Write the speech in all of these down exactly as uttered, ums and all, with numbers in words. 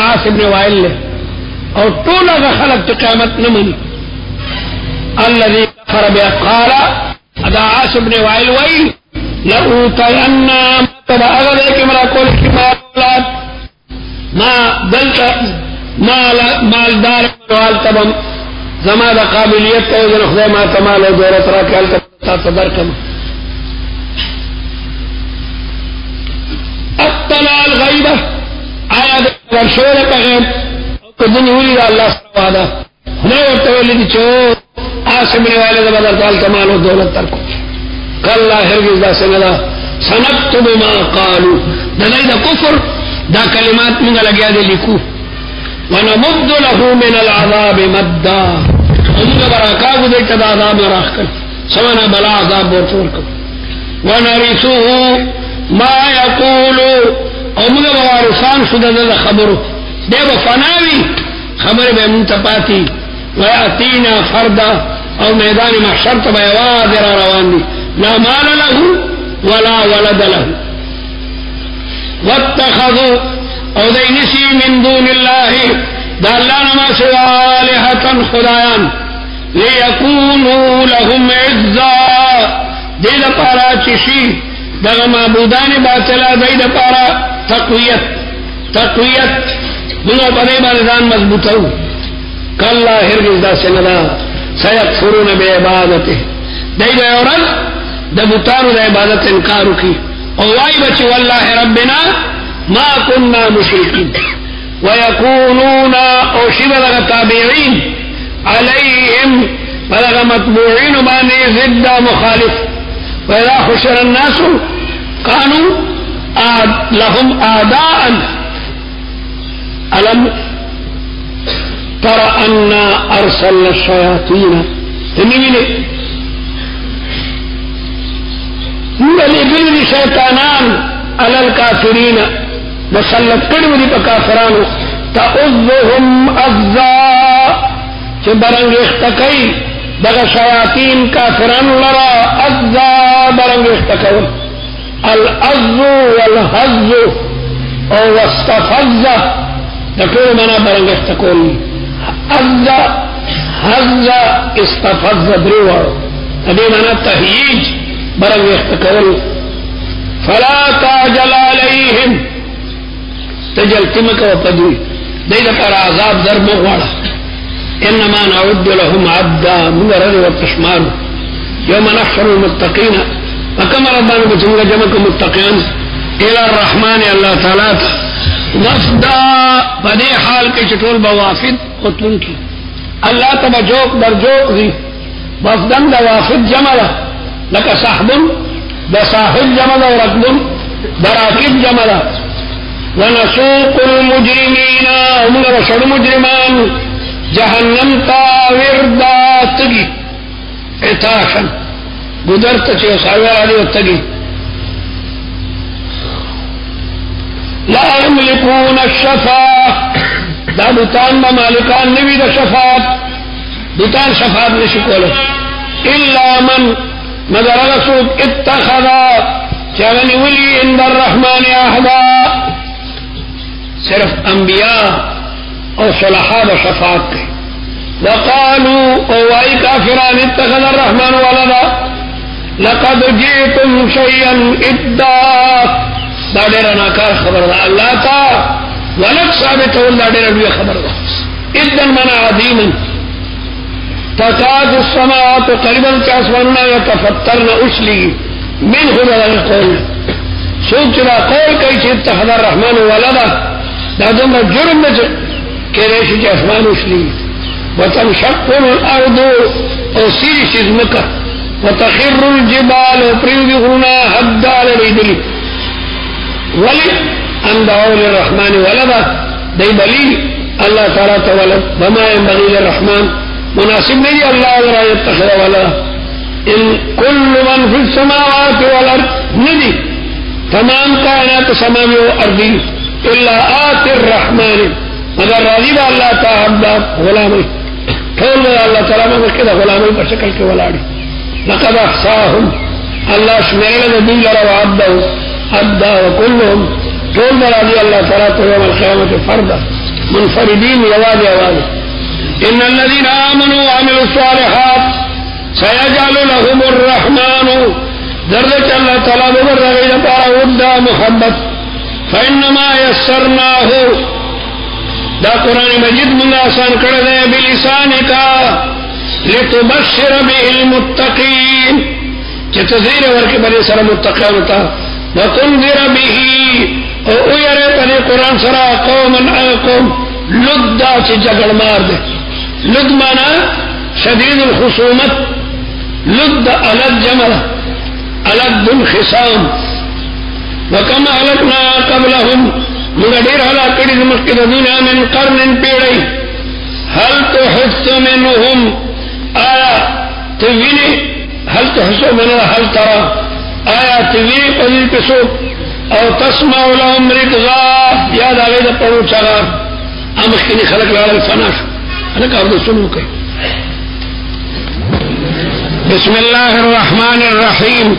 عاص ابن وائل نے اور طول خلق قیامت نہ منی الذي كفر بقال ادا عاص ابن وائل وائل لأوتين تبع اغلق مرا کول کی اولاد ما دلت مال مالدار مال تبم زمان قابلیت تو جن خدا ما کمال و دولت را کال تا تبرکم اطلع الغیبہ آیا ورشور پغیم کدن ہولی اللہ سروادا خدا ورطولی دی چو آسم نے والے دا بدر کال کمال و دولت ترکو کاللہ ہرگز دا سندا سنکتب ما قالو دا دا کفر دا کلمات منگا لگیا دے لکو ونمد له من العذاب مدا ومنگا براکاو دے چدا عذاب راخ کر سوانا بلا عذاب بورتور کر ونرثوه ما یقولو ومنگا بوارسان شدہ دا خبرو دے بفناوی خبر بے منتپاتی ویاتینا فردا او میدان محشر تبا یواد را روان دی لا مال له ولا ولد له واتخذوا او دی نسی من دون اللہ دا اللہ نما سوا آلہتن خدایان لیکونو لهم عزا دی دا پارا چشی دا معبودان باطلا دی دا پارا تقویت تقویت منو پدے باردان مضبوطو کاللہ ہرگز دا سندا سیکفرون بے عبادتے دی دا یورد دا بطانو دا عبادت انکارو کی او وائی بچی واللہ ربنا ما كنا مشركين ويكونون او شبه تابعين عليهم بلغ مطبوعين باني ضد مخالف واذا حشر الناس كانوا آد لهم اعداء الم ترى ان ارسلنا الشياطين تنميني نلقي شيطانان على الكافرين مسلط کڑو دی پا کافرانو تأذهم اذا چه برنگ اختکی دغا شیاطین کافران لرا اذا برنگ اختکو العز والحز او واستفز دکو منا برنگ اختکون اذ حز استفز دریوار ادی منا تحییج برنگ اختکون فلا تعجل علیہم تجلتمك وقدوي ديدا پر عذاب در مغوالا انما نعد لهم عدا مغرر والتشمار يوم نحشر المتقين فكما ربنا بتنگا جمك متقين الى الرحمن الله تعالى وفدا بدي حال کے چٹول بوافد خطون کی اللہ تبا جوک در جوک دی وفدن دا وافد جملا لك صاحب دا صاحب جملا ورقب براكب جملا ونسوق المجرمين هم رسل مجرمان جهنم تا وردا تگی اتاشا گدرت چه ساویر آدی و تگی لا يملكون الشفاعة دا بطان بمالکان نوی دا شفاعت بطان شفاعت نشکولا الا من مگر رسول اتخذا چاگنی ولی عند الرحمن احدا صرف انبیاء اور صلحاء و شفاعت کے وقالوا اوائی کافران اتخذ الرحمن ولدا لقد جئتم شيئا ادا دا ڈیرا ناکار خبر دا اللہ تا ولد ثابت ہو دا ڈیرا دوی خبر دا ادن منا عظیما تکاد السماوات قریبا چاسماننا یتفترن اسلی من خدا القول سوچ را قول کئی چھ اتخذ الرحمن ولدا دا دم جرم نہ کہ ریشی کے اسمان اسلی وتنشق الارض او سیری سیز مکہ وتخر الجبال پریوی غرنا حدا لریدلی ولی ان دعو للرحمن ولدا دی بلی اللہ تعالیٰ تولد وما ينبغي للرحمن مناسب نہیں اللہ ذرا يتخذ ولدا ان کل من فی السماوات والارض ندی تمام کائنات سماوی و ارضی الا آت الرحمن مگر راضی با اللہ تعالی غلامی کھول گیا اللہ تعالیٰ میں کدا غلامی پر شکل کے ولاڑی لقد احصاهم اللہ شمیل دین لرا وعدہ عدہ وکلهم کھول گیا راضی اللہ تعالیٰ تو یوم القیامت فردا منفردین یواز یواز. ان الذين آمنوا وعملوا الصالحات سيجعل لهم الرحمن درجة الله تعالى ببرغي لپارا ودا محمد فإنما يسرناه دا قرآن مجید منگا آسان کردے بلسانك لتبشر به المتقين چه تذیر ورکی بلی سر متقین ہوتا وتنذر به او اویرے پلی قرآن سرا قوما قوم لدا چه جگڑ مار دے. لد مانا شدید الخصومت، لد الد جمع الد الخصام. وكم أهلكنا قبلهم مغدير هلا كريز مكد دنيا من قرن پیڑی هل تحس منهم آیا توینی هل تحس منهم هل ترى آیا توینی قدیل پسو او تسمع لهم رکزا یاد آگئی دا پڑو چاگا امخینی خلق لارا الفناش انا کار دو سنو کئی. بسم اللہ الرحمن الرحیم.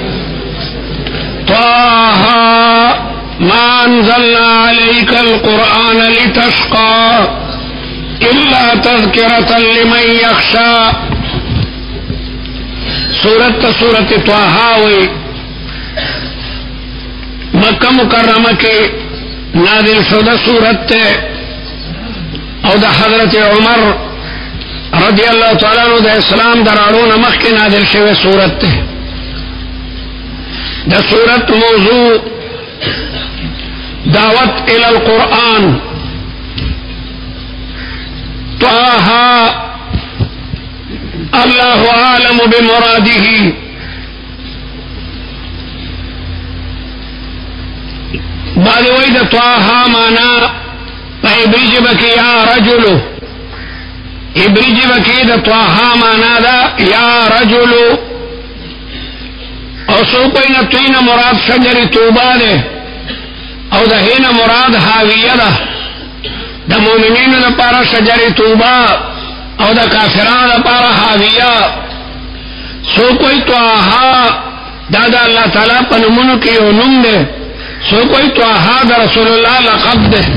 طه ما انزلنا عليك القرآن لتشقى إلا تذكرة لمن يخشى. سورة سورة طه وی مکہ مکرمہ کی نازل شدہ سورت او دا حضرت عمر رضی اللہ تعالیٰ عنہ دا اسلام درارون مخ کی نازل شوہ سورت دا سورت موضوع دعوت الى القرآن. طه اللہ عالم بمرادہ. بعد وید طه مانا عبری جب کی یا رجلو عبری جب کی دا طه مانا دا یا رجلو او سو کوئی نتوین مراد شجر توبہ دے او دا ہین مراد حاویہ دا دا مومنین دا پارا شجر توبہ او دا کافران دا پارا حاویہ. سو کوئی طه دا دا اللہ تعالیٰ پنمونو کی نم دے. سو کوئی طه دا رسول اللہ لقب دے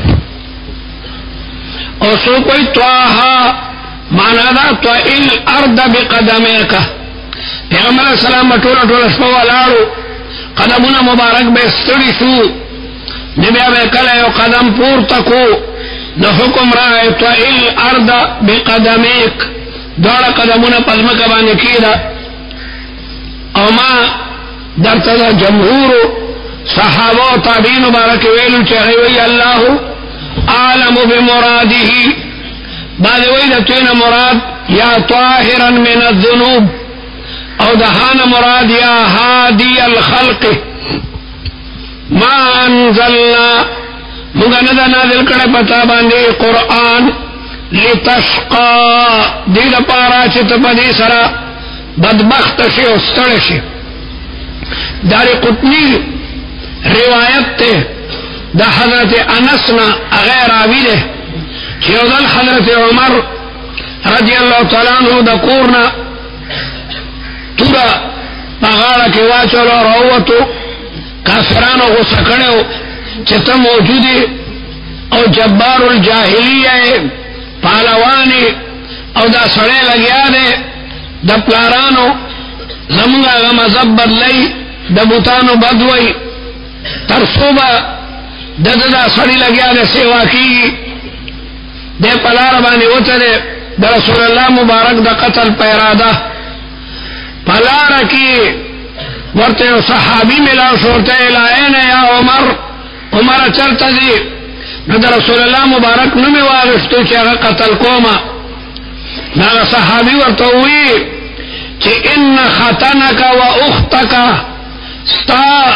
اور سو کوئی طه مانا دا طئل ارد بقدمیکا. پیغمبر علیہ السلام بطولا طولا شپا والارو قدمونا مبارک بے ستڑی شو نبیا بے کلے قدم پور تکو نحکم رائے طئل ارد بقدمیک دوڑا قدمونا پزمکا بانے کی دا او ما در تدا جمہورو صحابہ و تابعین مبارک ویلو چاہے وی اللہ عالم بمرادہ. بعد وی دتوین مراد یا طاہرا من الذنوب او دہان مراد یا ہادی الخلق. ما انزلنا مگا ندا نازل کڑے پتا باندے قرآن لتشقا دید پارا چت پدی سرا بدبخت شے استڑ شے. دار قطنی روایت تے دا حضرت انسنا غیر آوی دے چیودل حضرت عمر رضی اللہ تعالیٰ عنہ دا کورنا تورا پاغاڑا کی واچولو روتو کافرانو غصہ کڑیو چتا موجودی او جبار الجاہلیہ پالوانی او دا سڑے لگیا دے دا پلارانو زمگا غمزب بدلئی دا بوتانو بدوئی ترسوبا دا دا دا سڑی لگیا دے سیوا کی دے پلار بانی ہوتا دے دا رسول اللہ مبارک دا قتل پیرادہ پلار کی ورتے صحابی ملا شورتے لائن یا عمر عمر چلتا دی دا رسول اللہ مبارک نمی واغفتو چاگا قتل کوما نا صحابی ورطا ہوئی چی ان خطنکا و اختکا ستا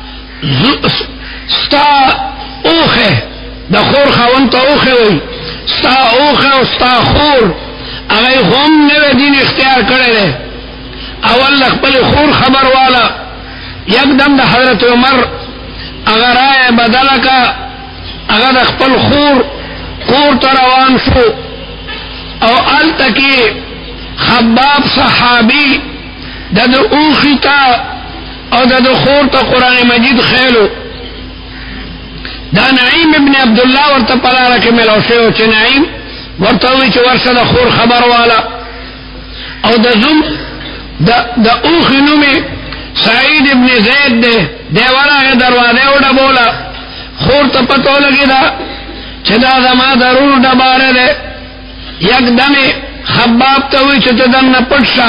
ستا اوخے دا خور خاونتا اوخے ہوئی ستا اوخے و ستا خور اگئی غم نوے دین اختیار کرے دے اول لقبل خور خبر والا یک دم دا حضرت عمر اگر آئے بدل کا اگر اخپل خور خور تروان شو او ال تکی خباب صحابی دا دا اوخی تا او دا دا خور تا قرآن مجید خیلو دا نعیم ابن عبداللہ ورطا پلارا کے ملو شیو چی نعیم ورطاوی چی ورسا دا خور خبر والا او دا زم دا, دا اوخی نومی سعید ابن زید دے دے ورا ہے دروازے اڑا بولا خور تا پتو لگی دا چی دا زما ضرور ڈبارے دے یک دمی خباب تاوی چی تدن نپٹشا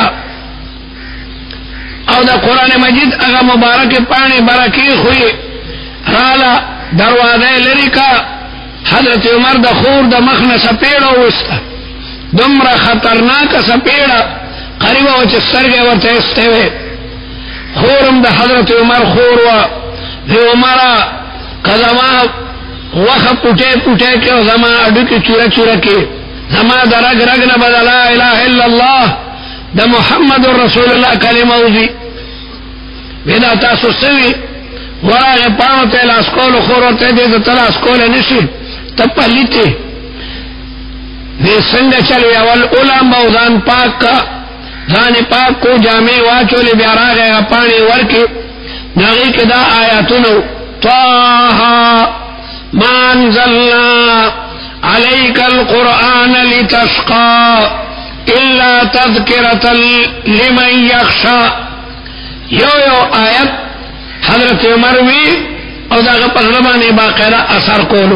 او دا قرآن مجید اگا مبارک پانی برکی خوئی رالا دروازے لری کا حضرت عمر دا خور دا مخن سپیڑا وستا دمرا خطرناک سپیڑا قریبا وچ سرگے ورطا استوے خورم دا حضرت عمر خور و دی عمرہ کزما وخ پوٹے پوٹے کے زما اڈو کی چورا چورا کے زما دا رگ رگ نبدا لا الہ الا اللہ دا محمد رسول اللہ کلمہ اوزی بیدا تاسو سوی وراغ پانو تے لاسکولو خورو تے دے دا تلاسکولو نشی تپا لیتے دے سنگ چلوی اول علم باوزان پاک کا زان پاک کو جامع واچولی بیاراغ پانی ورکی نغی کے دا آیاتونو طاہا ما انزلنا علیک القرآن لتشقا الا تذکرتا لمن یخشا یو یو آیت حضرت عمر وی او دا پغلبانی باقیدہ اثر کولو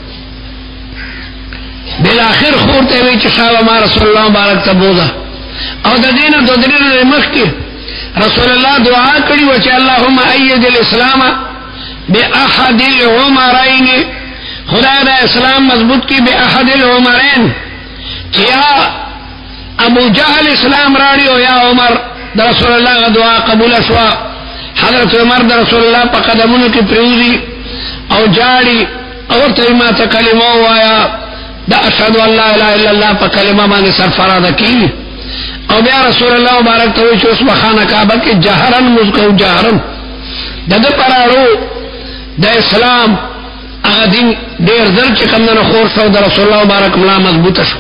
بالآخر خورتے وی چشاو ما رسول اللہ مبارک تبوزا او دا دین دو دین رمخ کی رسول اللہ دعا کری وچے اللہم اید الاسلام بے احد العمرین خدا دا اسلام مضبوط کی بے احد العمرین کیا ابو جہل اسلام راڑی ہو یا عمر دا رسول اللہ کا دعا قبول شوا حضرت عمر دا رسول اللہ پا قدمون کی پریوزی او جاڑی او تیمہ تا کلمہ وایا دا اشہدو اللہ الہ الا اللہ پا کلمہ مانے سرفرادہ کی او بیا رسول اللہ مبارک توی چو اس بخانہ کعبہ کی جہرن مزکو جہرن دا دا پرارو دا اسلام اگا دین دیر در چکم دا خور شو دا رسول اللہ مبارک ملا مضبوط شو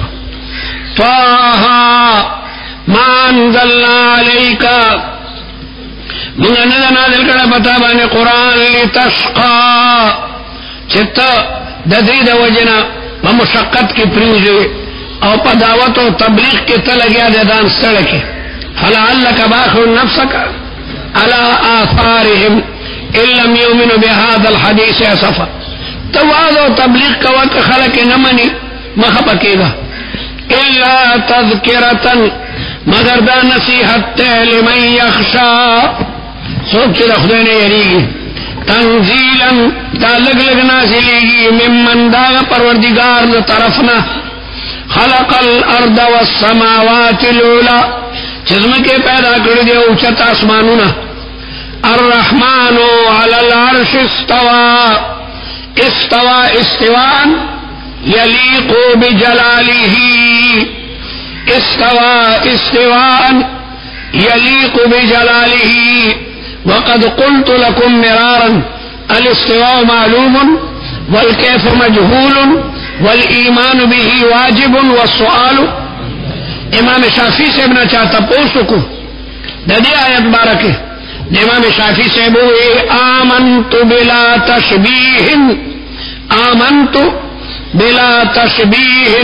طاہا ما انزلنا علیکا منگا ندا نازل کرا بتا بانے قرآن لتشقا چھتا دا درید وجنا بمشقت کی پریوزے او پا دعوت و تبلیغ کے تلگیا دیدان سڑکے فلعلک باخر نفسک علی آثارهم ان لم یؤمنوا بهذا الحدیث اسفا توازو تبلیغ کا وقت خلق نمانی مخبکے گا الا تذکرتا مگر دا نصیحت لمن یخشا سوچ رخدنے یریگی تنزیلا دا لگ لگ نازلیگی ممن دا پروردگار دا طرفنا خلق الارض والسماوات الاولى جسم کے پیدا کر دیا اوچت آسمانونا الرحمن علی العرش استوا استوا استوان یلیق بجلالہ استوا استوان یلیق بجلالہ وقد قلت لكم مرارا الاستواء معلوم والكيف مجهول والایمان به واجب والسؤال امام شافعی سے ابن چاہتا پوچھو کو ددی آیت بارکے امام شافعی سے بوئے آمنت بلا تشبیہ آمنت بلا تشبیہ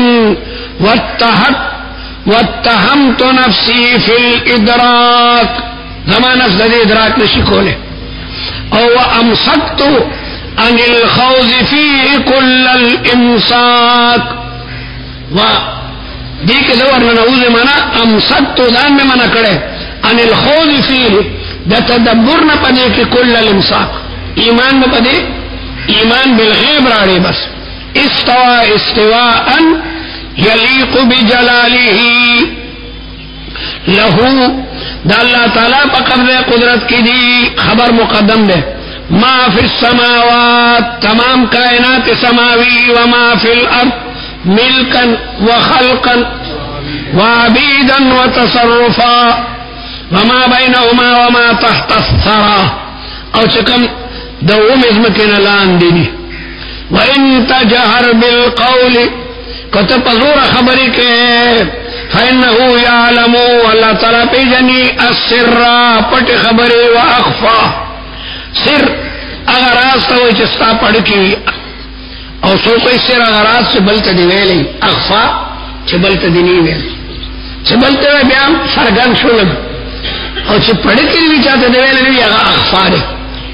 واتہت واتہمت نفسی فی الادراک زمان نفس ددی ادراک نشی کھولے او امسکت عن الخوض فيه كل الامساك و دی کے دور میں نعوذ منا امسکت دان میں منع کرے عن الخوض فيه دا تدبر نہ پدے کہ کل الامساک ایمان میں پدے ایمان بالغیب راڑے بس استوا استواء یلیق بجلالہ لہو دا اللہ تعالیٰ پا قبض قدرت کی دی خبر مقدم دے ما فی السماوات تمام کائنات سماوی وما فی الارض ملکا وخلقا وعبیدا وتصرفا وما بینهما وما تحت الثرى او چکم دوم ازمکن لان دینی وَإِن تَجْهَرْ بِالْقَوْلِ کتب پزور خبری کے فَإِنَّهُ يَعْلَمُ اللہ تعالیٰ پی جنی السِّرَّا پٹ خبری وَأَخْفَى سر اگر راستہ ہوئی چستا پڑھ کی او سو کوئی سر غرات سے بلت دی ویلی اخفا چھ بلت دی نی ویلی چھ بلت دی بیام سرگن شلم او چھ پڑکی بھی چاہتے دی ویلی بھی اگا اخفا دی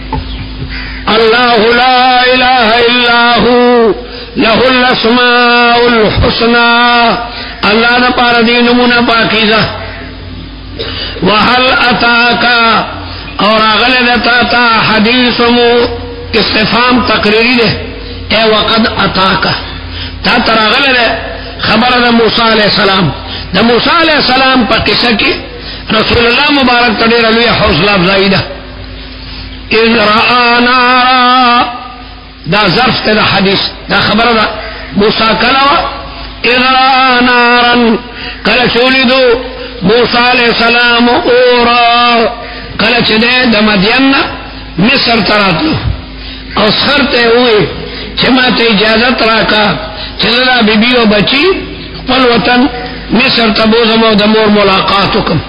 اللہ لا الہ الا ہو لہ الاسماء الحسنى اللہ دا پارا دی نمونہ پاکیزہ وحل اتاکا اور اغل دتاتا حدیث مو استفام تقریری دے اے وقد اتاکا تا تر اغل دے خبر دا موسیٰ علیہ السلام دا موسیٰ علیہ السلام پا قصہ کی رسول اللہ مبارک تدیر علیہ حوصلہ افزائی دا اذ رآ نارا دا ظرف تے دا حدیث دا خبر دا موسیٰ کلوا اذ رآ نارا کل چولی دو موسیٰ علیہ السلام اورا کل چدے دا مدین مصر تراتلو اور سرتے ہوئے چمات اجازت راکا چلنا بی بی و بچی پل وطن مصر تبوزم و دمور ملاقاتکم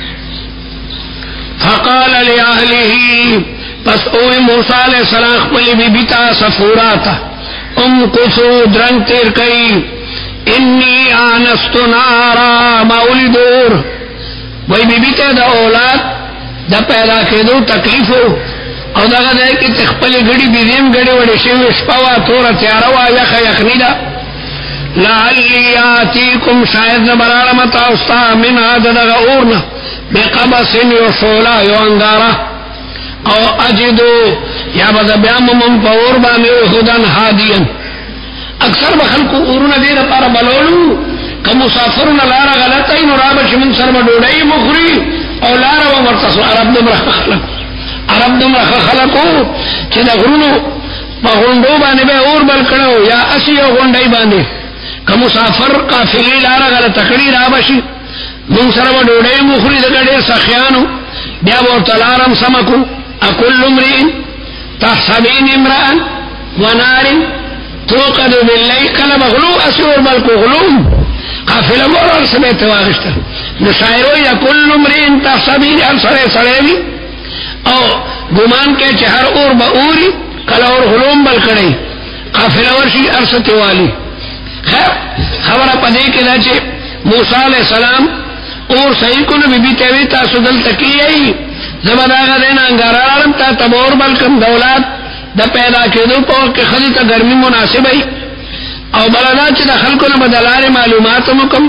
فقال لأہلہی پس اوی موسیٰ علیہ السلام پلی بی بی تا سفوراتا ام کسو درنگ تیر کئی انی آنست نارا مولی دور وی بی بی تے دا اولاد دا پیدا کے دو تکلیفو او دا غد ہے کہ تخپلی گڑی بیدیم گڑی وڑی شیو شپاوا تورا تیاروا یخ یخنی دا لعلی آتیکم شاید نبرارمتا استا من آد دا غورنا بقبس یو شولا یو انگارا او اجدو یا بدا بیام من پاور بانے خودن حادین اکثر بخلقو اورنا دیر پارا بلولو کہ مسافرون لارا غلطای نو رابش من سر بڈوڑای مخری او لارا و مرتصر عرب دم رخ خلق عرب دم رخ خلقو چی دا غرونو پا غنڈو بانے بے اور بل کڑو یا اسی او غنڈای بانے کہ مسافر قافلی لارا غلطکڑی رابشی من سر بڈوڑای مخری دا دیر سخیانو بیا بورتا لارم سمکو اکل امرین تحسبین امران ونارن توقدو باللئی کلب غلو اسی اور بلکو غلوم قافلہ مورا سمیت واغشتا نشائرو یا کل امرین تحسبین ہر سرے سرے او گمان کے چہر اور با اوری کلا اور غلوم بل کڑی قافلہ ورشی ارست والی خیر خبر پدے کے دا چھے موسیٰ علیہ السلام اور صحیح کو نبی بی تیوی تاسو دل تکی ای زبد آگا دینا انگارارم تا تبور بلکم دولاد دا پیدا کے دو پاور کے خلی تا گرمی مناسب ای او بلدا چی دا خلقو نبدلار معلومات مکم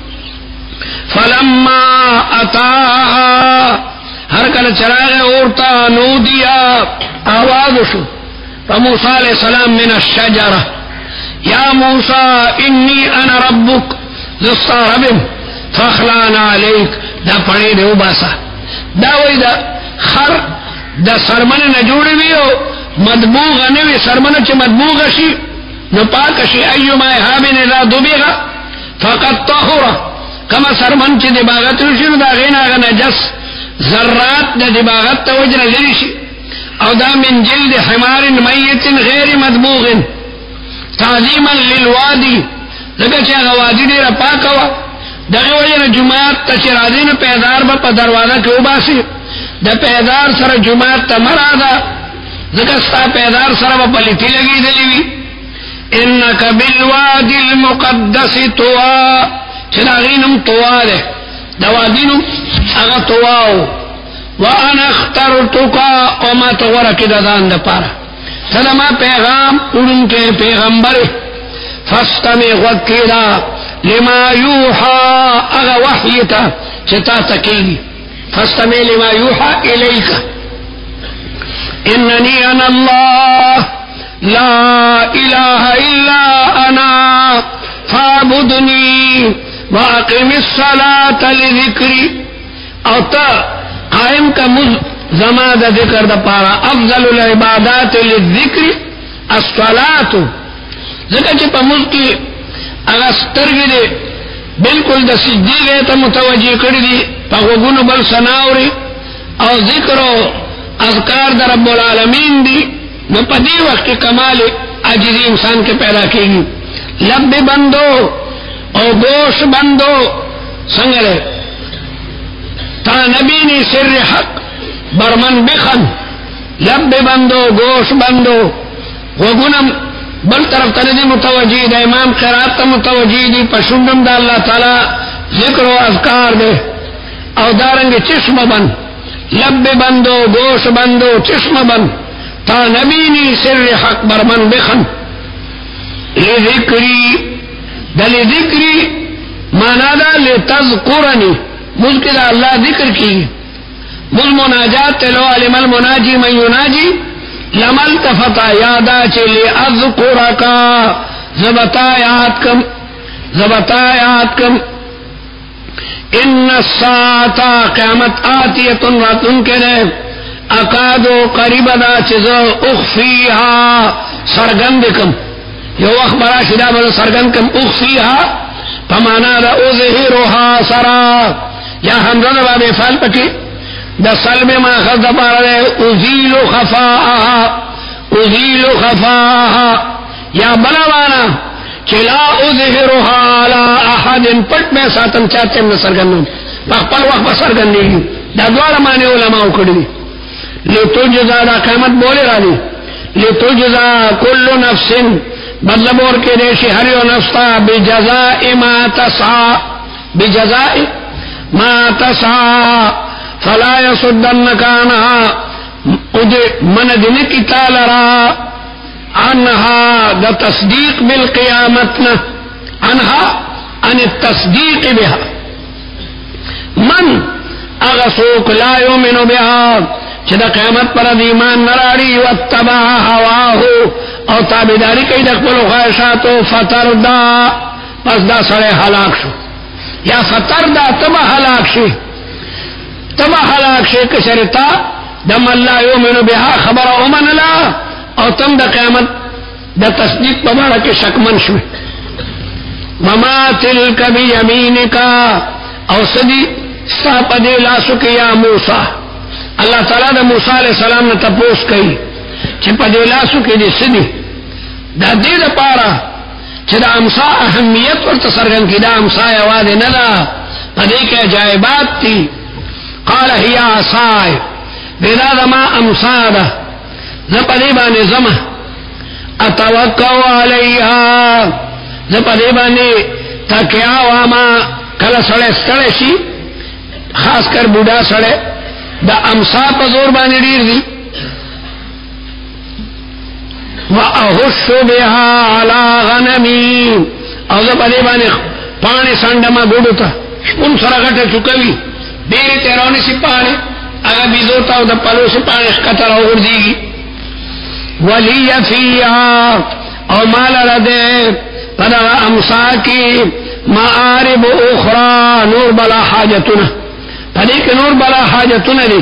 فلما اتاها ہر کل چراغ اورتا نودیا آواز شو فموسیٰ علیہ السلام من الشجرہ یا موسیٰ انی انا ربک ذستا ربم فخلانا علیک دا پڑی دے باسا دا وی دا خر دا سرمن نجوڑی ویو مدبوغ نوی سرمن چی مدبوغ شی نو پاکشی ایوما احابن اذا دبیغا فقط طہورا کما سرمن چی دباغت روشی نو دا غین آغا نجس ذرات دا دباغت تا وجن لریشی او دا من جلد حمار میت غیر مدبوغ تعظیما للوادی لگا چی آغا وادی دیر پاکوا دا غیوجن جماعت تا چی رازین پیدار با پا دروازہ کیو باسی دا پیدار سر جماعت تا مرادا زکستا پیدار سر با پلیتی لگی دلیوی انکا بالوادی المقدس توا چلاغینم توا دے دوادینم اغا تواو وانا اخترتکا وما تغرکی دادان دا پارا تدا ما پیغام ان کے پیغمبر فستمی غکیدا لما یوحا اغا وحیتا چتا تکیگی فستمی لما یوحا الیکا اننی انا اللہ لا الہ الا انا فاعبدنی واقم الصلاة لذکری او تا قائم کا مز زمان دا ذکر دا پارا افضل العبادات للذکر الصلاة ذکر چی پا مز کی اغسطرگی دے بالکل دا سجدی گئے تا متوجہ کردی دی پا غگون بل سناوری او ذکر و اذکار دا رب العالمین دی نو پا دی وقت کمال عجزی انسان کے پیدا کی گی لب بندو او گوش بندو سنگلے تا نبینی سر حق برمن بخن لب بندو گوش بندو وگنم بل طرف تندی متوجی دا امام قرات تا متوجی دی پشندم دا اللہ تعالی ذکر و اذکار دے او دارنگ چشم بند لب بندو گوش بندو چشم بند تا نبینی سر حق برمن بخن لذکری دل ذکری مانا دا لتذکرنی ملک دا اللہ ذکر کی مل مناجات تلو علم المناجی من یناجی لمل تفتا یادا چلی اذکرکا زبتا یاد کم زبتا یاد کم ان الساعتا قیامت آتیتن راتن کے دے اکادو قریب دا چیزو اخفیہا سرگند کم یو اخبرا شدا بدا سرگند کم اخفیہا پمانا دا اظہرها سرا یا حمزہ دا باب افعال پکی دا سلب ما خذ پارا دے ازیل خفاءها ازیل خفاءها یا بلوانا چلا اظہرها على احد پٹ میں ساتم چاہتے ہیں سرگنن پاکپل وقت سرگن نہیں دا دوار مانے علماء کڑی لتجزا دا قیمت بولے را دی لتجزا کل نفس مطلب اور کے ریشی ہر یو نفسا بجزاء ما تسعى بجزاء ما تسعى فلا يصدنك عنها من دن کی تالرا عنها دا تصدیق بالقیامتنا عنها عن التصدیق بها من اغسوک لا یؤمن بها چدا قیامت پر ایمان نراڑی واتبع هواه او تابداری کئی دقبل خواہشاتو فتردا پس دا سڑے ہلاک شو یا فتردا تبا ہلاک شی تبا ہلاک شی کشرتا دم اللہ یؤمن بها خبر امن لا او تم دا قیامت دا تصدیق پبارا کے شکمن شو وما تلک بیمینکا او صدی ستا پدے لاسو کے یا موسیٰ اللہ تعالیٰ دا موسیٰ علیہ السلام نے تپوس کئی چھ پدے لاسو کے دی صدی دا دے دا پارا چھ دا امسا اہمیت ورطا سرگن کی دا امسا یواد ندا پدے کے عجائبات تھی قال ہی آسائے دیدا دا ما امسا دا زپدے بانے زمہ اتوقع علیہا زپدے بانے تکیا واما کل سڑے سڑے شی خاص کر بوڑھا سڑے دا امسا پا زور بانے دیر دی وَأَهُشُّ بِهَا عَلَىٰ غَنَمِي او زپدے بانے پانے سانڈما گوڑو تا شپن سرگٹے چکوی دیری تیرونی سی پانے اگا بیزوتا دا پلو سی پانے شکتر اور دیگی ولی فیہا او مال ردے پدا امسا کی معارب اخرى نور بلا حاجتنا پدی کہ نور بلا حاجتنا دی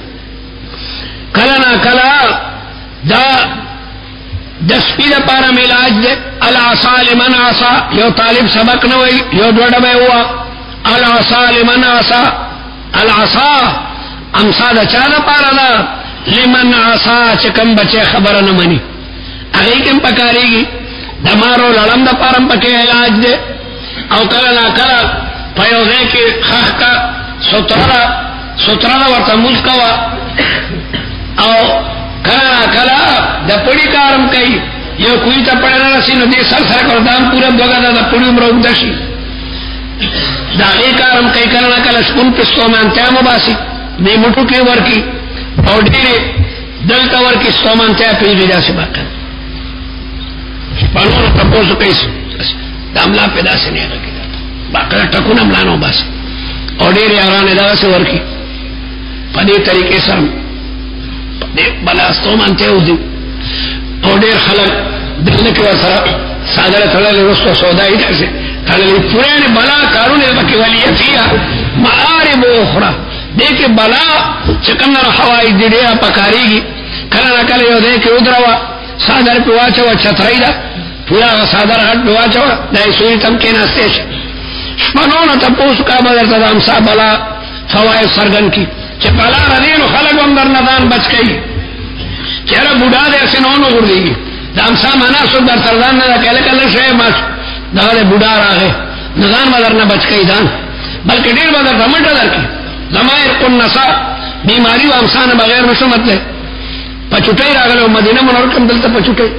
کلنا کلا دا دسپی دا پارا ملاج دے العصا لمن عصا یو طالب سبق نوئی یو دوڑا بے ہوا العصا لمن عصا العصا امسا دا چا دا پارا دا لمن عصا چکم بچے خبر نمانی اگئی کم پکاری گی دمارو لڑم دا پارم پکے علاج دے او کلنا کلا پیوزے کی خخ کا سترہ سترہ ورطا ملکا وا او کلنا کلا دا پڑی کارم کئی یو کوئی تا پڑی نرسی نو دے سر سر کردام پورا دوگا دا دا پڑی امرو دشی دا غی کارم کئی کلنا کلا شکن پستو میں انتیامو باسی میں مٹو کی ورکی او دیرے دلتا ورکی ستو میں انتیام پیجی دا سی باقی پانونو تپوسو کئی دا املا پیدا سے نہیں رکی دا باقی ٹکون املانو باسی اور دیرے آرانے دا سی ورکی پدی طریقے سر بلاستو مانتے ہو دی اور دیر خلق دلنے کے وسرا سادر تھڑلے رسو سودائی جیسے تھڑلے پرانے بلا کارونے بکی ولی فیہا معارب اخرى دیکھے بلا چکنر حوائی دیڑیا پکاری گی کلنا کلی ہو دیکھے ادروا سادر پہ واچوا چھترائی دا پورا سادر ہٹ پہ واچوا دائی سوئی تمکین استیش شپنونا تپوس کا بدر تدام سا بلا فوائد سرگن کی چھ بلا ردین خلق اندر ندان بچ گئی چہرہ بوڑھا دے سنونو گر دی گی دام سا مانا سو در تردان ندا کہلے کلے شوئے ماچ دا دے بوڑھا راگے ندان بدر نہ بچ گئی دان بلکہ دیر بدر دمٹ در کی زمائر کن نسا بیماری و امسان بغیر نشمت لے پچوٹے راگلے و مدینہ منورکم دلتا پچوٹے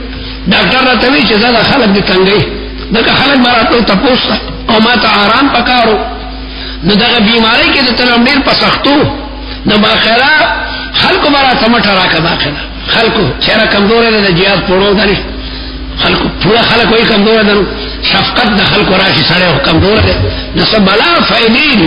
ډاکټر راته وی چې دا خلک دې تنګي دغه خلک مراتو تاسو او ما ته آرام پکارو نو دغه بیماری کې د تلم ډیر پسختو نو باخره خلکو مراتو مټه راکا باخره خلکو چیرې کمزور دي د جهاد پړو دي خلکو پورا خلکو یې کمزور دي شفقت د خلکو راشي سره کمزور دي نو سبلا فائدې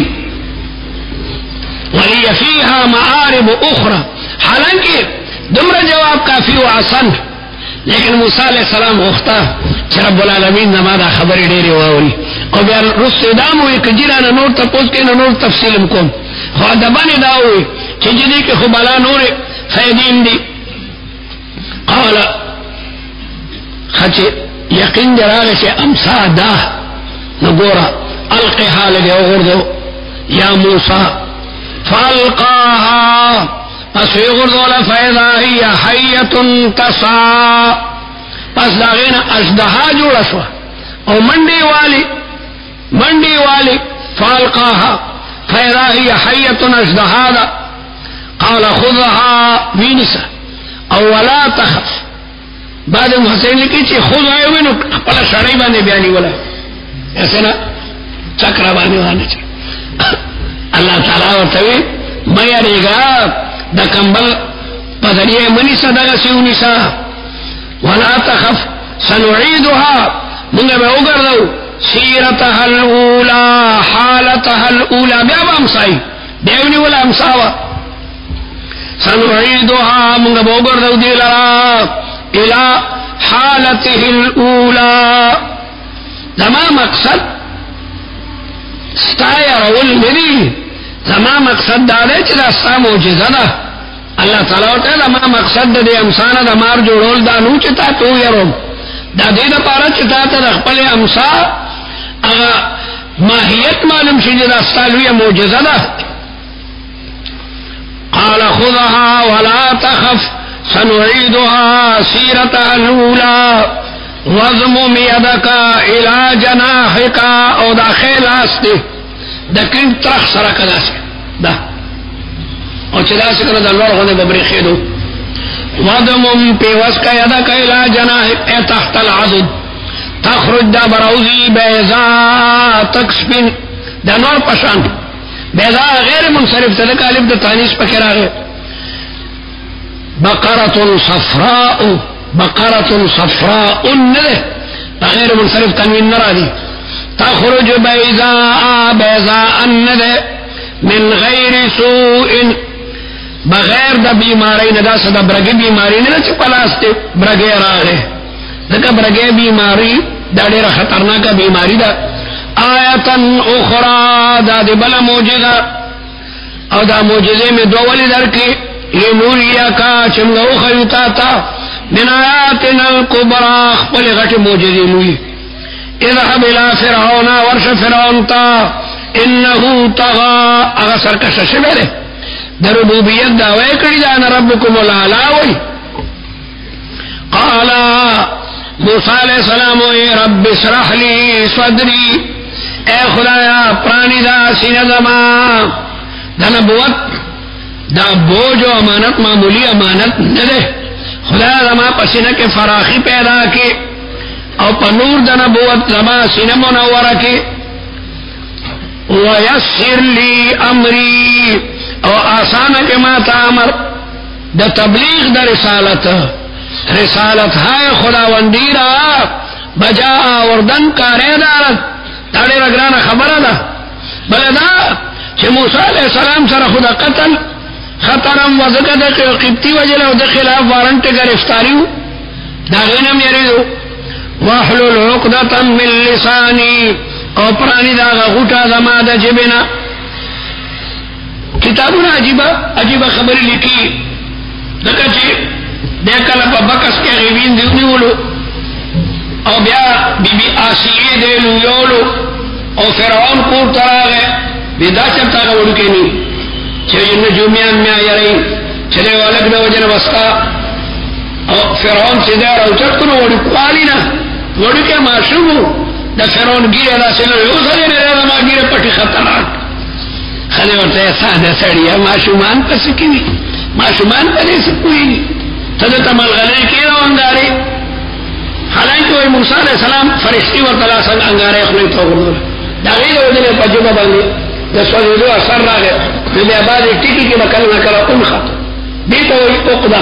ولی فيها معارب اخرى حالانکہ دمرا جواب کافی و آسان لیکن موسیٰ علیہ السلام غفتا چھ رب العالمین نمادا خبری دیری واوری او بیا رسو داموی که جیرانا نور تپوز کے نور تفصیلم کن خواہ دبانی داوی چھ جدی که خبالا نور فیدین دی قال خچ یقین دراغ چھ امسا دا نگورا القی حال دے اغردو یا موسیٰ فالقاها پس ویغردو لفیضا ہی حیتن تسا پس داغین اشدہا جوڑا شوا او منڈی والی منڈی والی فالقاها فیضا ہی حیتن اشدہا دا قال خذها وینسا او ولا تخف بعد محسین لکی چی خود آئے ہوئے نو پلا شڑائی بانے بیانی والا ایسے نا چکرہ بانے وانے چی اللہ تعالیٰ ورطوی میاری گا دا کمبل پدریه منیسا دا سیونیسا ولا تخف سنعیدها منگا بے اگردو سیرتها الاولا حالتها الاولا بیا با امسائی بیونی ولا امساوا سنعیدها منگا بے اگردو دیلرا الى حالته الاولا زما مقصد ستایا رول ندی زما مقصد دا دے چی دا ستا موجزہ دا اللہ تعالیٰ ہوتا ہے زما مقصد دا دے امسانا دا مار جوڑول دا نو چتا تو یروم دا دے دا پارا چتا تا دا خپل امسا اگا ماہیت معلوم شجی دا ستا لویا موجزہ دا قال خذها ولا تخف سنعيدها سيرتها الأولى واضمم يدك إلى جناحك او دا خیل آستے دا کن ترخ سرک دا سے دا او چلا سکر دا الور غنے ببری خیدو واضمم پیوس کا يدك إلى جناحك اے تحت العضد تخرج دا بروزی بیضا تکسپن دا نور پشان بیضا غیر منصرف تدک علب دا تانیس پکر آگے بقرة صفراء بقرة صفراء ندے غیر منصرف تنوین نرا دی تخرج بیضاء بیضاء ندے من غیر سوء بغیر دا بیماری ندا سدا برگی بیماری ندا چی پلاستے برگی راغے دکا برگی بیماری دا دیر خطرناک بیماری دا آیتا اخرى دا دی بلا موجزہ او دا موجزے میں دو ولی در کی لنوریا کا چمگو خیوتا تا من آیاتنا القبرى اخبر غٹ موجزی لوی اذهب الى فرعون ورش فرعون تا انہو طغا اغا سرکش شبرے در ربوبیت دعوی کری دانا ربکم العلاوی قالا موسیٰ علیہ السلام اے رب اسرح لی صدری اے خدایا پرانی دا سینہ زمان دا نبوت دا بوجھ و امانت معمولی امانت ندے خدا زمان پسینہ کے فراخی پیدا کی او پنور دا نبوت زمان سینہ منورہ کی ویسر لی امری او آسانہ کے ماتا امر دا تبلیغ دا رسالت رسالت ہائے خدا وندیرہ بجا وردن کارے دارت تاڑے رگرانا خبر دا بلدا چھ موسیٰ علیہ السلام سر خدا قتل خطرم وزکا دا قبطی وجل او دا خلاف وارنٹ گرفتاریو دا غنم یریدو وحلل عقدتا من لسانی او پرانی دا غوٹا زما دا جبنا کتابونا عجیبہ عجیبہ خبری لکی دکا چی دیکھا لپا بکس کے غیبین دیونی ولو او بیا بی بی آسیے دیلو یولو او فرعون کور تراغے بی دا چبتا گا وڑو کے نی چھے جن جومیان میں آیا رہی چھلے والک دا وجن وستا او فرعون سے دیر او چکتنو وڑو کوالی نا وڑو کے معشوبو دا فرعون گیرے دا سلو یو سلے نے رہا ما گیرے پٹی خطرات خلے ورطا ایسا دا سڑیا معشومان پسکی معشومان پلے سکوئی تدتا ملغلے کی روان داری حالانکہ وہ موسیٰ علیہ السلام فرشتی و تعالیٰ سنگ انگارے اخلی تو گردول داغیر وجنے پجبہ باندے دسوزیدو اثر را گئے نبی آباد ایک ٹکی کی بکل نکلا ان خط دیتا ہوئی اقدا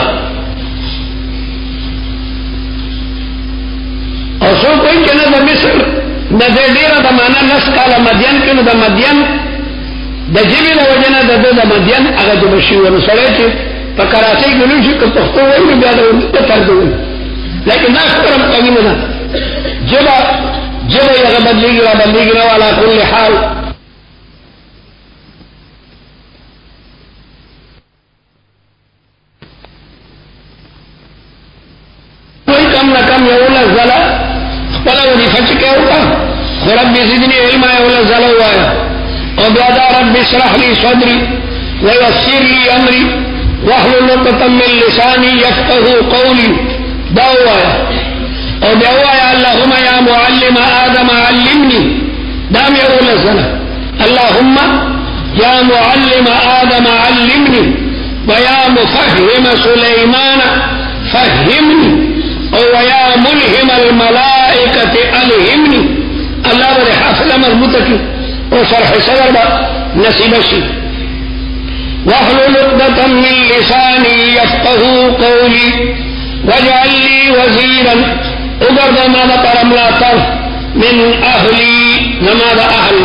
اور سو کوئی کہنا دا مصر دا دے دیرہ دا مانا نس کالا مدین کنو دا مدین دا جبی دا وجنہ دا دو دا مدین اگا جو بشیوانو سڑے چے پا کراچے گلو شی کہ پختو ہوئی بیادا ہوئی دا تردو ہوئی لیکن نا خبرم قوی منا جبا جبا یغا بدلی گرا بدلی گرا والا کل حال کوئی کم نہ کم یولا زلا خپلا وظیفہ چکے ہوتا رب زدنی علم یولا زلا ہوا ہے اور بیادا رب اشرح لی صدری ویسر لی امری واحلل عقدۃ من لسانی یفقهوا قولی دا ہوا ہے اور دا ہوا ہے اللہم یا معلم آدم علمنی دام یولا زلا اللہم یا معلم آدم علمنی ویا مفہم سلیمان فہمنی وَيَا مُلْهِمَ الْمَلَائِكَةِ أَلْهِمْنِي اللہ بر حافظ مربوطہ کی اور شرح صدر با نصیب شی وَاحْلُلْ عُقْدَةً مِّن لِّسَانِي يَفْقَهُوا قَوْلِي وَاجْعَل لِّي وَزِيرًا اگر زمانہ پر املا تر من اہلی زمانہ اہل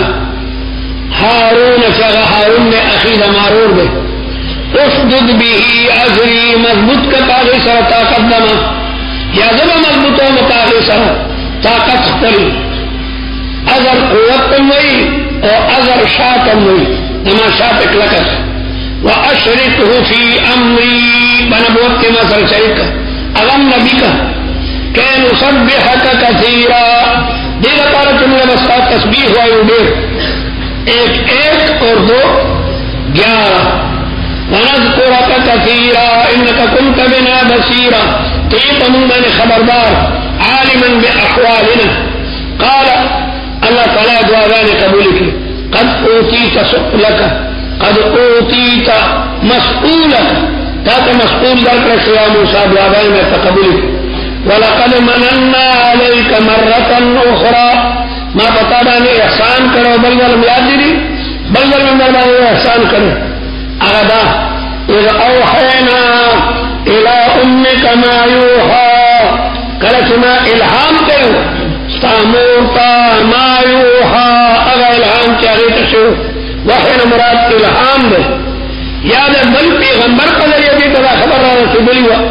ہارون شغا ہارون میں اخیر مارور دے اشدد به ازری مضبوط کا پاگی سر طاقت دما یا زبا مضبوطوں مطابق سر طاقت خپلی اگر قوت تم ہوئی اور اگر شاہ تم ہوئی نما شاہ اکلکت واشرکہ فی امری بنبوت کے مسل شریک اغم نبی کا کہ نسبحک کثیرا دیگر پارا تمہیں بستا تسبیح ہوا یوں دیر ایک ایک اور دو گیارہ ونذکرک کثیرا انکا کنت بنا بصیرا تیب من خبردار عالما باحوالنا قال اللہ تعالی دعاء قبول کی قد اوتیت سؤلک قد اوتیت مسئولک تاک مسئول در کر شیا موسیٰ دعاء میں تقبول کی وَلَقَدْ مَنَنَّا عَلَيْكَ مَرَّةً أُخْرَى ما پتا بانے احسان کرو بلغل میاد دی بلغل مندر بانے احسان کرو اغدا اذ اوحینا الى امک ما یوحا کلچنا الہام کرو ستامورتا ما یوحا اغا الہام چاہی تشو وحین مراد الہام دے یاد بل پیغمبر قدر یدی تدا خبر رہا رسی بلی ہوا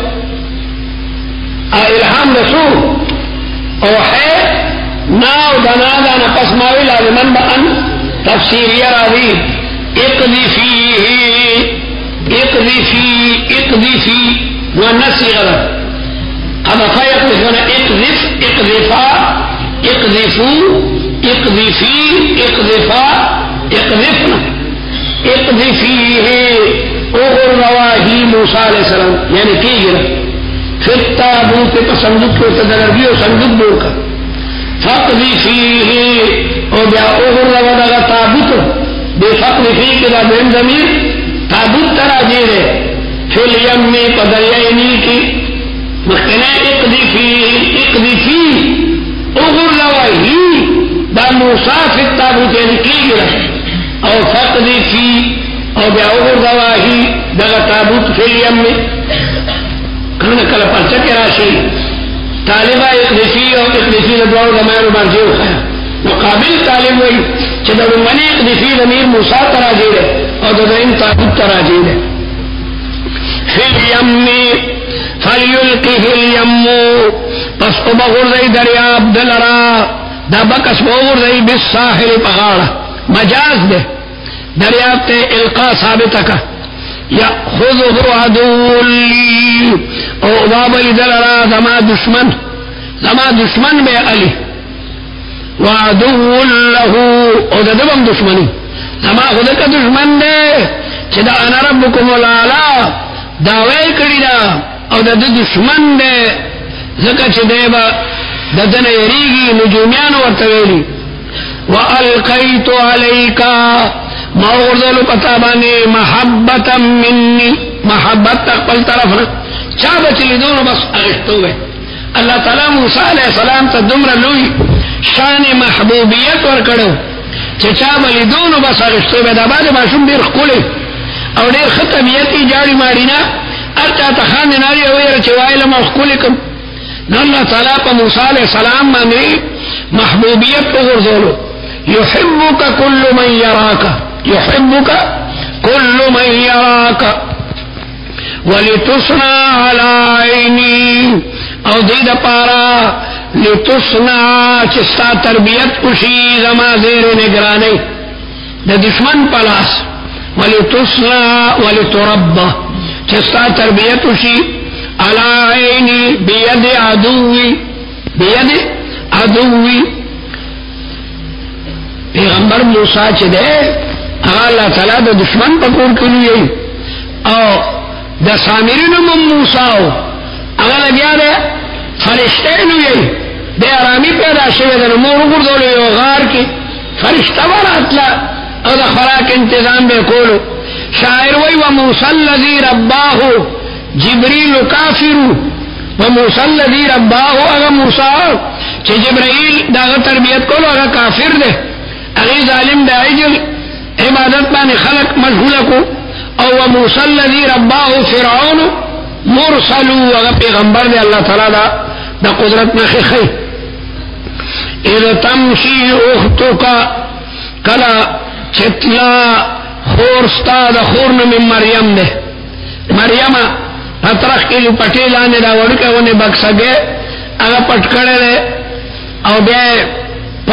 الہام رسو اوحی ناو دنادا نقص ماوی لازمان بأن تفسیری راضی اقضی فیه اقضی فی اقضی فی ونسی غرب اما فیقضفون اقضف اقضفا اقضفو اقضفی اقضفا اقضفنا اقضی فیه اغر رواہی موسیٰ علیہ السلام یعنی کی گرہ پھر تابوت پا صندوق کو تدربی و صندوق بول کر فقضی فیه او بیا اغر رواہ تابوت بے فقر فی کدا بین زمین تابوت ترا جیرے پھر یمی قدریانی کی مخنا اقضی فی اقضی فی اغر رواہی دا موسیٰ فی تابوت یعنی کی گرہ او فقضی فی او بیا اغر رواہی دا تابوت پھر یمی کھانا کل پرچہ کے راشی طالبہ اقدسی اور اقدسی ندوار زمان و مرجع خیا مقابل طالب ہوئی چھتا منی اقدسی ضمیر موسیٰ تراجیر ہے اور ددائن تابوت تراجیر ہے فی الیمی فلیلقہ الیمو پس او بغرزی دریاب دلرا دا بکس بغرزی بالساحل پغاڑا مجاز دے دریاب تے القا ثابتہ کا یأخذہ عدو لی او بابلی دلرا زما دشمن زما دشمن بے علی وعدو لہو او دا دبم دشمنی زما خود کا دشمن دے چھ دا انا ربکم العلا دعوے کری دا او دا دشمن دے زکا چھ دے با دا دن یریگی نجومیان ورطویلی وَأَلْقَيْتُ عَلَيْكَ ماغردلو پتابانی محبتا منی محبت تقبل طرفنا چا بچلی دونو بس اغشتو گئے اللہ تعالیٰ موسیٰ علیہ السلام تا دمر لوی شان محبوبیت ورکڑو چچا بلی دونو بس اغشتو بید آباد باشون دیر خکولی او دیر خطبیتی جاری مارینا ارچا تخان ناری اویر چوائلم او خکولی کم نو اللہ تعالیٰ پا موسیٰ علیہ السلام ماندی محبوبیت کو غرزولو یحبک کل من یراکا یحبک کل من یراکا وَلِتُسْنَا عَلَىٰ عَيْنِي او دید پارا لتسنا چستا تربیت کشی زما زیر نگرانی دا دشمن پلاس ولتسنا ولتربا چستا تربیت کشی علی عینی بید عدوی بید عدوی پیغمبر موسیٰ چھ دے اللہ تعالیٰ دا دشمن پکور کلیے او دا سامرین من موسیٰ اگر لگیا دے فرشتے نوی دے آرامی پیدا شوی دے نمور گردو لے غار کی فرشتہ وراتلا او دا خوراک انتظام بے کولو شاعر وی و موسیٰ الذی رباہو جبریل کافرو و موسیٰ الذی رباہو اگر موسیٰ چھ جبریل دا اگر تربیت کولو اگر کافر دے اگر ظالم دا عجل عبادت بانی خلق مشغولکو او و موسیٰ الذی رباہو فرعونو مرسلو اگر پیغمبر دے اللہ تعالیٰ دا دا قدرت نخی خی اذ تمشی اختو کا کلا چتلا خورستا دا خورن من مریم دے مریم اطرخ کے جو پٹی لانے دا وڑکے انہیں بکسا گے اگر پٹکڑے دے او بے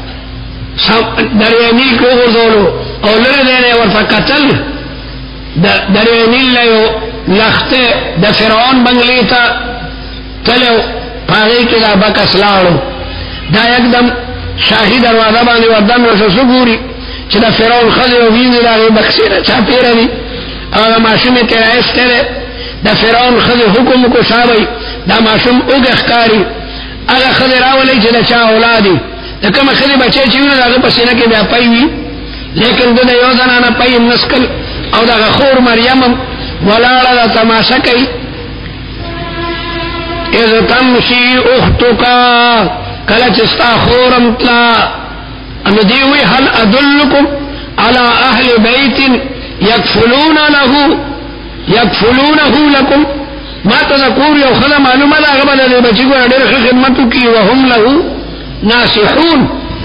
دریانی کو غزولو او لرے دینے ورفا قتل دریانی لیو لختے دا فرعون بنگلی تا تلیو پاگئی کی دا بکس لاڑو دا یک دم شاہی دروازہ باندې وردن وشو سگوری چی دا فرعون خضی و ویدی دا غی بکسی دا چاپی روی او دا معشوم تیرائستے دے دا فرعون خضی حکم کو شابی دا معشوم اگ اخکاری اگا خضی راولی چی دا چا اولادی دا کم خضی بچے چیونا دا غی پسینہ کی بیا پایوی لیکن دا دا یو زنانا پایم نسکل او دا غخور مریمم ولاړه دا تماشا کوي اذ تمشي اختك کله چې ستا خورم تلا انو دی وی هل ادلکم على اهل بیت یکفلون له یکفلونه لكم ما تذکور یو خدا معلومه دا هغه باندې بچی کو ډېر خدمتو کی وهم له ناصحون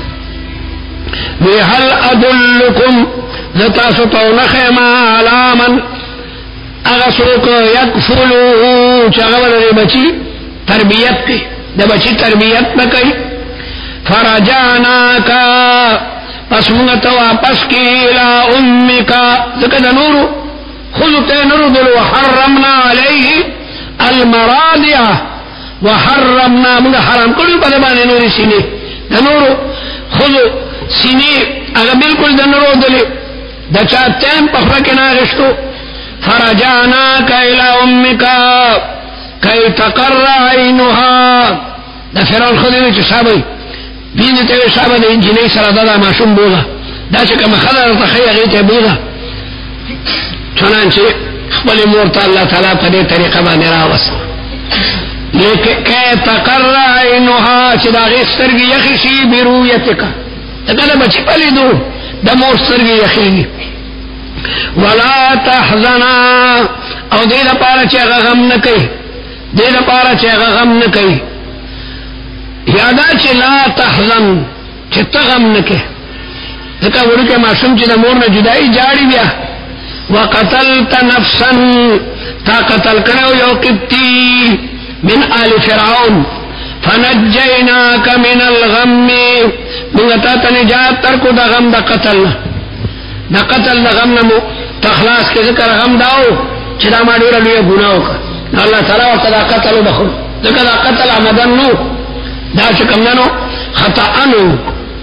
وی هل ادلکم ذتا ستونخ ما علامن اغسوک یکفلو چاگوال دے بچی تربیت کی دے بچی تربیت نکی فرجاناکا پس منگتا واپس کی الى امکا ذکر نورو خذتے نورو دلو وحرمنا علیہ المرادع وحرمنا منگا حرام کلو پا دبانے نوری سینے دنورو خذو سینے اگر بالکل دنورو دلی دا چاہتیم پخرک ناغشتو فرجعناك الى امك كي تقر عينها دا فرعون خدوی چه صحابی بینی تیوی صحابه دا انجلی سر دادا معشوم بوغا دا چه کم خدر تخیع غیت بوغا چنانچه خبال مورتا اللہ تعالیٰ پا دی طریقہ بانی راوست لیکن كي تقر عينها چه دا غیسترگی یخشی برویتکا دا کدا بچی پلی دو دا مورسترگی یخیگی ولا تحزنا او دې د پاره چې غم نه کوي دې د پاره چې غم نه کوي یادا چې لا تحزن چې ته غم نه کوي ځکه ورکه معصوم چې د مور نه جدای جاړي بیا وقتلت نفسا تا قتل کړو یو قبطی من آل فرعون فنجیناک من الغم موږ ته نجات ترکو د غم د قتل دا قتل دا غم نمو تخلاص کے ذکر غم داو چدا ما ډیره لوی ګناه وکړه الله تعالی ورته دا قتل بخو ذکر دا قتل عمدن نو دا شکم نو خطا انو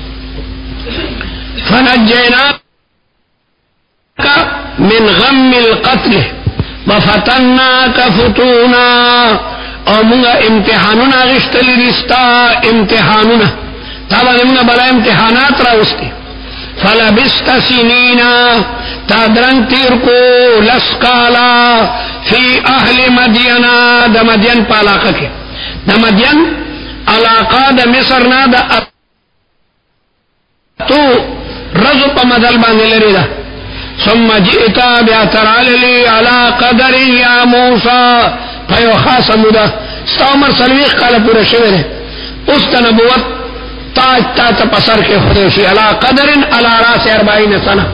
فنجیناک من غم القتل وفتناک فتونا او منگا امتحانونا غشتلی رستا امتحانونا تابا منگا بلا امتحانات راوستی فلبست سنینا تا درنگ تیر کو لسکالا فی اہل مدینہ دا مدین پالاقہ کے دا مدین علاقہ دا مصر نا دا تو رزو پا مدل باندے لری دا ثم جئتا بیاتراللی علا قدر یا موسیٰ پیو خاص مودا ستا عمر سلویخ کالا پورا شوئے اس تا نبوت تاج تا تا پسر کے خودشی علا قدر علا راس اربعین سنہ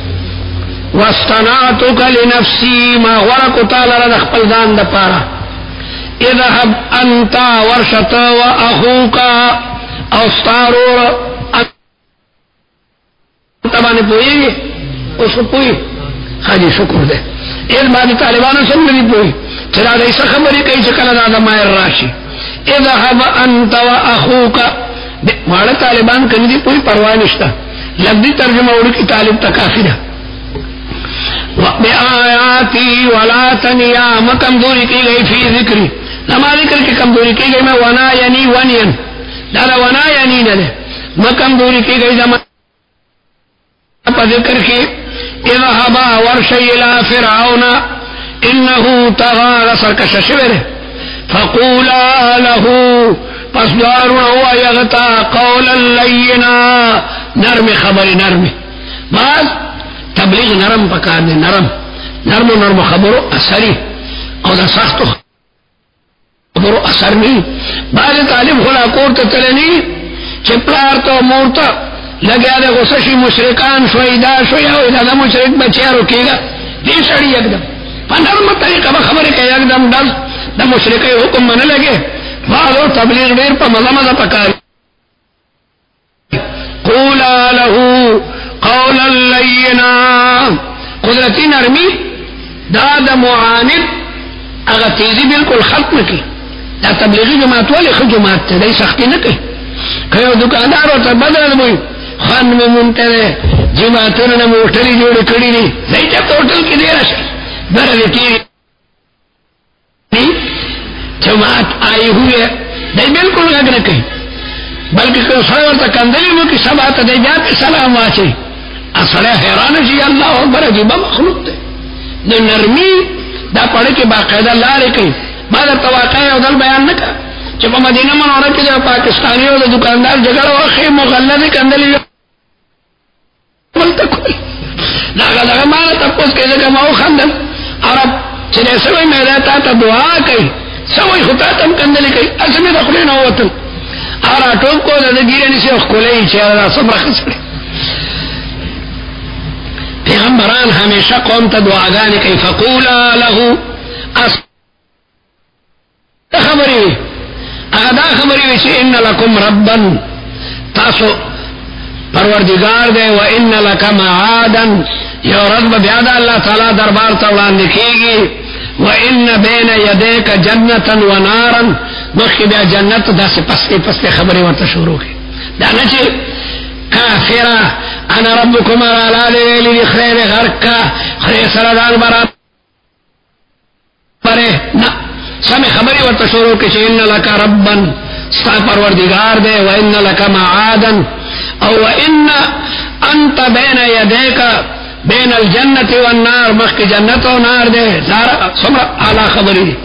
واستنعتک لنفسی ما غرق تالا ردخ پلدان دا پارا اذهب انتا ورشتا و اخوکا اوستارور انتا بانے پوئی گی اس کو پوئی خاجی شکر دے اس بات طالبانوں سب میں نہیں پوئی چلا دے ایسا خبری کئی چکل دادا مائر راشی اذهب انتا و اخوکا مارا طالبان کنی دی پوئی پرواہ نشتا لفظی ترجمہ اڑو کی طالب تکافی دا بآیاتی ولا تنیا مکمزوری کی گئی فی ذکری لما ذکر کی کمزوری کی گئی میں ونا یعنی ونین دادا ونا یعنی ندے مکمزوری کی گئی زمان پا ذکر کی اذهبا ورشی الى فرعون انہو تغا سرکش شور فقولا له پس دارنا ہوا یغتا قولا لینا نرم خبر نرم بعض تبلیغ نرم پکار دے نرم نرم و نرم خبرو اثری اور دا سخت خبرو اثر نہیں بعض طالب خلا کورتا تلنی چپلار تو مورتا لگیا دے غصشی مشرکان شوئی دا شوئی او دا مشرک بچیا رکی گا دی سڑی یک دم پا نرم طریقہ با خبری کہ یک دم ڈل دا مشرکی حکم من لگے بعضو تبلیغ دیر پا مزا مزا پکاری قولا لہو قولا لینا قدرتی نرمی دا دا معاند اگا تیزی بالکل ختم کی دا تبلیغی جماعت والی خود جماعت تے دای سختی نکی کئیو دکاندار ہوتا بدل بوئی خان میں منترے جماعتوں نے موٹری جوڑی کڑی نہیں نہیں جب ہوٹل کی دیر شا در دیتی جماعت آئی ہوئی ہے دای بالکل لگ نکی بلکہ کوئی سڑے ورطا کندلی مو کی سب آتا دے جاتی سلام واچی اصلے حیران جی اللہ اکبر عجیبہ مخلوق تے دے نرمی دا پڑھے کے باقاعدہ لارے کئی بعد تواقع ادھر بیان نکا چپا مدینہ منورہ کے جو پاکستانی ہو دا دکاندار جگڑ ہو خیم مغلہ دے کندلی ملتا کوئی لاغا لاغا مانا تپوس کے جگہ ماؤ خاندن عرب چلے سوئی میں رہتا تا دعا کئی سوئی خطا تم کندلی کئی اسمی دخلین ہوتن آرہ ٹوب کو دا گیرے نسی اخکولے ہی چہرہ سب رخص کرے پیغمبران ہمیشہ قوم تا دعاگانی کئی فقولا لہو اس خبری ادا خبری ویچی ان لکم ربن تاسو پروردگار دے و ان لکم معادن یو رضب بیادا اللہ تعالی دربار تولان دکھے گی و ان بین یدیک جنتا و نارا مخی بیا جنت دا سے پستے پستے خبری ورطا شروع کی دانا چی کافرہ انا ربکم ارالا دے ویلی دی خیر غرکا خیر سردان برا برے نا سمی خبری ورطا شروع کی چی ان لکا ربن ستا پروردگار دے و ان لکا معادن او و ان انت بین یدیکا بین الجنت والنار مخی جنت و نار دے زارا سمرا اعلی خبری دی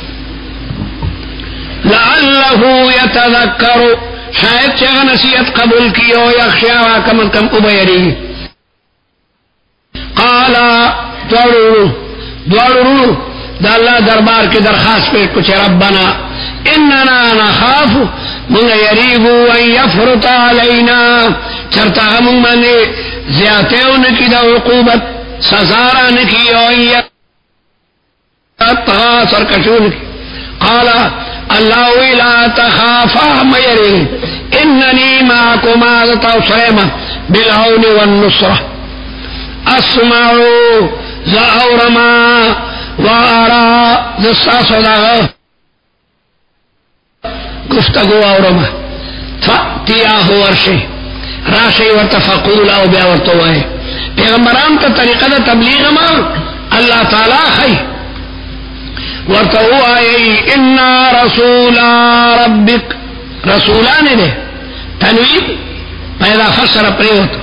لعلہو یتذکرو شاید چاہ نصیحت قبول کی ہو یخشیاوہ کم از کم ابیری قالا دوڑو دوڑو دا اللہ دربار کی درخواست پیٹ کچھ ربنا اننا نخاف من یریبو ان یفرط علینا چرتا ہم من زیادتیوں نکی دا عقوبت سزارا نکی او ان یتغا سرکشو نکی قالا اللہ لا تخافا میری اننی معکما توسرما بالعون والنصرہ اسمعو زاورما وارا زساسو دا گفتگو اورما فاتیاہ ورشی راشی ورتفقول او بیا ورتوائے پیغمبران تا طریقہ دا تبلیغ ما اللہ تعالی خی ورتو آئی انا رسولا ربک رسولان دے تنوید پیدا فسر پریوت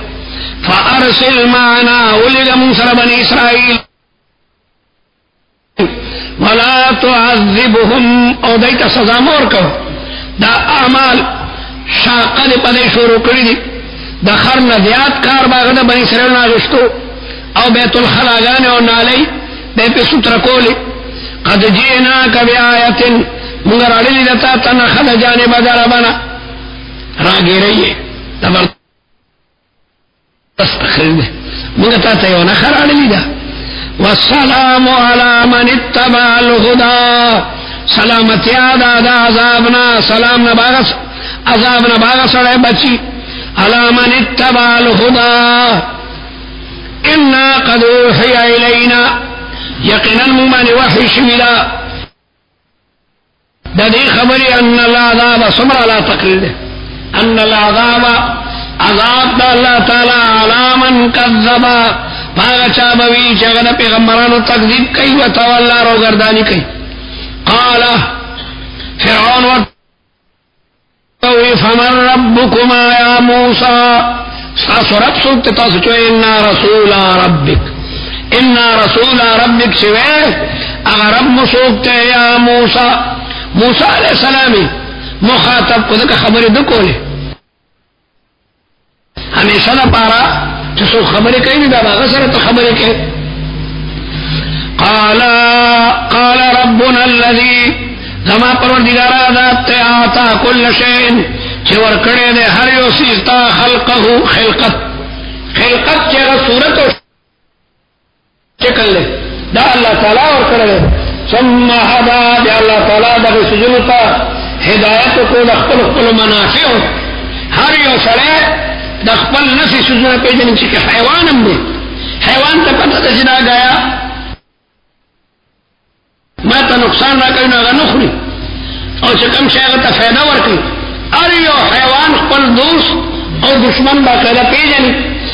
فارسل معنا ولد منصر بنی اسرائیل ولا تعذبهم او دیتا سزا مور کو دا اعمال شاقه دی پدی شروع کری دی دا خر ندیات کار باغ دا بنی اسرائیل ناغشتو او بیت الخلاگان او نالی بے پی ستر کولی قد جئناک بی آیت مگر علی دتا تنخد جانب در بنا راگی رئی ہے دبر تستخر دے مگر تا تیو نخر علی دا والسلام على من اتبع الهدى سلامت یادا دا عذابنا سلام نباغس عذابنا باغس رہے بچی على من اتبع الهدى انا قد اوحي الينا یقینا ممن وحی شویلا دا دی خبری ان العذاب سمر لا تقریر دے ان العذاب عذاب دا اللہ تعالی علی من کذبا پاگا چابوی چاگا پیغمبرانو تکذیب کئی و تولا رو گردانی کئی قالا فرعون ورطوی فمن ربکما یا موسیٰ ساسو رب سوکتے تاسو چوئے انا رسولا ربک انا رسولا ربک سوئے اگر رب مسوکتے یا موسیٰ موسیٰ علیہ السلامی مخاطب کو دکا خبری دکو لے ہمیشہ دا پارا جسو خبری کئی نہیں بابا غسر تو خبری کئی قال قال ربنا الذي زما پروردگارا ذات تے آتا کل شئین چور کڑے دے ہر یو سیزتا خلقہ خلقت خلقت چیغا صورت و شکل لے دا اللہ تعالیٰ اور کڑے دے ثم حدا دے اللہ تعالیٰ دا سجنتا ہدایت کو دخل اخبر منافع ہر یو سڑے دخل نفی سجنہ پیجن چکے حیوانم دے حیوان تا پتہ تجنا گیا ما تا نقصان را کرنا اگر نخری اور چکم شیغتا فیدہ ورکی ار یو حیوان خپل دوست اور دشمن باقیدہ پیجن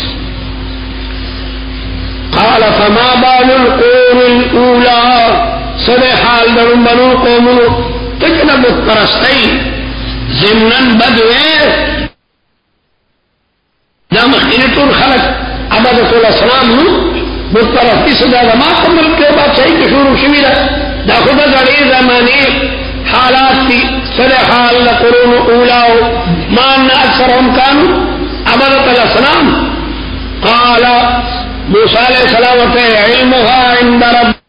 قال فما بال القرون الاولى سد حال درن بنو قومنو تکنا بتپرستی ضمنن بدوے دا مخینی طور خلق عبادت اللہ السلام نو بتپرستی سدا دا ما قبل کے بعد صحیح کی شروع شوی دا دا خدا زڑی زمانی حالات تی سد حال قرون اولاو ما ان اکثرهم کانو عبادت اللہ السلام قال موسیٰ علیہ السلام علمها عند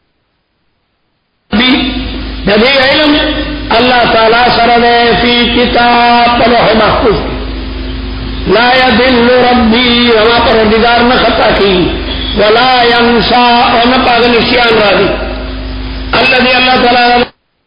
ربی جدی علم اللہ تعالیٰ سردے فی کتاب لوح محفوظ لا يدل ربی وما پروردگار نہ خطا کی ولا ينسى اور نہ پاگل نسیان راضی الذي اللہ تعالیٰ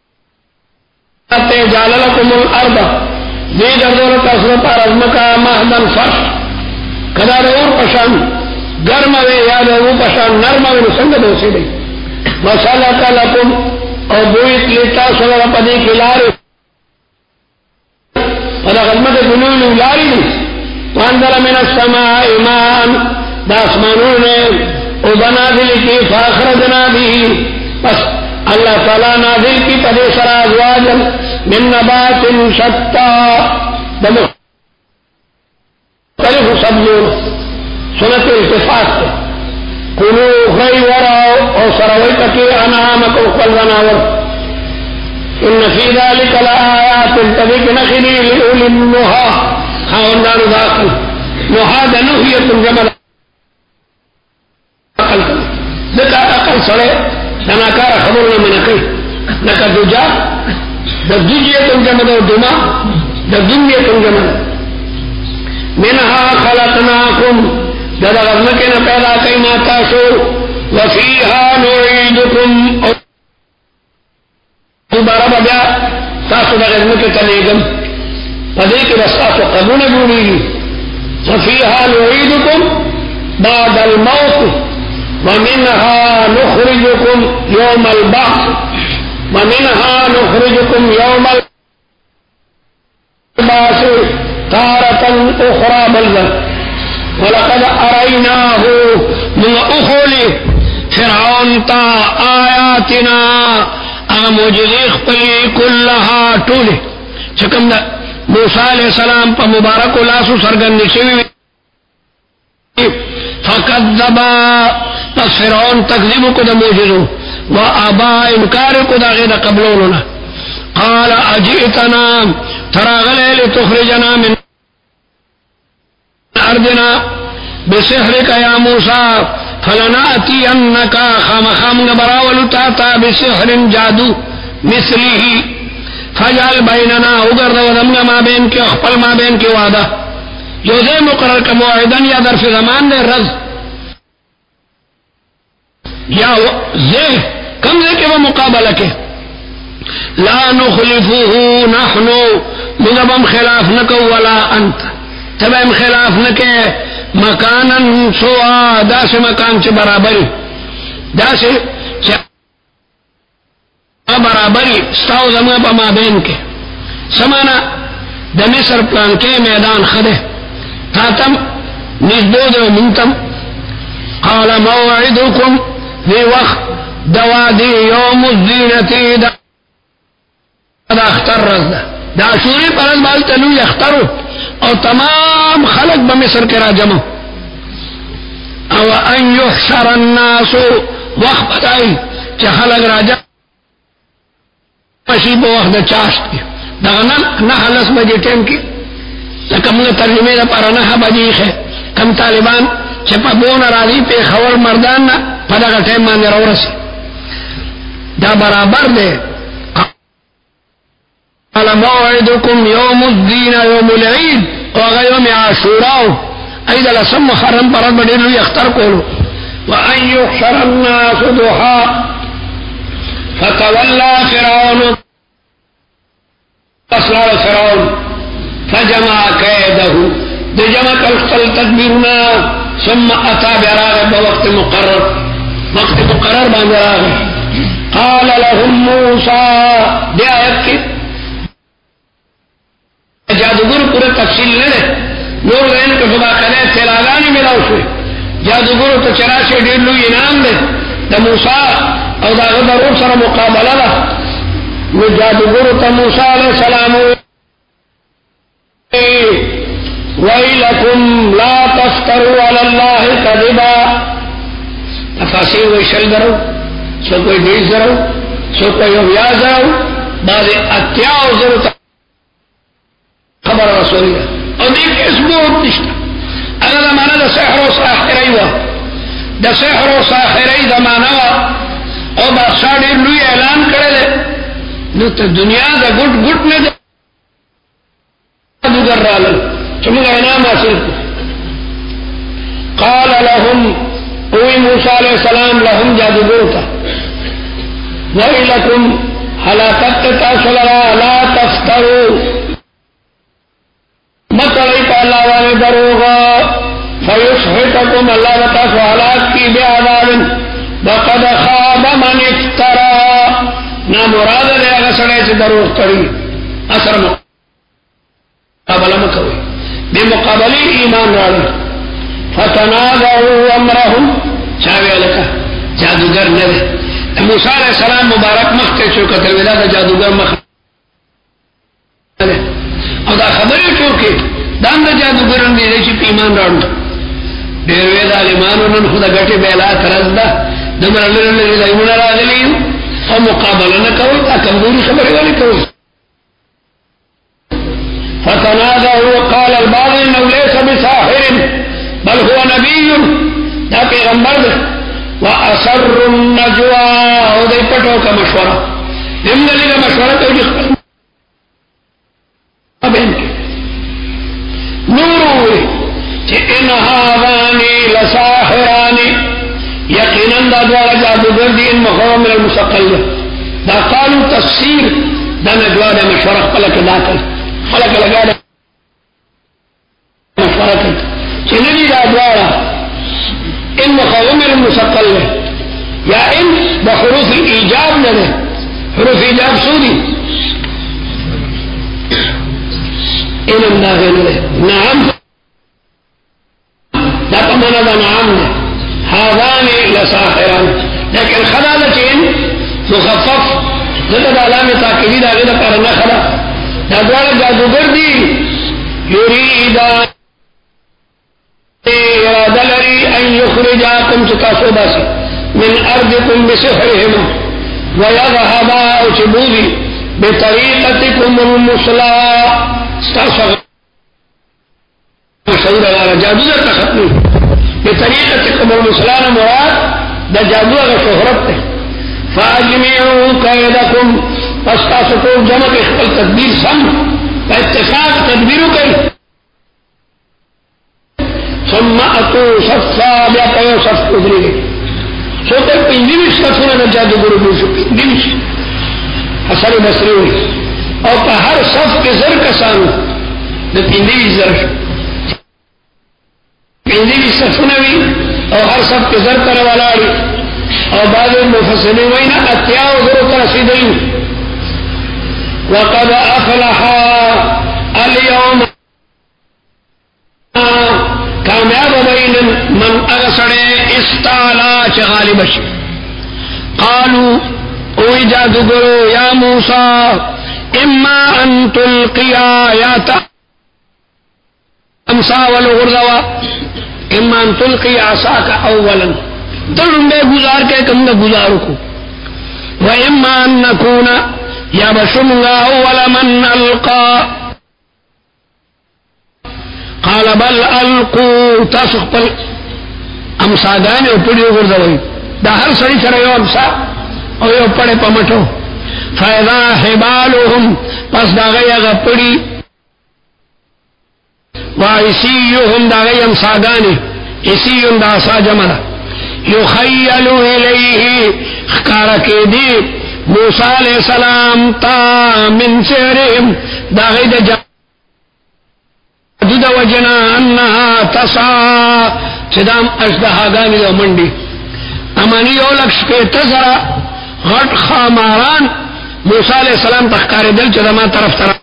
جعل لكم الارض دی گردور تاثر پر ازمکا مہدن فرش کدا دور پشان گرم وے یا دو پشان نرم وے سنگ دو سی دی مسالہ کا لکم اور بوئیت لیتا سنر پدی کی لاری پدا غزمت دلول لاری دی واندر من السماء ایمان دا اسمانون نے او بنازل کی فاخرجنا بھی پس اللہ تعالیٰ نازل کی پدے سرا ازواجا من نبات شتا دمخ مختلف سبزون سنت التفاق تے کلو خی وراؤ اور سروی تکی انعامک اقبل وناور ان فی ذالک لآیات تبک نخلی لئولی النحا خاوندان داخل نحا دنوحیت جمل اقل ذکا اقل سڑے دناکار خبر نمین کئی نکا دجا دجیتم جمل و دما دجیتم جمل منها خلقناکم جدا غزمکے نہ پیدا کئی ماتا شو وفیہا نعیدکم دوبارہ بیا تاسو دا غزمکے تلیگم پدے کی رساسو قبول بولی وفیہا نعیدکم بعد الموت ومنها نخرجكم يوم البعث ومنها نخرجكم يوم البعث تارة أخرى بلغة ولقد أريناه من أخولي فرعون تا آياتنا آمجزيخ پلی كلها طوله چکم دا موسیٰ علیہ السلام پا مبارک لاسو سرگن نشوی فکذبا پس فرعون تکذیب کو دا موجزو وابا انکار کو دا غیر قبلوننا. قال اجئتنا تراغل لتخرجنا من ارضنا بسحرك يا موسى فلنأتينك خام خام براول تاتا بسحر جادو مثله فجعل بیننا اگر ودمنا ما بین کے اخپل ما بین کے وعدہ جو دے مقرر کا موعدن یا ظرف زمان دے رز یا زے کم دے کے وہ مقابلہ کے لا نخلفه نحن مذبم خلاف نکو ولا انت تبہم خلاف نکے مکانا سوا دا سے مکان سے برابری دا سے برابری ستاو زمان پا ما بین کے سمانا دا مصر پلان کے میدان خدے تاتم نزدو دو منتم. قال موعدکم دی وقت دوادی یوم الزینتی دا دا اختر رز دا دا عشوری پرز بال تلو یخترو اور تمام خلق بمصر کے راجمو او ان یحشر الناس وقت بتائی چا خلق راجم پشیب وقت چاشت کی دغنا نہ لس بجے ٹیم کی لکم نے ترجمے دا پارا نہ بجی ہے کم طالبان چپا بون راضی پہ خور مردان نہ پدا کا ٹیم مان رو رسی دا برابر دے. قال موعدکم یوم الدین یوم العید وغا یوم عاشوراء ایدہ لسم محرم پرد بڑیلو یختر کولو. وان یحشر الناس ضحا فتولى فرعون فصلى فرعون فجمع كيده بجمع كالخل تدبيرنا ثم أتى براغب وقت مقرر وقت مقرر بان براغب. قال لهم موسى دي آیت کی جادوگر پورے تفصیل لے نور دین کے خدا کرے تیلاغانی میرا اسے جادوگر تو چرا سے ڈیڑھ لو انعام دے دا موسیٰ او دا غدر سر مقابلہ دا وہ جادوگر تا موسیٰ علیہ السلام وَإِلَكُمْ لَا تَفْتَرُوا عَلَى اللَّهِ كَذِبًا تفاصیل وہ شل درو سو کوئی بیس درو سو کوئی ویاز درو بعد اتیاء و ضرورت خبر رسولیہ اور دیکھ اس بہت نشتا اگر زمانہ دا سحر و ساحری ہوا دا سحر و ساحری زمانہ ہوا اور بادشاہ ڈیر لوی اعلان کرے دے نو تو دنیا دا گٹ گٹ میں دے جادوگر رالل چمگا انعام حاصل کو. قال لهم اوی موسیٰ علیہ السلام لهم جادوگر تا وَإِلَكُمْ حَلَاقَتْ تَاسُلَرَا لَا تَفْتَرُوا مطلعی کا اللہ والے دروغا فَيُسْحِتَكُمْ اللہ بتا سوالات کی بِعَذَابٍ وَقَدْ خَابَ مَنِ افْتَرَا نا مراد دے اگر سڑے سے دروغ کری اثر مقابلہ مکوئی بے مقابلی ایمان راڑی فتنازعوا امرهم چاوے لکا جادوگر نوے موسیٰ علیہ السلام مبارک مختے چوکا تلویدہ دا جادوگر مخ اور دا خبری چوکے دام دا جادوگر اندی دیشی پی ایمان راڑو دیروے دا لیمانو نن خدا گٹی بیلا ترز دا دمرا لرلی دا ایمان راغلیم اور مقابلہ نکوئی تا کمزوری خبری والی کوئی. فتنازعوا وقال البعض انه ليس بساحر بل هو نبي دا پیغمبر دے واسر النجوى او دے پٹو کا مشورہ دم دلی کا مشورہ تو جس بہن کے نور کہ ان هذان لساحران یقینا دا دوار جادوگر دی ان مخوم من المسقل دا قالوا تفسیر دا نجوى دا مشورہ فلک داخل فلک لگا دا مشورہ کرتا چنری دا دوارا ان مخوم من المسقل یا ان بحروف ایجاب نہ حروف ایجاب سودی علم داخل ہے نعم دا تمانا دا نعم نے هذان لساحران لیکن خدا دا چین مخفف زدد علام تاکیدی دا غیر پارنا خدا دا دوارا جادوگر دی یریدان ارادہ لری ان یخرجاکم چکا سودا سی من ارضكم بسحرهم ويذهبا وشبوذي بطريقتكم المثلى استغفر سورة على جادو در ختمی بطریقتکم المثلی مراد دا جادو اگر شہرت ہے فاجمعوا قیدکم پس تاسو کو جمع اخبر تدبیر سم اتفاق تدبیرو کئی ثم اتو صفا بیا پیو صف ادری گئی سو تک پنجیوش صفونا دا جادو گرو بیشو پنجیوش حسن بصری ہوئی اور پا ہر صف کے زر کسانو دا پنجیوش زر پنجیوش صفونا بھی اور ہر صف کے زر پر والاڑی اور بعض مفسرین وینا اتیاو گرو ترسیدئی وقد افلح اليوم کامیاب بین من اغسڑے استعلا چ غالب شي قالوا او جادوگرو یا موسیٰ اما ان تلقیا یا امسا والغرزوا اما ان تلقی عصاک اولا تم بے گزار کے کم نہ گزارو کو واما ان نکون یا بشمگا اول من القا قال بل القوا تسقل امسا گانے پڑی غرزوئی دا ہر سڑی سر یو امسا او یو پڑے پمٹو فیضا حبالهم پس دا غی اغا پڑی وعیسیهم دا غی امسا گانے عیسیون دا سا جمرہ یخیلو الیہ خکارا کے دی موسیٰ علیہ السلام تا من سحرهم دا غی دا جمرہ دا وجنا انہا تسا چدام اشدہا گانی دا منڈی امانی اولکش پہ تزرا غٹ خاماران موسیٰ علیہ السلام تخکار دل چدما طرف طرف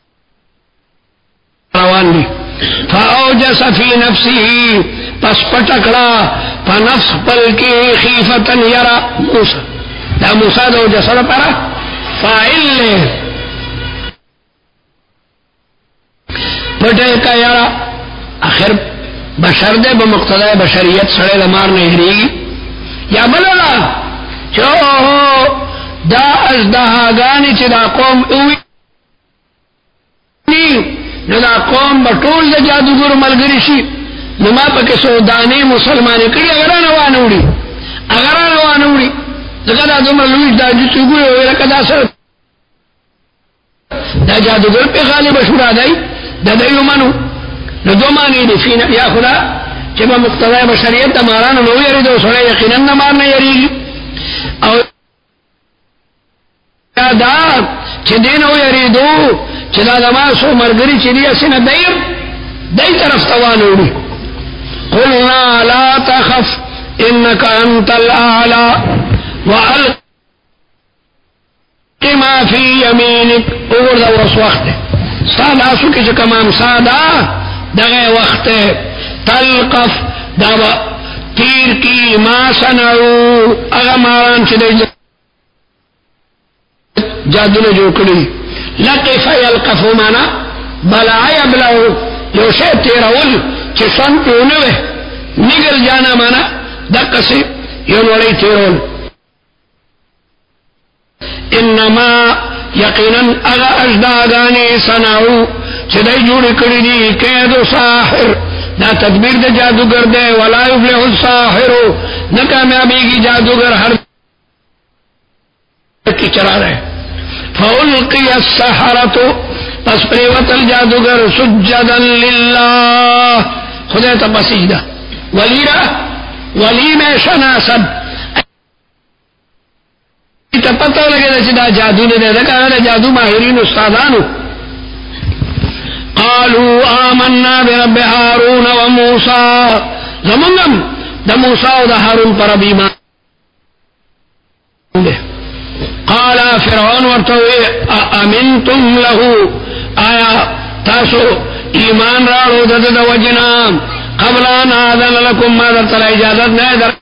روان دی فاوجس فی نفسی پس پٹکڑا فنفس پل کی خیفتا یرا موسیٰ دا موسیٰ دا اوجسر پرا فائل لے پٹے کا یارا آخر بشر دے بمقتضى بشریت سڑے دمار نہیں گی یا بللا چو دا ازدہا گانی چی دا قوم اوی دا قوم بطول دا جادوگر ملگری شی نما پا کسو دانے مسلمانی کری اگران وانوڑی اگران وانوڑی دکا دا دمر لویش دا جسو گوی ہوئی لکا دا سر دا جادوگر پہ غالب شورا دائی دا دایو منو نو دو مانی دی فینا یا خدا چی با مقتضای بشریت دا مارانو نو یری دو سڑے یقیناً نمارنا یری گی او دا چی دینو یری دو چی دا دما سو مرگری چی دی اسینا دیر دی طرف توانو دی قلنا لا تخف انکا انت الاعلا وعلق ما فی یمینک اوور دا ورس وقت سادا سو کی چکا مام سادا دغه وقت تلقف دابا تیر کی ما سنعو اغا ماران چی دی جادو نے جو کری لقف یلقفو مانا بلعی ابلعو یو شے تیرول چی سن پونوے نگل جانا مانا دقسی یو نولی تیرول انما یقیناً اغا اجدادانی سنعو چدائی جوڑی کری دی قید ساحر نا تدبیر دا جادوگر دے ولا یفلح الساحرو نکامیابی کی جادوگر ہر کی چرا رہے فَأُلْقِيَ السَّحَرَةُ پس پریوت الجادوگر سجدا للہ خدا تا سجدہ ولی را ولی میں شناسب تا پتہ لگے دا چی دا جادو نے دے دکا دا جادو ماہرین استادانو قالوا آمنا برب هارون و موسیٰ زمانگم دا موسیٰ و دا ہارون پر اب ایمان دے قالا فرعون ورطوئے امنتم لہو آیا تاسو ایمان راڑو دا دا وجنا قبلان آذن لکم مادر تلا اجازت نئے در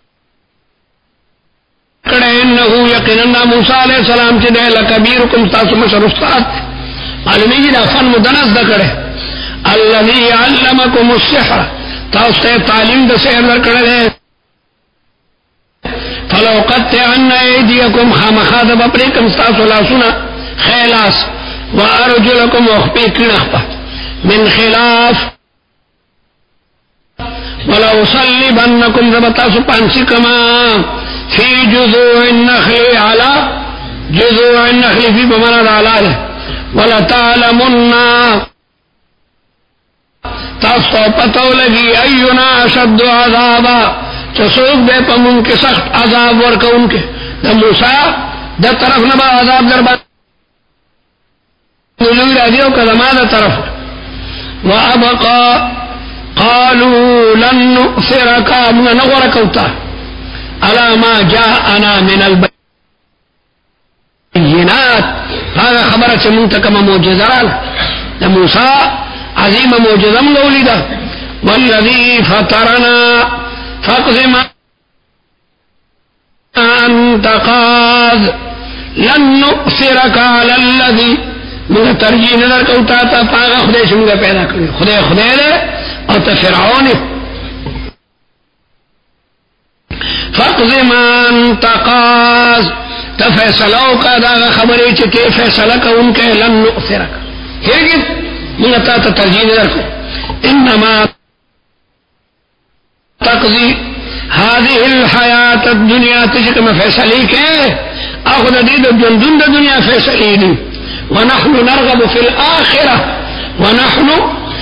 کڑے انہو یقیننا موسیٰ علیہ السلام چی دے لکبیرکم تاسو مشر استاد معلومی جی دا فن مدنس دا کڑے اللذی علمکم السحر تاسو تعلیم دا سحر در کڑے دے ولو قطعن ایدیکم خامخاد بپریکم ستاسو لاسونا خیلاس وارجلکم وخپی کنخپا من خلاف ولو صلبنکم زبتاسو پانسی کما فی جذوع النخل علا جذوع النخل فی بمند علا ولتعلمن تاسو پتو لگی اینا اشد عذابا چسوک دے پا من کے سخت عذاب ورکا ان کے دا موسیٰ دا طرف نبا عذاب در بات نزول رادیو کا دما دا طرف وابقا قالوا لن نؤثرکا من نغورکوتا علا ما جاءنا من البینات هذا خبرت منتکم موجزرال دا موسیٰ عظیم موجزم لولی دا والذی فطرنا فاقض ما انت قاض لن نؤثرك على الذي من ترجیح نظر کوتا تا پاگا خدای شمگا پیدا کرو خدای خدای دے اور تا فرعون فاقض ما انت قاض تا فیصلو کا دا خبری چکے فیصلہ کا ان کے لن نؤثرك ہیگی من تا تا ترجیح نظر کو انما تقضی هذه الحیات الدنیا تجھے میں فیصلی کے اخذ دید جندن دا دنیا فیصلی دی ونحن نرغب في الآخرة ونحن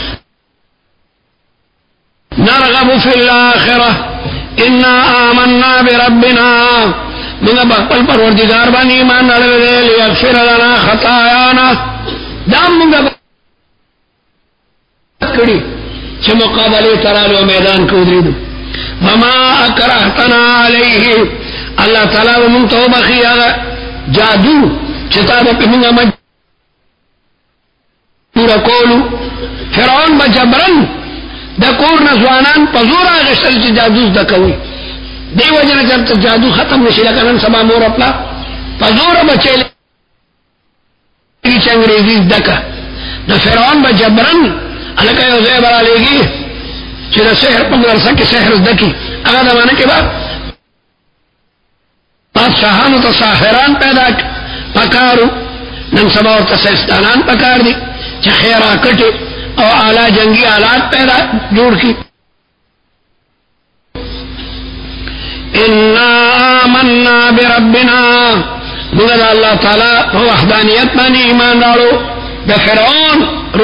نرغب في الآخرة إنا آمنا بربنا من بقبل پروردگار بان ایمان نلوے لیغفر لنا خطایانا دام من بکڑی چھ مقابلی ترالو میدان کو دریدو وما اکرہتنا علیہ اللہ تعالیٰ ومن توبخی آگا جادو چتابا پہ منگا مجبورا کولو فرعون بجبرن دا کور نزوانان پزورا غشتل چی جادوز دا کوئی دی وجہ جب تا جادو ختم نشی لکنن سبا مور اپنا پزورا بچے لگی چنگریزی دکا دا فرعون بجبرن اللہ کا یو زیبر آلے گی چی دا سحر پندر سکی سحر دکی اگا دا مانے کے بعد بادشاہانو تا ساحران پیدا پکارو نن سبا اور تا سیستانان پکار دی چی خیرہ کٹی او آلہ جنگی آلات پیدا جوڑ کی انا آمنا بربنا مگر اللہ تعالی وحدانیت مانی ایمان ڈالو دا فرعون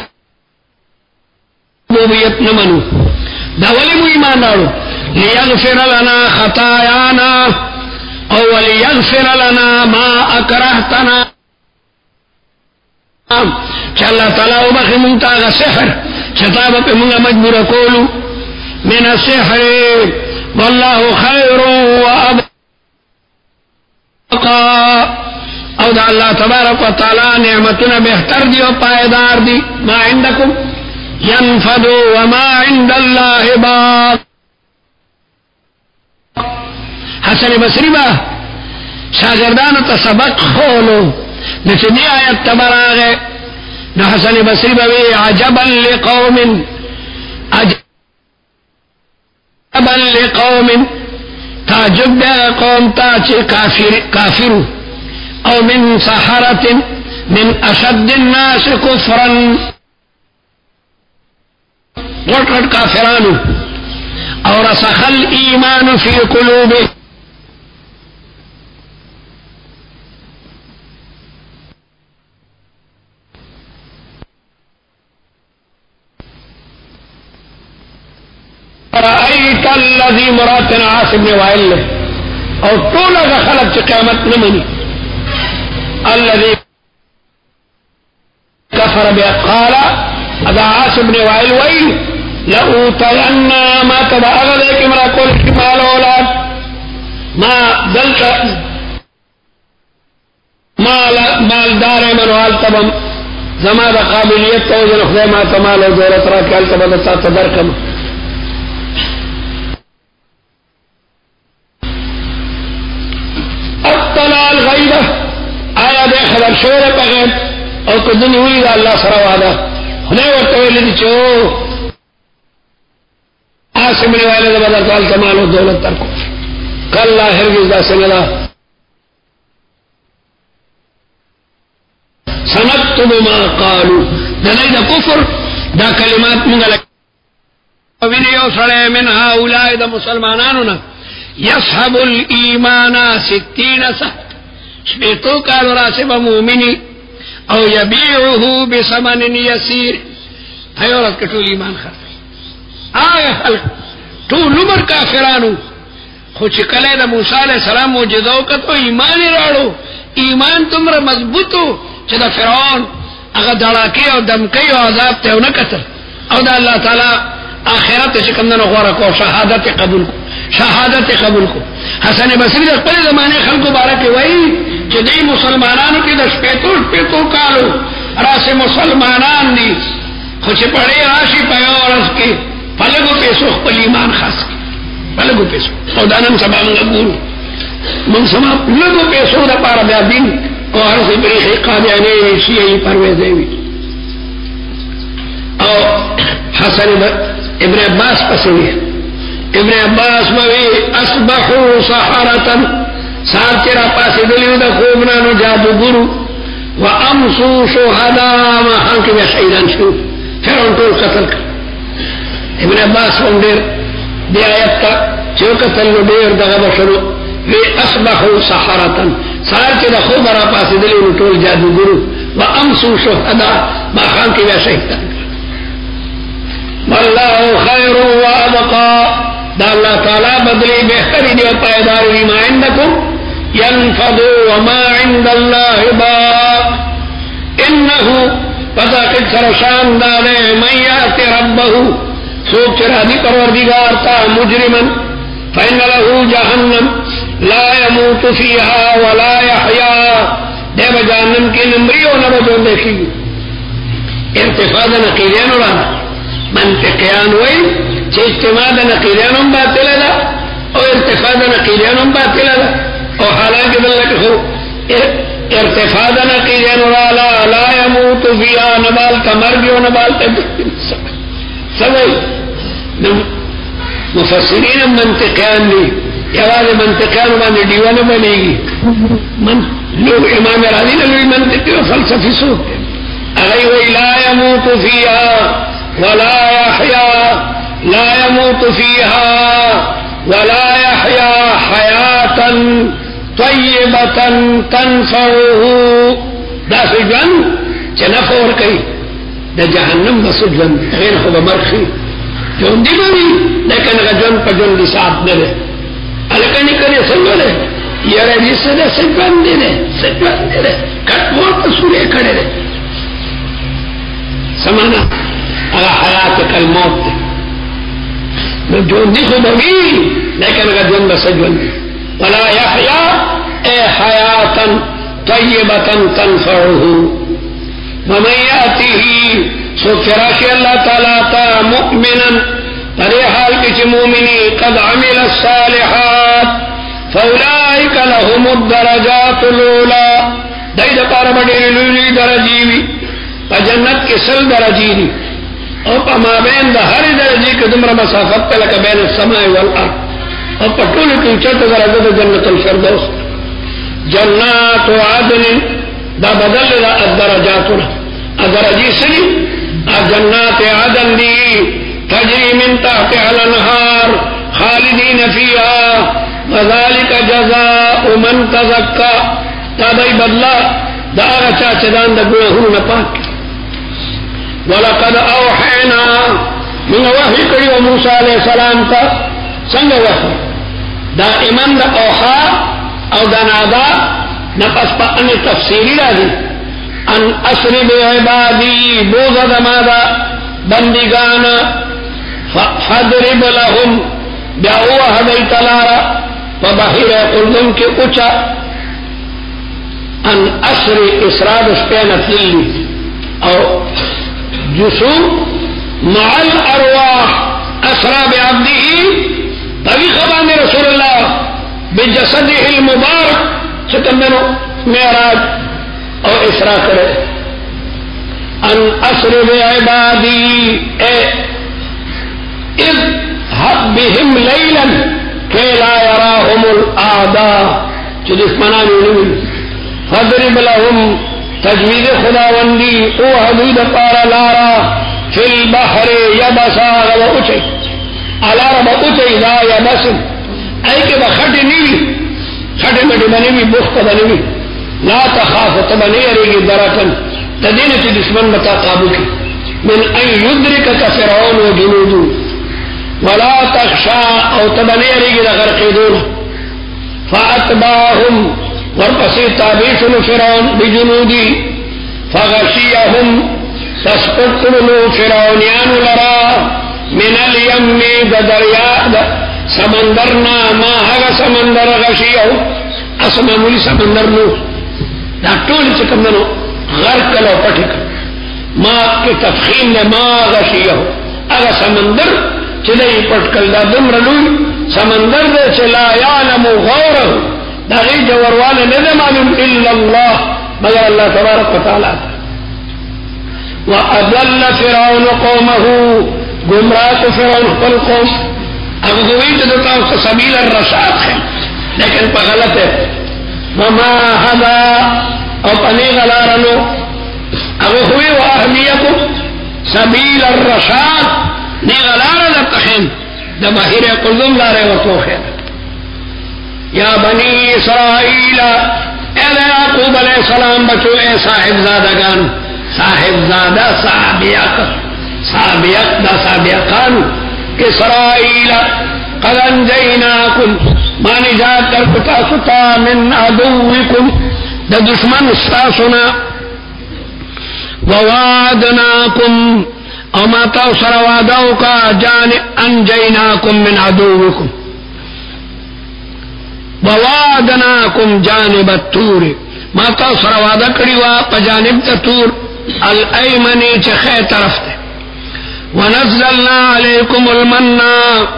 ربوبیت نمنو دا ولی مو ایمان ڈالو لیغفر لنا خطایانا او ولیغفر لنا ما اکرہتنا چا اللہ تعالیٰ بخی منتاغ سحر چتابا پہ منگا مجبور کولو من السحر واللہ خیر و ابقا او دا اللہ تبارک و تعالی نعمتنا بہتر دی و پائیدار دی ما عندکم ینفدو وما عند اللہ باق حسن بصری با شاگردانو تا سبق خولو نچنی آیت تبراغے نو حسن بصری با وی عجبا لقوم عجبا لقوم تعجب دے قوم تا چی کافر کافرو او من سحرت من اشد الناس کفرا غٹ غٹ کافرانو اور رسخ الایمان فی قلوبه رأيت الذي مراتنا عاصم وائل او طول اگا خلق چی قیامت نمانی الذي كفر بأقال اگا عاصم وائل وائل لأوتينا ما تبا اگا دیکھ مرا کول کی مال اولاد ما دلتا مال مالدار منوال تبم زمان قابلیت توجن خدای ما تمال و دولت را کال تبا دتا تدرکم اطلع الغیبہ آیا دے خبر شور پغیب اور کدن ہوئی دا اللہ سر وعدہ خدای ورطویلی دی چو عاصم نے والے دا بدر کال تمال و دولت ترکو کلا ہرگز دا سنلا سنكتب ما قالوا دلی دا کفر دا کلمات منگل وینیو سڑے من هؤلاء دا مسلمانانونا یصحب الایمان ستین سحت شبیتو کالو راسب مومنی او یبیعه بثمن یسیر ایورت کے طول ایمان خرد آئے خلق طول عمر کافرانو خوچ کلے دا موسیٰ علیہ السلام موجدو کا تو ایمان راڑو ایمان تمرا مضبوطو چھ دا فرعون اگر دڑاکی او دمکی او عذاب تے او نکتر او دا اللہ تعالی آخرت شکندن غورا کو شہادت قبول کو شہادت قبول کو حسن بصری دا پلے زمانے خلقو بارکی وئی چھ دی مسلمانانو کی دا شپیتو شپیتو کالو راس مسلمانان دی خوچ پڑے راشی پیورس کی پلگو پیسو خپل ایمان خاص کی پلگو پیسو او دانم سبا منگا گورو من سما لگو پیسو دا پارا بیا دین او عرصی بریخی قادیانی شیعی پرویزیوی او حسن ابن عباس پسوی ابن عباس موی اصبحو سحارتا سار تیرا پاسی دلیو دا خوبنانو جادو گرو و امسو شہدا محان کی بیا شہیدان شو پھر ان کو قتل کر ابن عباس ہم دیر دی آیت کا چو قتل نو دیر دغب شروع وی اصبحو سحارتا سار تیرا خوبنا پاسی دلیو ٹول جادو گرو و امسو شہدا محان کی بیا شہیدان واللہ خیر و ابقا دا اللہ تعالی بدلی بہتری دی پائیدار ما عندکم ینفدو وما عند اللہ باق انہو پتا کچھ سرشان دانے من یات ربہو سوک چرا دی پروردگار تا مجرمن فإن له جہنم لا يموت فیہا ولا یحیا دے بجانم کی نمریو نبجو دیکھی ارتفاد نقیدین اڑانا منطقیان ہوئی چھ اجتماع نقیدانم باطل دا او ارتفاع نقیدانم باطل دا او حالانکہ دلک ہو ارتفاع نقیدان رالا لا يموت فیہا نبالتا مرگیو نبالتا سوئی مفسرین منطقیان دی یواز منطقیان باندے دیوانا بنے گی من لوگ امام راضی نلوی منطقی و فلسفی سوکتے اگئی وی لا يموت فیہا ولا يحيى لا يموت فيها ولا يحيى حياة طيبة تنفعه دا سجن چنفور کئی دا جہنم بسجن غیر خوب مرخی جون دی بنی لیکن اگر جن پا جن دی ساتھ دے الکنی کرے سنگو دے یہ رجی سے دے سجن دے دے سجن دے دے کٹ موت سورے کھڑے دے سمانا اگر حیات کل موت دے جو نخو بگی لیکن اگر جن بسجن دی ولا یحیا اے حیاتا طیبتا تنفعه ومن یاته سو فراشی اللہ تعالیٰ تا مؤمنا پرے حال کچھ مومنی قد عمل الصالحات فاولائک لهم الدرجات الاولا دائی دا پارا بڑی لولی درجیوی پا جنت کے سل درجیوی اور پا مابین دا ہر درجی کے دمرا مسافت تلک بین السماء والارض اور پا طول کی چت درجہ جنت الفردوس جنات عدن دا بدل دا الدرجاتنا الدرجی سلی جنات عدن دی تجری من تحت الانہار خالدین فیہا وذالک جزاء من تزکا تابعی بدلا دا آغا چاچدان دا گناہوں نپاک وَلَقَدْ أَوْحَيْنَا من وحی کری و موسیٰ علیہ السلام تا سنگ وحی دائما دا اوحا او دا نادا نفس پا ان تفسیری را دی ان اسر بعبادی بوزا دا مادا بندگانا فَضْرِبْ لَهُمْ بیاؤا حدی تلارا فبحیر قلدن کے اچا ان اسر اسراد اسپینت للی او جسوم مع الارواح اسرا بعبده طریق بان رسول اللہ بجسده المبارک ستندنو معراج او اسرا کرے ان اسر بعبادی اے اذ حب بهم لیلا كي لا يراهم الأعداء چې دشمنان ونوي. فاضرب لهم تجوید خداوندی او حدود پارا لارا فی البحر یبسا رب اچھئی علا رب اچھئی دا یبس ای کہ بخٹ نیوی خٹ مٹی بنیوی بخت بنیوی لا تخاف تبنی اریگی درکن تدین چی دشمن بتا قابو کی من ان یدرکک فرعون و جنودو ولا تخشا او تبنی اریگی دا غرقیدون فاتباهم ورپسی تابیشن فرعون بجنودی فغشیهم تسقطلو فرعونیان لرا من الیم دا دریا دا سمندرنا ما هغا سمندر غشیہو اسمامولی سمندر نو دا طول چکم دنو غرق کلو پٹک ما کے تفخیم نے ما غشیہو اگا سمندر چلئی پٹکل دا دمرلوی سمندر دے چلا یعلم غورہو دا غی جوروان ندے معلوم الا اللہ مگر اللہ تبارک و تعالی. وَأَضَلَّ فِرْعَوْنُ قَوْمَهُ گمراہ کو فرعون قل قوم اب گوئی تو دیتا اس کا سبیل الرشاد ہے لیکن پا غلط ہے. وَمَا هَدَا او پنی غلارنو اب ہوئی وَأَهْمِيَكُمْ سبیل الرشاد نی غلارن اتخیم دا بحیر قلدم لارے وطو خیر. یا بنی اسرائیل اے یعقوب علیہ السلام بچو اے صاحب زادگان صاحب زادہ صحابیق صحابیق دا صحابیقان اسرائیل قد انجیناکم ما نجات کر کتا ستا من عدوکم دا دشمن استاسنا ووعدناکم او ما توسر وعدو کا جان انجیناکم من عدوکم ووعدناکم جانب التور ما توسر وعدہ کری وا پجانب تور الایمنی چخے طرف تے. ونزلنا علیکم المنّا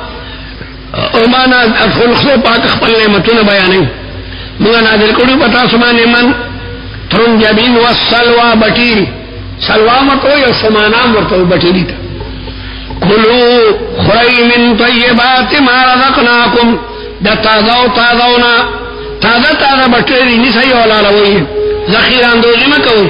امانا فلخو پاک خپل نعمتون بیانی منگا نازل کری پتا سمان من ترنجبین والسلوى بٹیری سلوى مکو یا سمانام ورطو بٹیری تا. کلو خری من طیبات ما رزقناکم دا تازاو تازاونا تازا تازا بٹیری نسائی والالاوئی ذخیران دوزی مکوئی.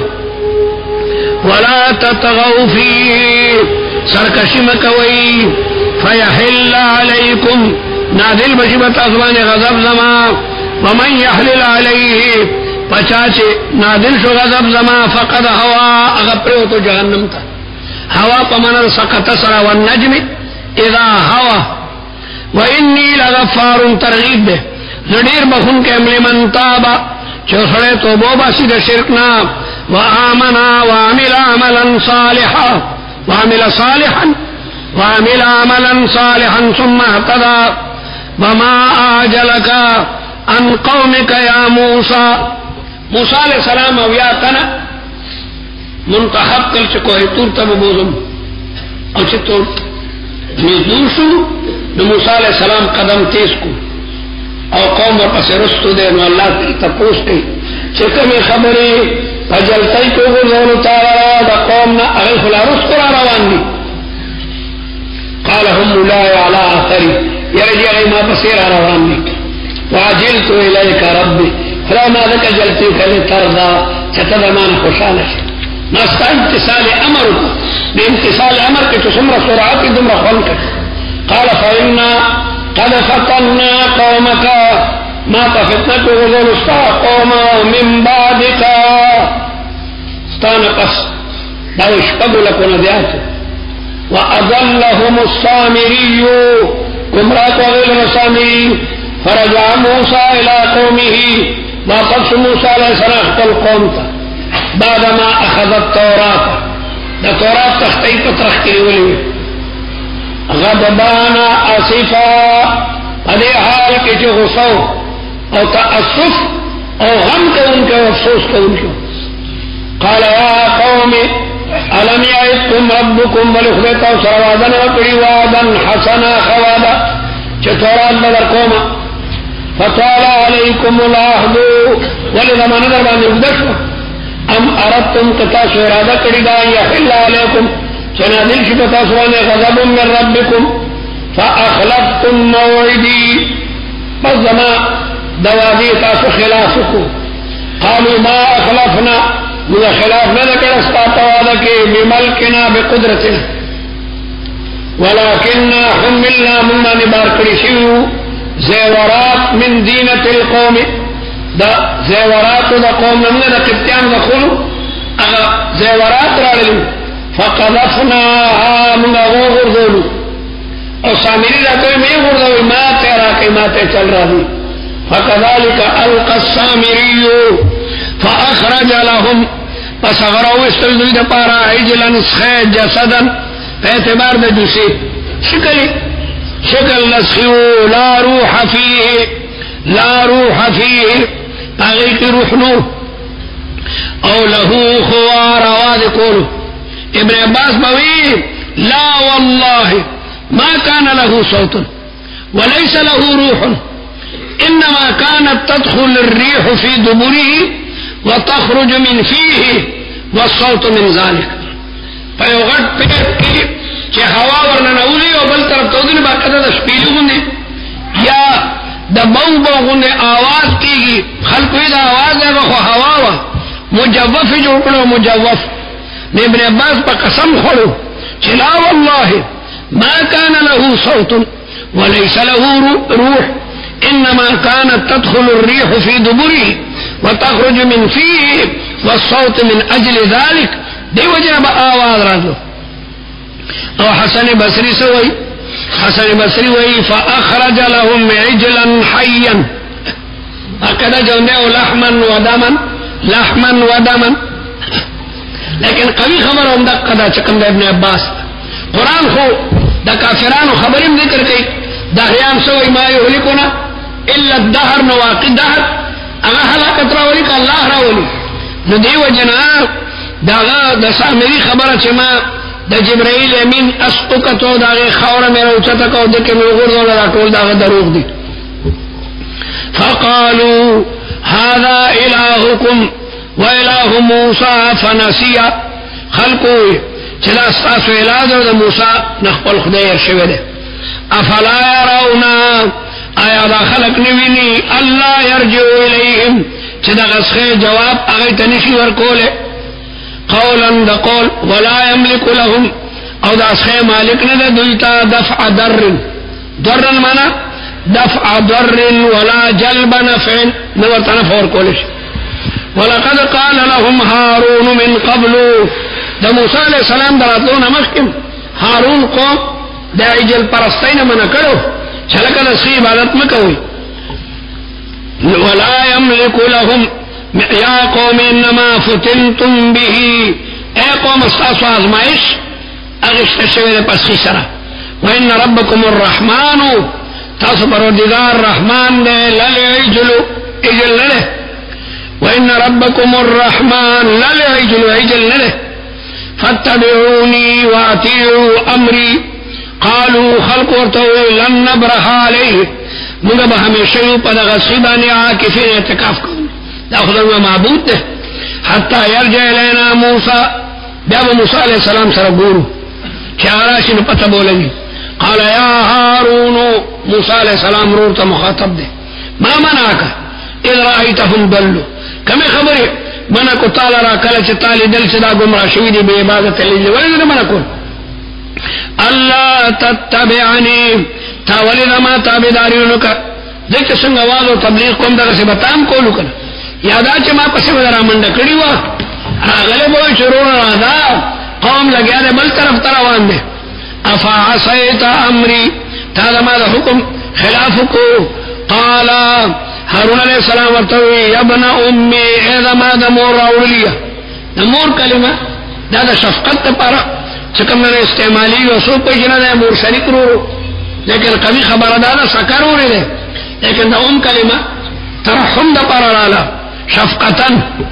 ولا تطغوا فيه سرکشی مکوئی فیحل علیکم نازل بشبت ازمان غضب زما ومن یحلل علیہ پچاچے نازل شو غضب زما فقد ہوا اغپریو تو جہنم تا ہوا پمنر سقط سرا والنجم اذا ہوا وانی لغفار ترغیب دے زدیر بخون کے عمل من تابا چوسڑے تو بوبا سید شرکنا وآمنا وعمل عملا صالحا وعمل صالحا وعمل عملا صالحا ثم اهتدى وما أعجلك عن قومك يا موسى. موسى علیہ السلام اویاتنا منتخب کل چکوہ تور تب بوزم او چطور مزدور شو نو موسیٰ علیہ السلام قدم تیز کو او قوم ورپس رستو دے نو اللہ تپوس دے چکمی خبری فجلتی کو گرزونو تارا دا قومنا اغیل خلا رستو را روان دی. قال هم مولائی علا آخری یرجی اغیل ما بسیر روان دی. وعجلتو الیک ربی فلا ما ذکا جلتی کلی تردا چتا دمان خوشانش ناستا امتصال امر کو بے امتصال امر کے تو سمرا سرعاتی دمرا خون کر. قال فإنا قد فتنا قومك ما تفتنا کو غزول استا قوما من بعدك استانا قص داوش قبل لكنا ذات وأضلهم السامري كمرات وغير السامري فرجع موسى إلى قومه وقص موسى عليه السلام القوم بعدما أخذ التوراة التوراة تختيط ترختي ولي غضبان أصفا هذه حال کے جو غصو او تأسف او غم کے ان کے افسوس کے ان کے. قال يا قوم ألم يعدكم ربكم ولخبتا سروادن وقري وادا حسنا خوادا چطورات بدر قوما فطال عليكم العهد ولذا ما نظر بان يقدشوا ام اردتم تتاسو ارادہ کری دا يحل عليكم چنادل شبتا سوانے غضب من ربكم فأخلفتم موعدي بس زما دوادی تاسو خلاف کو قالوا ما اخلفنا من خلاف نہ کر استاتا وعدہ کہ بملکنا بقدرتنا ولكننا حملنا مما نبار کرشیو زیورات من دینة القوم دا زیورات دا قوم نمنا دا قبطیان دا خلو اگا زیورات راللو فقذفناها من غوغر دولو اور سامری دا کوئی میں غردوی ما تیرا کئی ما تے چل رہا دی فكذلك القى السامري فاخرج لهم پس اغراو استلدوی دا پارا عجلا سخی جسدا اعتبار دا جوسی شکلی شکل نسخیو لا روح فیه لا روح فیه تاغیق روح نو او لہو خوار آواز کولو ابن عباس بوی لا والله ما كان له صوت وليس له روح انما كانت تدخل الريح في دبره وتخرج من فيه والصوت من ذلك فیوغت پیر کی چه ہوا ورننولی و بل طرف تودن باقیدہ دا شپیلو گندے یا دا بو بو گندے آواز کی گی خلقوی دا آواز ہے وخو ہوا و مجوف جو کرو مجوف نے ابن عباس پا قسم خورو چلا والله ما كان له صوت وليس له روح انما كانت تدخل الريح في دبره وتخرج من فيه والصوت من اجل ذلك دی وجہ با آواز راجو او حسن بصری سوئی حسن بصری وئی فاخرج لهم عجلا حيا اکدا جوندے لحما ودما لحما ودما لیکن قوی خبر ہم دقا دا چکم دا ابن عباس قرآن خو دا کافران خبریم ذکر کئی دہریان سوئی ما یهلکنا الا الدهر نواقی دہر اگا حلاکت راولی کا اللہ راولی نو دی وجنا داغا دا سامری خبر چما دا جبرائیل امین اسقکتو داغی خور میرا اچتکو دکی مغردو دا طول داغا دروغ دی فقالوا هذا الہکم و الہ موسیٰ فنسیہ خلقو چلا استاسو الہ دا موسیٰ نخپل خدیر شوه دے افلا یرونا آیا دا خلق نوینی اللہ یرجعو الیہم چدا غسخی جواب اغیت نشی ورکولے قولا دا قول ولا يملك لهم او دا اسخی مالک ندا دویتا دفع در در مانا دفع در ولا جلب نفع نورتا نفع ورکولش ولقد قال لهم هارون من قبل دا موسیٰ علیہ السلام دراتلون مخکم هارون قوم دا عجل پرستین منا کرو چلکا دا سی عبادت مکوی ولا يملك لهم یا قوم انما فتنتم به اے قوم استاسو آزمائش اغشت شوید پس خسرا وان ربکم الرحمن تاسو پروردگار رحمان دے للعجل اجل نلے وان ربکم الرحمن للعجل اجل نلے فاتبعونی واتیعوا امری قالوا خلق ورتوی لن نبرح علیہ مگا بہمیشیو پا دا غصیبانی عاکفین اعتکاف کرو دا خدا معبود دے حتی یرجع لینا موسیٰ بیاب موسیٰ علیہ السلام سر گورو چاراشی نو پتہ بولنگی قال یا ہارونو موسیٰ علیہ السلام رورتا مخاطب دے ما مناکا اذ رائیتهم دلو کمی خبری منا کو تالا را کلچ تالی دل چدا گمراہ شویدی بے عبادت لیلی ولی منا کن اللہ تتبعنی تا ولی ما تابداریونو کا دیکھ سنگ آواز و تبلیغ کم در سے بتام کولو کنا یادا چه ما پسی ودرا منڈا کری وا راغلے بوئی شرور رادا قوم لگیا دے بل طرف تروان دے افا عصیتا امری تا دما دا حکم خلاف کو قالا حارون علیہ السلام ورطوی ابن امی اے دما دا مور راوڑ لیا دا مور کلمہ دا دا شفقت تا پارا چکم نے استعمالی و سو کوئی جنا دے مور شریک رو لیکن کبھی خبر دا دا سکر ہو رہے دے لیکن دا ام کلمہ ترحم دا پارا رالا شفقتا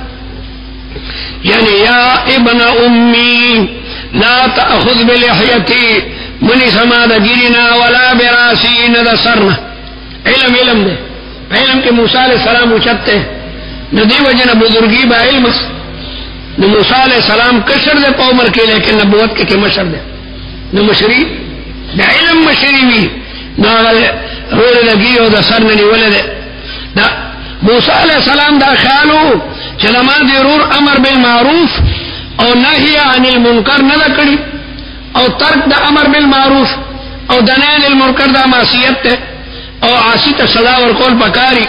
یعنی یا ابن امی لا تأخذ بلحیتی منی سما دا گیرنا ولا براسی ندا سرنا علم علم دے علم کے موسیٰ علیہ السلام اچھتے ندی وجہ بزرگی با علم نو موسیٰ علیہ السلام کشر دے پومر کے لیکن نبوت کے کے مشر دے نو مشری دا علم مشری بھی نو روڑ لگی او دا سر ننی ولد دا موسیٰ علیہ السلام دا خیالو چلما دی رور امر بالمعروف او نهی عن المنکر ندا کری او ترک دا امر بالمعروف او دنین المنکر دا معصیت تے او عاصی تا سزا ورکول پکاری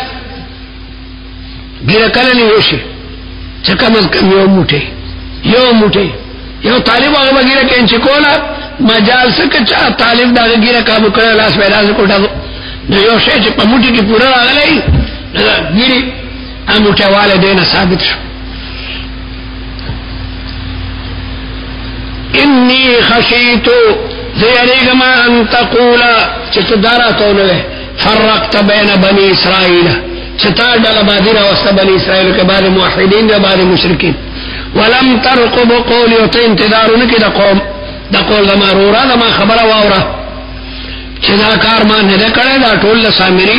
گیرہ کلنی وشی چکم از کم یو موٹے یو موٹے یو طالب آگا گیرہ کینچی کولا مجال سکر چاہ طالب دا گیرہ کابو کرا لاس بیلا سکر دا نو یو شے چی پا موٹی کی پورا آگلئی گیری ام موٹے والے دینا ثابت شو انی خشیتو زیریگما ان تقولا چت دارا تونوے فرقت بین بنی اسرائیل چتا ڈالا بادی راوستا بنی اسرائیل کے بعد موحدین کے بعد مشرکین ولم ترقب قولی و انتظارو نکی دا قوم دا قول دا ما رورا دا ما خبر واورا چدا کار ما ندے کڑے دا ٹول دا سامری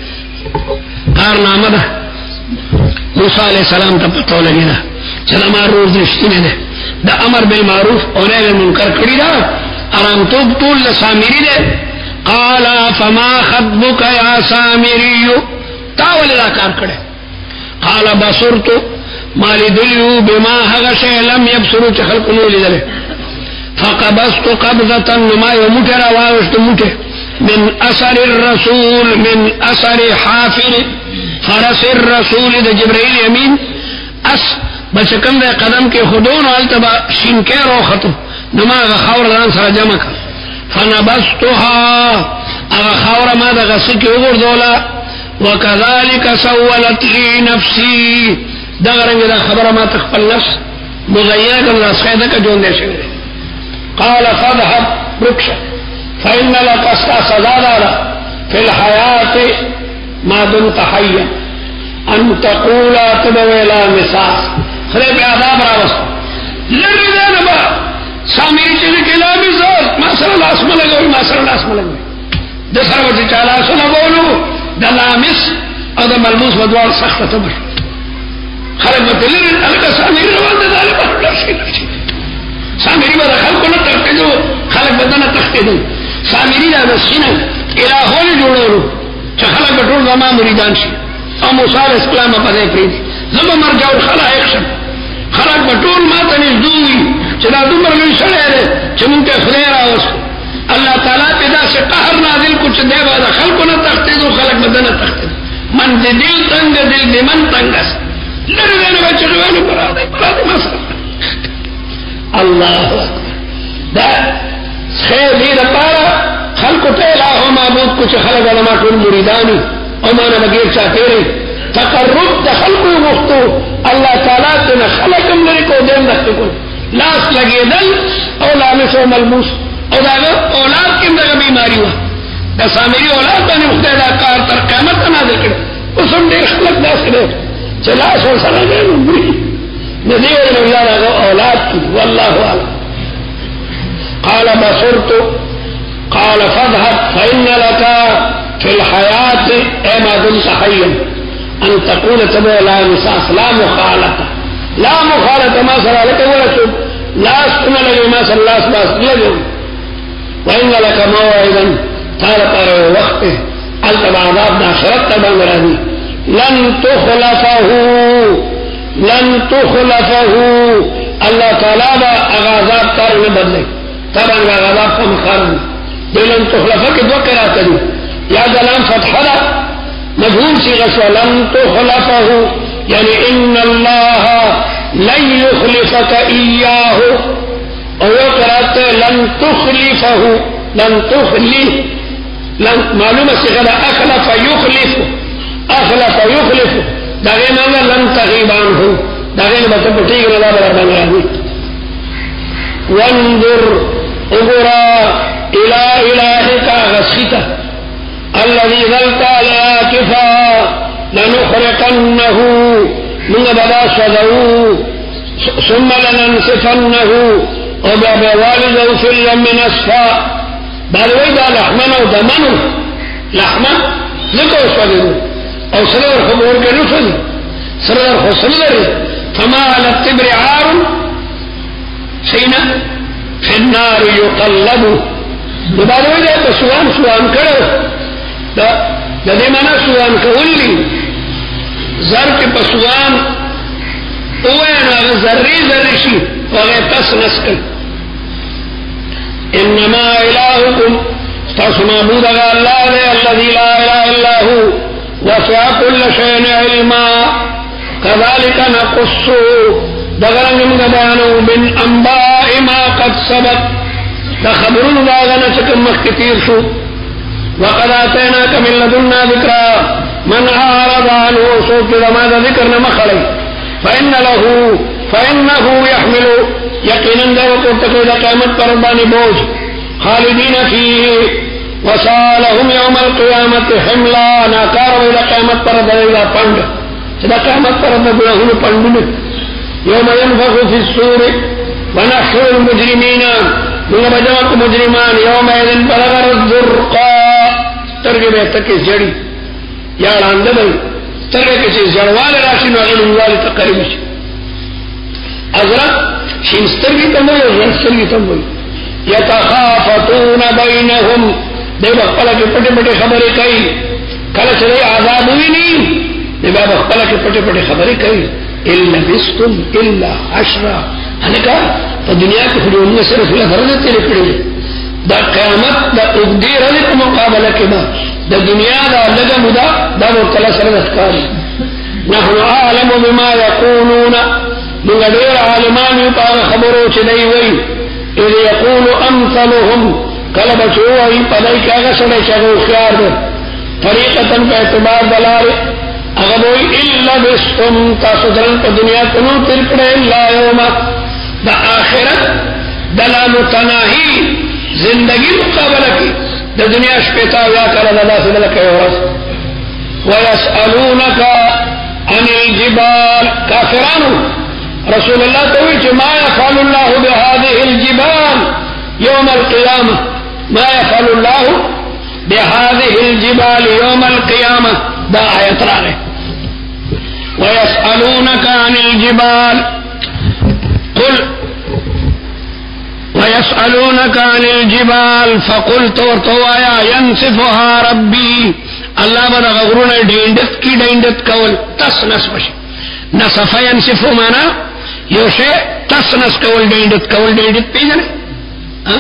کار نامہ دا موسیٰ علیہ السلام تا پتو لگی دا چدا ما رور درشتی ندے دا امر بالمعروف اور نہی منکر کڑی دا ارام تو ٹول دا سامری دے قالا فما خطبک یا سامری تاول دا کار کڑے قالا بصرتو مالی دلیو بما حغشے لم یبصرو چی خلق نولی دلے فقبضت قبضتا نما یموٹے رواوشت موٹے من اثر الرسول من اثر حافر فرس الرسول دا جبرائیل امین اس بچکم دے قدم کے خودون والتبا شنکے روختو نما اغا خور دان سر جمع کر فنبستها اغا خور ما دا غسکی اگر دولا وکذالک سولت لی نفسی دا غرنگ دا خبر ما تخفل نفس مغیر کن رسخیدہ کا جون دے شکر قال فاذهب رکشا فإن لك سزادارا في الحياة ما دمت حيا أن تقول تبويلا مساس خريب عذاب راوست لڑی دینا با سامیر چیزی کلا مساس ما سر اللہ اسم لگوی ما سر اللہ اسم لگوی دسر وقت چالا سنا بولو دا لامس او دا ملموس ودوار سخت تبر خريب مطلر الگا سامیر روان دا دالی بحر لرشی لرشی سامری با دا خلقو نا تختی دو خلق بدنا تختی دو سامری دا مسخینا الہولی جوڑولو چا خلق بطول زمان مریدان شی او موسیٰ علیہ السلام پدے پریدی زبا مرجعو خلائق شم خلق بطول ما تنیز دوی چلا دو مرلوی سڑے دے چمونتے خدیر آوستو اللہ تعالیٰ پیدا سے قہر نازل کچھ دے با دا خلقو نا تختی دو خلق بدنا تختی دو من دی دل تنگ دل دی من تنگ اس لڑی دینا بچے روانو برا دے برا دے مسئلہ اللہ اکبر دا خیر دید پارا خلق تیلہ معبود کچھ خلق علماء کل مریدانی امانا بگیر چاہتے رہے تقرب دا خلقو مختو اللہ تعالیٰ تینا خلقم لرکو دیم رکھتے کن لاس لگے دل او لامس و ملموس او دا اولاد کم دا بیماری ہوا دا سامری اولاد بانی مختے دا کار تر قیمت نازل کرے اسم دیر خلق دا سرے چلاس و سرے مری ندیو الوزار اگو اولاد کی واللہ عالم قال بصرت قال فاذهب فإن لك في الحياة اما دمت حيا ان تقول تبع لا مساس لا مخالطة لا مخالطة ما سرى لك ولا سب لا اسم لك ما سرى الله سباس لجو وإن لك موعدا تارة تارة وقته التبع عذاب ناشرت تبع مرادي لن تخلفه لن تخلفه اللہ تعالیٰ با اغاظات تار نے بدلے تب انگا اغاظات کا مخارن بے لن تخلفه کے دو قرآت دی یا دلام فتح دا مجھول سی غشوہ لن تخلفه یعنی ان اللہ لن یخلفک ایاہ اور وہ قرآت لن تخلفه لن تخلف لن معلوم سی غدا اخلف یخلف اخلف یخلف داغے مانا لن تغیبان ہو داغے بطا پٹھیگ ندا برابان رہی وانظر اگرا الى الہکا غسیتا الذي ظلت على كفا لنخرقنه من بدا صدو ثم لننصفنه وبوالده في اليم نصفا بالوی دا لحمن و دمن لحمن ذکر صدو او سرور خبور کے نفل سرور خسلر فما على التبر عار سینا في النار يقلب ببالوی دا بسوان سوان کرو دا دا دې معنا سوان کول دي زر کې پسوان اوه نه ذری ذری شي هغه تاسو نسکل انما الهكم تاسو معبود الله دی الذي لا اله الا هو وسع كل شيء علما كذلك نقص دغرنګ موږ بیانو من انباء ما قد سبق دا خبرونه دا غنه چې کوم مخکې تیر شو وقد اتيناك من لدنا ذكرا من اعرض عنه سوق ما ذكرنا مخلي فان له فانه يحمل يقينا ذلك تقول قيامت پر باندې بوج خالدين فيه وسالهم يوم القيامه حملا ناكار الى قيامت پر دایلا پند دا قیامت پر دغه پندونه يوم ينفخ في الصور ونحشر المجرمين من بجوات مجرمان يومئذ بلغر الزرقاء ترجمه تک جڑی یا لاندې دی ترګه چې جړوال راشي نو هغه نیواله تقریبا شي حضرت شینسترګي ته وایي ورسرګي ته وایي يتخافتون بينهم دغه خپل کې پټه پټه خبرې کوي کله چې عذاب ویني دغه خپل کې پټه پټه خبرې کوي الا بستم الا عشرة هلکه په دنیا کې خلونو سره خپل فرض تیر کړی دا قیامت دا اوږدې ورځې په مقابله کې ما د دنیا دا لږه موده دا ورته سره ښکاري نحن اعلم بما يقولون موږ ډېر عالمان یو په خبرو چې دی وایي اذ يقول امثلهم کله به چې وایي په دای کې هغه سړی چې هغه هوښیار دی طریقة په اعتبار د لارې هغه وایي الا بستم تاسو دلته په دنیا کې نو تیر کړی الا یومه د آخرت د لا متناهي زندگی مقابله کی د دنیا شپیتا یا کړه د الله تعالی کې ورس ويسالونك عن الجبال کافرانو رسول الله توي چې ما يفعل الله بهذه الجبال يوم القيامه ما يفعل الله بهذه الجبال يوم القيامه دا آیت راغله ويسالونك عن الجبال قل ويسألونك عن الجبال فقلت ورتوایا ينصفها ربي الله بدا غرونه ډیندت کی ډیندت کول تسنس بشي نصف ينصف معنا یو شی تسنس کول ډیندت کول ډیندت پیژنه ها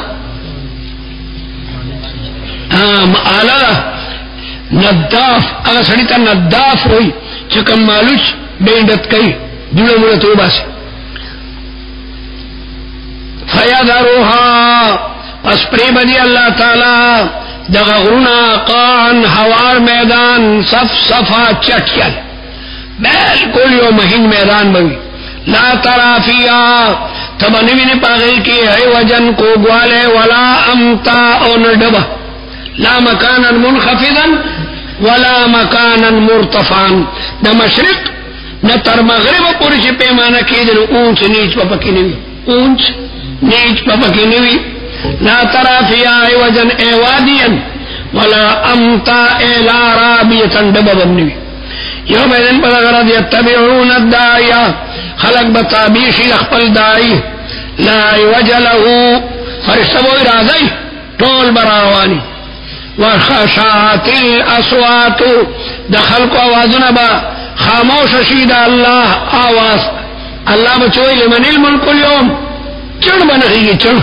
ها معالا نداف هغه سړی ته نداف وای چې کوم مالوچ ډیندت کوي دونه مونږ ته وباسي فیذروها پس پری بدی اللہ تعالی دغه غرونا قان هوار میدان صف صفا چټکل بالکل یو مهین میدان بوي لا ترى فيها تبنوی نه پاگل کی ہے وجن کو گوالے ولا امتا او ندبا لا مکانا منخفضا ولا مکانا مرتفعا نہ مشرق نہ تر مغرب پوری چی پیمانہ کی دن اونچ نیچ پپکی نوی اونچ نیچ پپکی نوی لا ترى فيها عوجا اي واديا ولا امتا اي لا رابية دببا نوی یوم ایدن پر غرد یتبعون الداعیہ خلق بتابیشی اخپل داعی لا عوج له فرشتبو ارادی طول براوانی وخشعت الاصوات دخل کو آوازنا با خاموش شید اللہ آواز اللہ بچوئی لمن الملک اليوم چڑ بنخیگی چڑ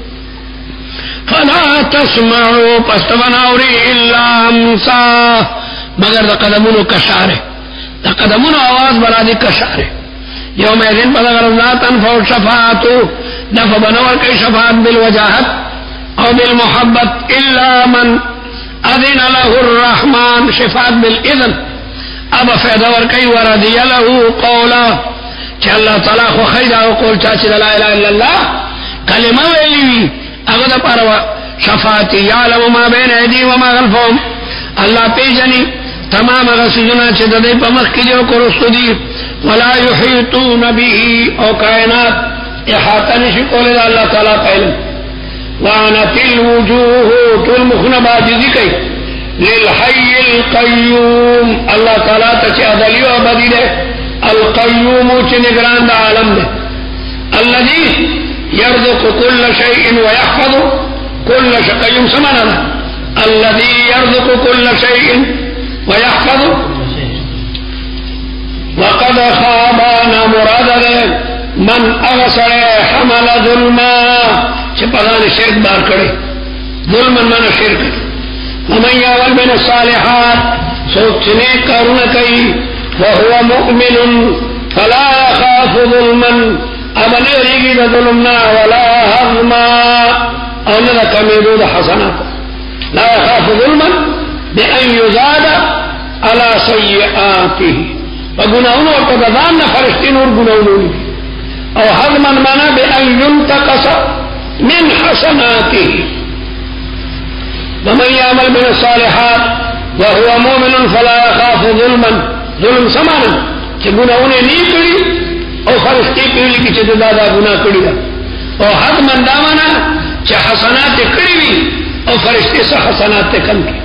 فلا تسمعوا پستبناوری الا امسا مگر دا قدمونو کشارے دا قدمونو آواز برا دی کشارے یوم ایدن پدغر لا تنفع شفاعتو نفع بنور کئی شفاعت بالوجاہت او بالمحبت الا من اذن له الرحمن شفاعت بالاذن اب فیدور کئی وردی له قولا چه اللہ تعالی خو خیدہ و قول چاچی لا الہ الا اللہ کلمہ ویلیوی اگر دا پاروا شفاعتی یعلم ما بین ایدی وما غلفهم اللہ پیجنی تمام غسیزنا چه ددی پمخ کی جو کرستو دی ولا یحیطون به او کائنات احاطہ نشی قول دا اللہ تعالی پہلم وعنت الوجوه طول مخنب آجزی کئی للحی القیوم اللہ تعالی تچے عدلیو عبادی دے القیوم چه نگران دا عالم دے الذي يرزق كل شيء ويحفظ كل شيء قيوم سمانا الذي يرزق كل شيء ويحفظ وقد خاب مراد من اغسر حمل ظلما چپدان شرک بار کرے ظلما من شرک ومن يعمل من الصالحات سوچنے کرن کئی وهو مؤمن فلا يخاف ظلما ابن ریگی ظلمنا ولا حظما اونا کمیدو دا حسنات لا يخاف ظلما بأن يزاد على سيئاته فگناہوں اور تدان فرشتین اور گناہوں او حظما مانا بأن ينتقص من حسناته ومن يعمل من الصالحات وهو مؤمن فلا يخاف ظلما ظلم سمانا کہ گناہوں نے نہیں کری او فرشتی پیلی کی چھتے دادا گناہ کری دا او حظما دامنا چھے حسنات کری بھی او فرشتی سے حسنات کم کی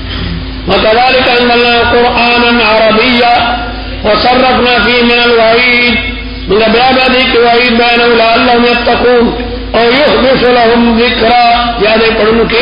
وكذلك أنزلنا قرآنا عربيا وصرفنا فيه من الوعيد من باب ذيك الوعيد بينه لعلهم يتقون او يحدث لهم ذكرى یاد پڑھنے کے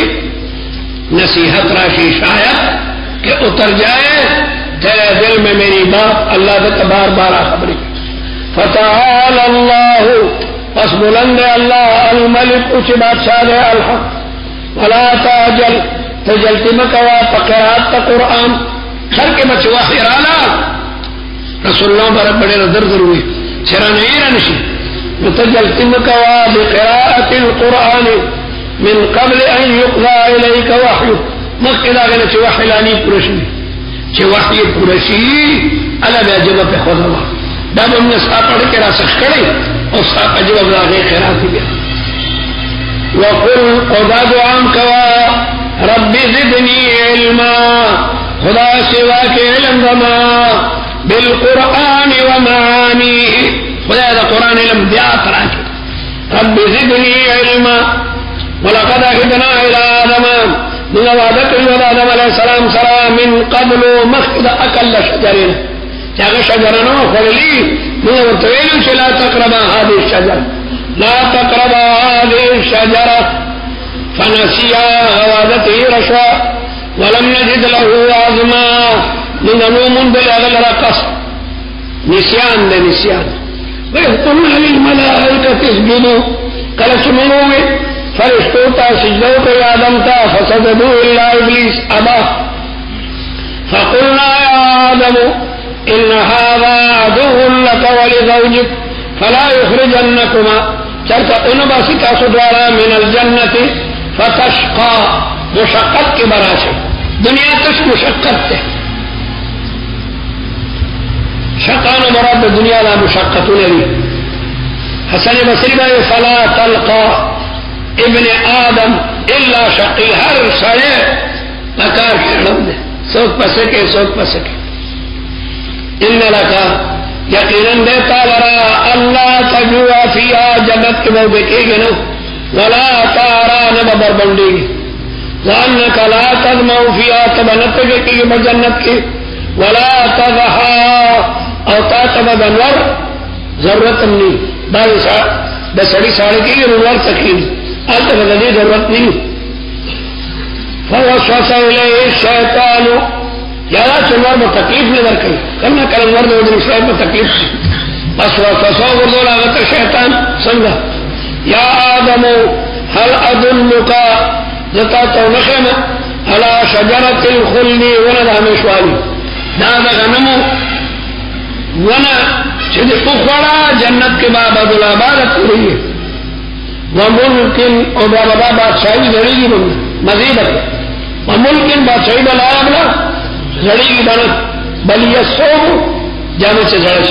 نصیحت راشی شاید کہ اتر جائے تیرے دل میں میری بات اللہ دے بار بار خبری فتعال اللہ پس بلند اللہ الملک اچ بادشاہ دے الحق ولا تعجل تجلتی مکوا پقرات تا قرآن سر کے بچے واقعی رانا رسول اللہ برد بڑے نظر ضروری سران ایرانشی تجلتی مکوا بقراءة القرآن من قبل ان يقضى إليك وحي مقید آگے چه وحی لانی پورشی چه وحی پورشی علا بیا جبا پہ خود روا دب ہم نے سا پڑھ کے راسخ کرے اور سا پہ جبا براغی خیراتی بیا وقل قضا دعام کوا رب زدنی علما خدا سوا کے علم دما بالقرآن ومعانی خدا دا قرآن علم دیا تراکی رب زدنی علما ولقد أهدنا إلى آدم من وعدك آدم عليه السلام سرى من قبل مخد أكل شجرين جاء شجرنا خللي من وتويل لا تقرب هذه الشجرة لا تقرب هذه الشجرة فنسيا وعدته رشوى ولم نجد له عظما من نوم بالأغل رقص نسيان ده نسيان ويقولون للملائكة اسجدوا قال سمعوا فرشتوں تا سجدوں کو آدم تا فسجدوا الا ابلیس ابا فقلنا يا آدم ان هذا عدو لك ولزوجك فلا يخرجنكما چرتا انباسی تاسو دوارا من الجنت فتشقا مشقت کی برا سے دنیا تش مشقت تے شقان مراد دنیا لا مشقت نہیں حسن بصری بھائی فلا تلقا ابن آدم الا شقی ہر سڑے پکار کے رب دے سوک پسکے سوک پسکے ان لکا یقیناً دیتا لرا اللہ تجوا فیہا جنت کے بہو دیکھے گے نا ولا تارا نبا بربندے گی وانکا لا تضمو فیہا تبنت دیکھے گی بجنت کے ولا تضحا او تا تبا دنور ضرورت نہیں باری سا بسڑی ساڑے کی گی نور تکین آلتا بدلی ضرورت نہیں فوسوس الیہ الشیطان یادا چنور میں تکلیف نظر کری کرنا کرن ورد ودر اسلام میں تکلیف سی بس وسوسو وردو لاغت شیطان سنگا یا آدم هل ادلکا زتا تو نخیم علا شجرت الخلنی وند ہمیشوالی دادا غنمو ونا چند اخوڑا جنت کے باب عبدالعبادت پوری ہے وملکن اور بابا بادشاہی زڑی گی بن مزیدت وملکن بادشاہی بلا ابلا زڑی گی بنت بلی الصوم جامع سے زڑش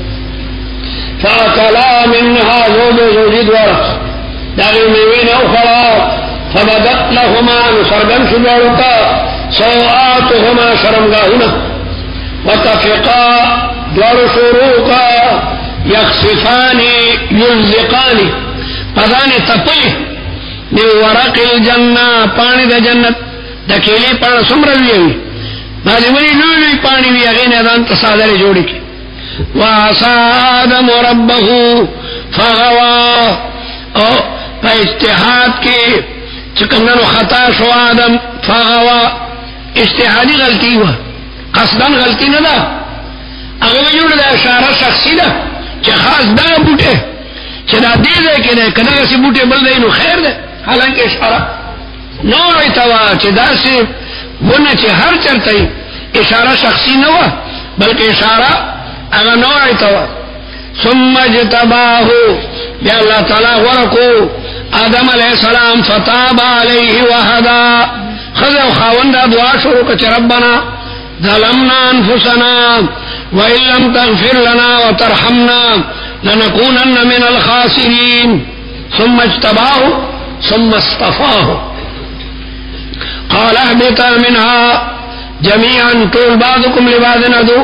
فاکلا منها زوج زوجی دوارا داغی میوین اخرا فبدت لهما نسرگن شجارتا سوآتهما شرمگاہنا وتفقا دوار شروقا یخصفانی یلزقانی پدانے تپئی نے ورق الجنہ پانی دا جنت دکیلی پر سمروی ہوئی بازی ولی لوی لوی پانی بھی اغین ادان تصادر جوڑی کی وعصا آدم ربه فغوا او پا اجتحاد کی چکندن خطا شو آدم فغوا اجتہادی غلطی ہوا قصدن غلطی نہ دا اگر میں جوڑ دا اشارہ شخصی دا چھ خاص دا بوٹے چھ دا دے دے کے دے کدا سی بوٹے بل دے نو خیر دے حالانکہ اشارہ نوعی توا چھ دا سی ونہ چھ ہر چرتائی اشارہ شخصی نہ ہوا بلکہ اشارہ اگر نوعی توا ثم اجتباہو یا اللہ تعالیٰ ورکو آدم علیہ السلام فتاب علیہ وحدا خضر خاوندہ دعا شروع کچھ ربنا ظلمنا انفسنا وإن لم تغفر لنا وترحمنا لنكونن من الخاسرين ثم اجتباه ثم اصطفاه قال اهبطا منها جميعا طول بعضكم لبعض عدو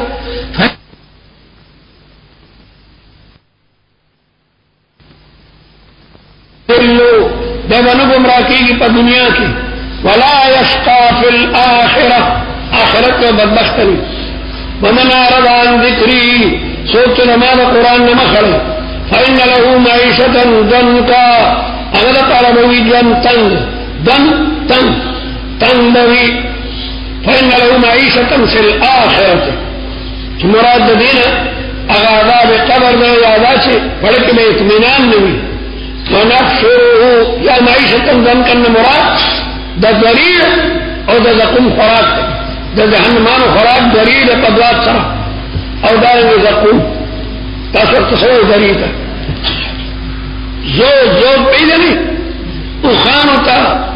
دے بنو گمراہ کی گی پر دنیا کی ولا یشقا فی الآخرہ آخرت میں بدبخت نہیں ومن اعرض عن ذکری سوچ نماز قرآن نہ مخڑے فإن له معیشتا ضنکا اگر طالبوی جن تنگ دن تنگ تنگ بوی فإن له معیشتا فی الآخرة مراد دینا اگر عذاب قبر میں یادا چھے پڑھ کے میں اطمینان نوی ونفشره یا معیشتا ضنکا مراد دا ذریع اور دا زقوم خوراک دا جہنمان خوراک ذریع قبلات سرا اور دارنگی زقوم تاثر تصور ذریع تا زود زود پیدا نہیں او خان ہوتا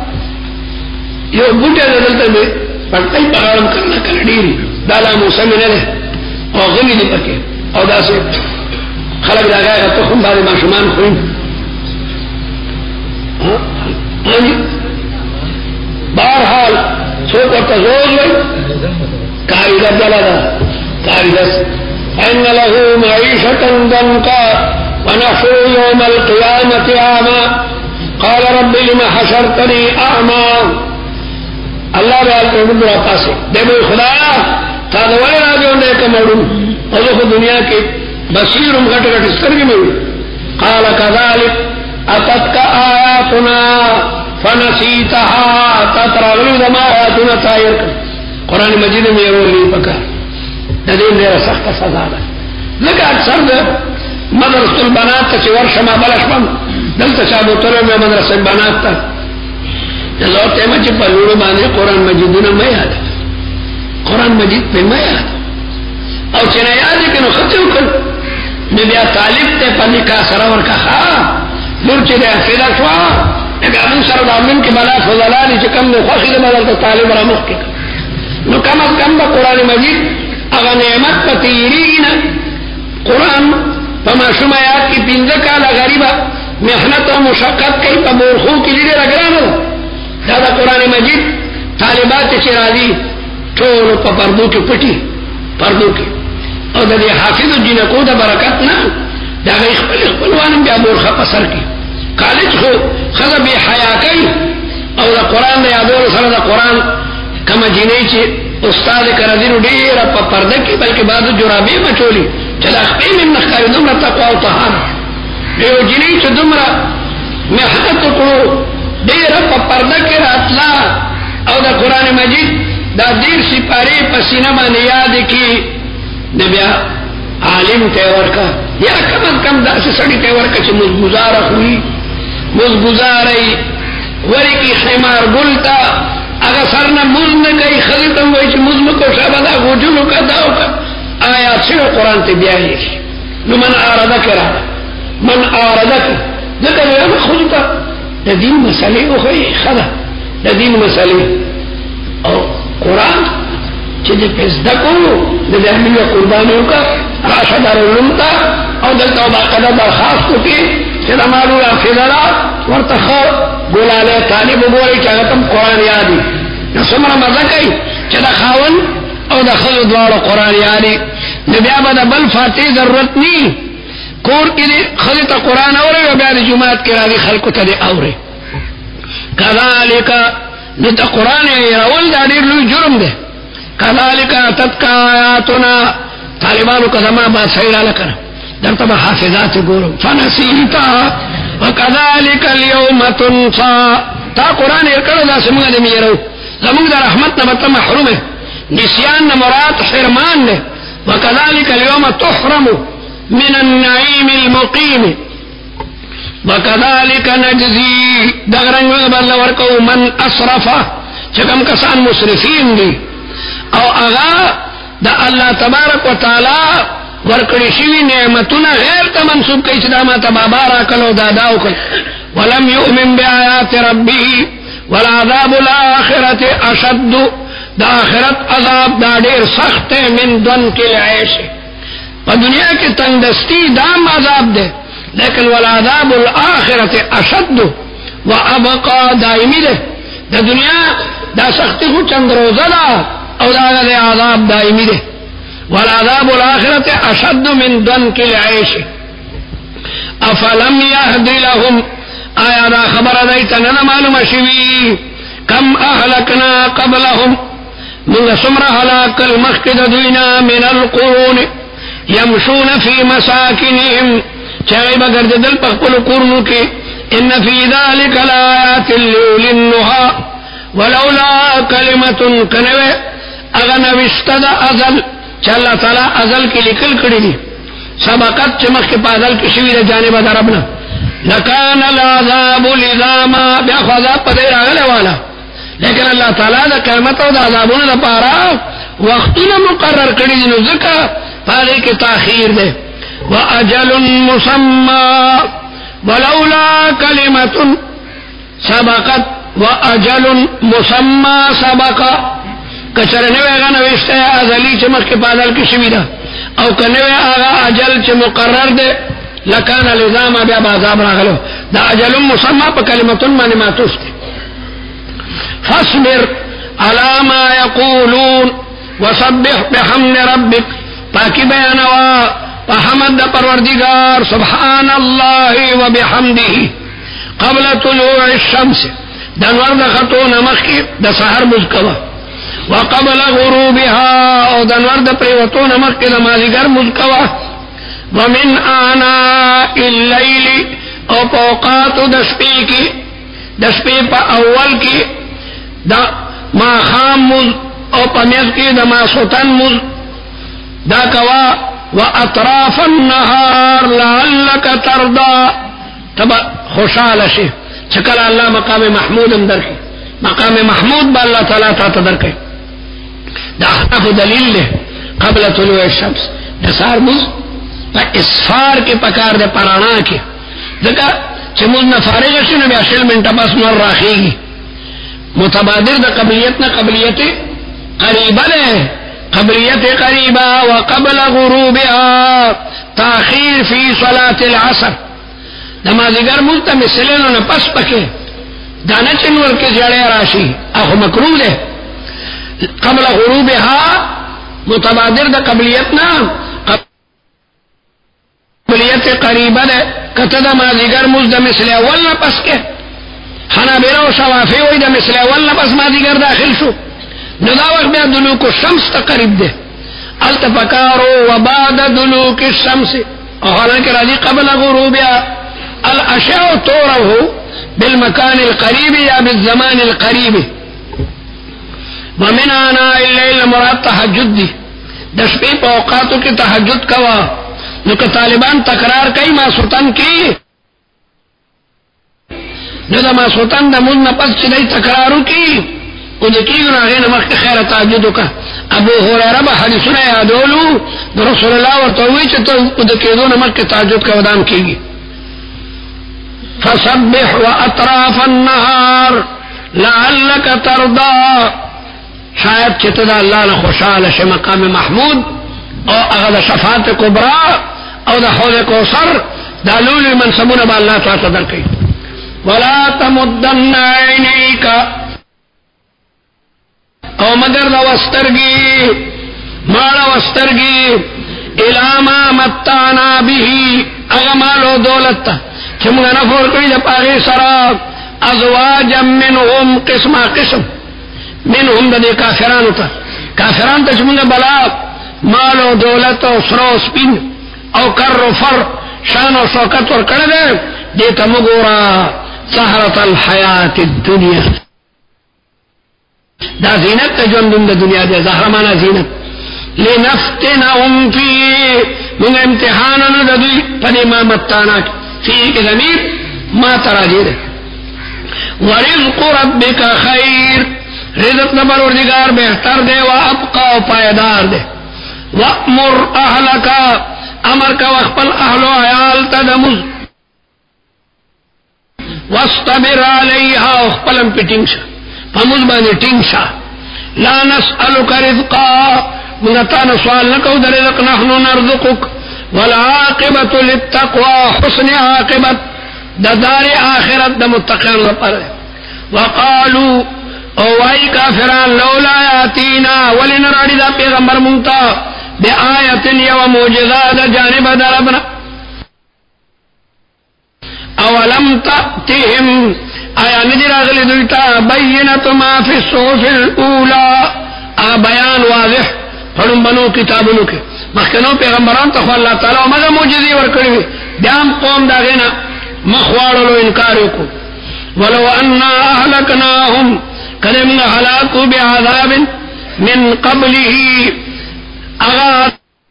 یہ بوٹے دلتا میں پڑھتا ہی پغارم کرنا کرنا ڈیری دالا موسمی نلے اور غلی دی پکے اور دا سے خلق دا گائے گا تو خون بارے معشومان خوین ہاں جی بہرحال سوک اور تزور لئی کاری دا جلدا کاری دس فإن له معيشة ضنكا ونحشره يوم القيامة أعمى قال رب لم حشرتني أعمى اللہ بیال کو مدرہ پاسے دے بھئی خدایا تا دوائے راجوں نے کمڑوں اور جو دنیا کے بصیرم گھٹ گھٹ اسکرگی میں ہوئی قال كذلك اتت کا آیاتنا فنسیتها تتراغلو دما آیاتنا تائر کر قرآن مجید میں یہ رولی پکار ندین دیر سخت سزا دا لکہ اکثر دا مدرسة البنات تا چی ورشما بلشمم دلتا چابو طرح میں مدرسة البنات تا جزاو تیمہ چی پلوڑو باندے قرآن مجیدنا میں یاد قرآن مجید پہ میں یاد او چنہ یاد ہے کہ نو خطیو کر نبیا طالب تے پا نکاح سراور کا خواہ لور چی دے حفیدہ شوا نبی امن سر دامن کی بلا فضلالی چی کم دے خوشی دے بدل تا طالب را مخ کے کم نو کم از کم با قرآن مجید اگا نعمت پا تیرینا قرآن پا معشوم آیات کی پینزکالا غریبا محنت و مشقت کئی پا مورخو کی لیدے رگرانا دادا قرآن مجید طالبات چی راضی ٹھولو پا پردو کی پٹی پردو کی اور دا دی حافظ جنکو دا برکت نا دا غی اخبر اخبروانم بیا مورخا پسر کی کالج خو خدا بی حیا کئی اور دا قرآن دا یادور سر دا قرآن کما جنی چی استاد کردینو دیر پا پردکی بلکہ بعد جرابی مچولی چلا اخبیم امنخکاری دمرا تقوی و طہار دیو جنی چی دمرا محنت کرو دیر پا پردکی راتلا اور دا قرآن مجید دا دیر سپاری پسینہ با نیاد کی نبیا عالم تیور کا یا کم از کم دا سے سڑی تیور کا چی مزگزارہ ہوئی مزگزارہی وری کی خیمار گلتا اگر سرنا مزن کئی خلیتا ہوئی چی مزن کو شابدا گوجلو کا داو کا آیا سر قرآن تے بیائی نو من آردہ کرا من آردہ کر ذکر یا خودتا دا دین مسئلے ہو خواہی خدا دا دین مسئلے اور قرآن چی دی پزدکو دی دہمیہ قربانیوں کا راشا دار علمتا اور دلتا باقدہ درخواستو کی چی دا مالو یا فیدرا ورتخو گولالے طالب بولی چاگتم قرآن یادی نسمرا مزا کئی چی دا خاون اور دا خضو دوارو قرآن یادی نبیا با دا بل فاتی ضرورت نی کور کی دی خضو قرآن اورے و بیاد جماعت کی راضی خلقو تا دی اورے کذالکا نتا قرآن ایرول دا دیر لوی جرم دے کذالک اتتک آیاتنا طالبانو کا زمان بات سیرہ لکنا در تبا حافظات گورو فنسیتا وکذالک اليوم تنسا تا قرآن ارکڑو دا سمگا دمی رو زمون دا رحمت نبت محروم ہے. نسیان مراد حرمان ہے. وكذلك اليوم تحرم من النعيم المقيم وكذلك نجزي دغرن بل ورکو من اسرف چکم کسان مسرفین دی او اغا دا اللہ تبارک و تعالی ورکڑی شوی نعمتنا غیر تا منصوب کئی چدا ما تبابارا کلو داداو کل ولم یؤمن بآیات ربی والعذاب الآخرت اشد دا آخرت عذاب دا دیر سخت من دن کے عیش پا دنیا کی تندستی دام عذاب دے لیکن والعذاب الآخرت اشد و ابقا دائمی دے. دا دنیا دا سختی کو چند روزہ دا او دا دے عذاب دائمی دے. والعذاب الآخرت اشد من دن کے عیش افلم یهدی لهم آیا دا خبر دیتا ننا معلوم شوی کم اہلکنا قبلهم من سمر حلاک المخد دوینا من القرون یمشون فی مساکنهم چاہی بگرد دل پخپل قرنو کی ان فی ذالک لآیات لولی النہا ولولا کلمت کنوے اغنوشتد ازل چا اللہ تعالی ازل کی لکل کری دی سبقت چمخ کے پازل کی شویر جانب دربنا لکان العذاب لزاما بیاخو عذاب پدیر آگلے والا لیکن اللہ تعالیٰ دا قیمت و دا عذابون دا پارا وقتنا مقرر کری دی نزکا پارے کی تاخیر دے وَأَجَلٌ مُسَمَّى وَلَوْلَا كَلِمَةٌ سَبَقَتْ وَأَجَلٌ مُسَمَّى سَبَقَ کچرنوے آگا نوشتے ازلی چمک کے پادل کی شویدہ او کنوے آگا اجل چ مقرر دے لکان الازام بیا بازاب راغلو دا اجل مسمى پا کلمتن مانی ماتوس دے. فاصبر على ما يقولون وسبح بحمد ربك پاکی بیانوا فحمد دا پروردگار سبحان اللہ و بحمده قبل طلوع الشمس دنور دا خطو نمخ کی دا سحر مزکوا وقبل غروبها او دنور دا پریوتو نمخ کی دا مازیگر مزکوا ومن آناء اللیل او پوقات دا شپی کی دا شپی پا اول کی دا ما خام مز او پمیز کی دا ما سوتن مز دا کوا وَأَطْرَافَ النَّهَارِ لَعَلَّكَ تَرْضَى تبا خوشحال شی چکل اللہ مقام محمود اندر کی مقام محمود با اللہ تعالیٰ تا تدر کی دا احناف دلیل لے قبل طلوع الشمس دا سار مز پا اسفار کے پکار دے پرانا کے دکا چھ مز نفارغ شی نبی اشل منٹا پاس مر راخی گی متبادر دا قبلیتنا قبلیت قریبا لے قبلیت قریبا وقبل غروبها تاخیر فی صلاة العصر نمازگر ملتا مثلینو نپس پکے دانا چنور کے جڑے راشی اخو مکروہ دے قبل غروبها متبادر دا قبلیتنا قبلیت قریبا دے کتا مازگر ملتا مثل اول نپس کے حنابلہ و شوافی وی دا مثل اول نپس مازگر داخل شو نداوک بیا دلوک الشمس تا قریب دے التفکارو وبعد دلوک الشمس حالانکہ راضی قبل غروبیا الاشیاء تورہو بالمکان القریب یا بالزمان القریب ومن آناء اللیل مراد تحجد دی دشپی پا اوقاتو کی تحجد کوا نکہ طالبان تقرار کئی ما سلطان کی ندا ما سلطان دا مون نپس چلی تقرارو کی ودکی گنا غیر نمک کے خیر تحجدو کا ابو حریرہ با حدیثنا یادولو رسول اللہ ورطوی چطا ودکی دو نمک کے تحجد کا ودام کی گی فسبح و اطراف النہار لعلک ترضا شاید چطا دا اللہ نخوشال شی مقام محمود او اغد شفاعت کبرا او دا حوض کوثر دا لولی منصبون با اللہ تعالی در کئی ولا تمدن عینیکا او مگر دا وسترگی مالا وسترگی الاما متانا بیہی اغمالو دولتا چمگا نفور کری دا پاغی سرا ازواجا منہم قسما قسم منہم دا دے کافرانو تا کافران تا چمگا بلا مالو دولتا سرو سپین او کر و فر شان و شوکت ور کردے دیتا مگورا سہرت الحیات الدنیا دا زینت تا جوندن دا دنیا دے زہرمانا زینت لنفتنهم فی من امتحاننا دا دوی پدی ما متانا فی کی ضمیر ما تراجی دے ورزق ربک خیر رزق دا پروردگار بہتر دے و ابقا و پائیدار دے وَأْمُرْ أَهْلَكَ امر کا وقبل اہل و عیال تدمز وَاسْتَبِرْ عَلَيْهَا وقبلم پی ٹنگشا فمز بانی ٹنگشا لا نسألك رزقا منتان سوال نکو در رزق نحن نرزقك والعاقبت للتقوى حسن عاقبت دا دار آخرت دا متقین لپر وقالوا اوائی کافران لولا یاتینا ولنراڑی دا پیغمبر منتا بے آیت یو موجزہ دا جانب دا ربنا اولم تأتهم آیا ندر اغلی دویتا بینت ما فی الصحف الاولا آ بیان واضح پڑھن بنو کتابنو کے مخکنو پیغمبران تخوال اللہ تعالیٰ مدہ موجزی ورکڑی بیام قوم دا غینا مخوارلو انکاریو کو ولو انا اہلکناہم کلم ہلاکو بعذاب من قبله اغا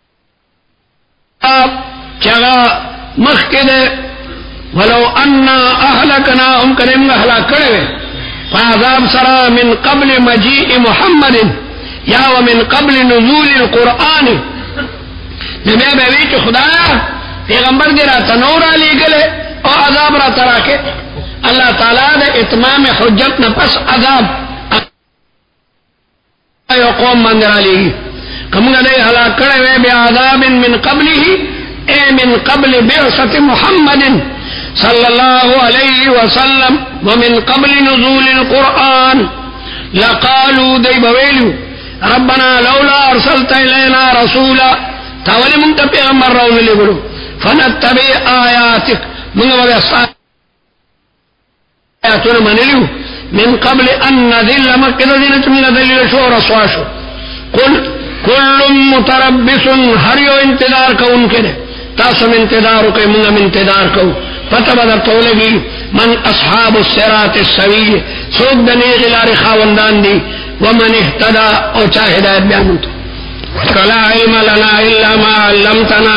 چگا مخکد ولو انا اہلکناہم کلم ہلاکڑے فعذاب سرا من قبل مجیء محمد یا ومن قبل نزول القرآن نبی بیوی چو خدایا پیغمبر دی را تنور علی گلے او عذاب را تراکے اللہ تعالیٰ دے اتمام حجت نفس عذاب ایو قوم مندر علی کمگا دے حلاک کرے وے بے عذاب من قبلی اے من قبل بعثت محمد صلی اللہ علیہ وسلم ومن قبل نزول القرآن لقالوا دے بویلو ربنا لولا ارسلت الینا رسولا تاولی منتا پیغمبر رول لگلو فنتبع آیاتک منگا بے آیاتنا منلیو من قبل ان نذل مکد دینت من دلیل شو رسواشو قل کل متربس ہر یو انتظار کو ان کے تاسم انتظارو کے منگا انتظار کو پتہ بدر تولگی من اصحاب الصراط السوی سوک دنی غلار خاوندان دی ومن اہتدا او چاہ ہدایت بیانو تو فلا علم لنا الا ما علمتنا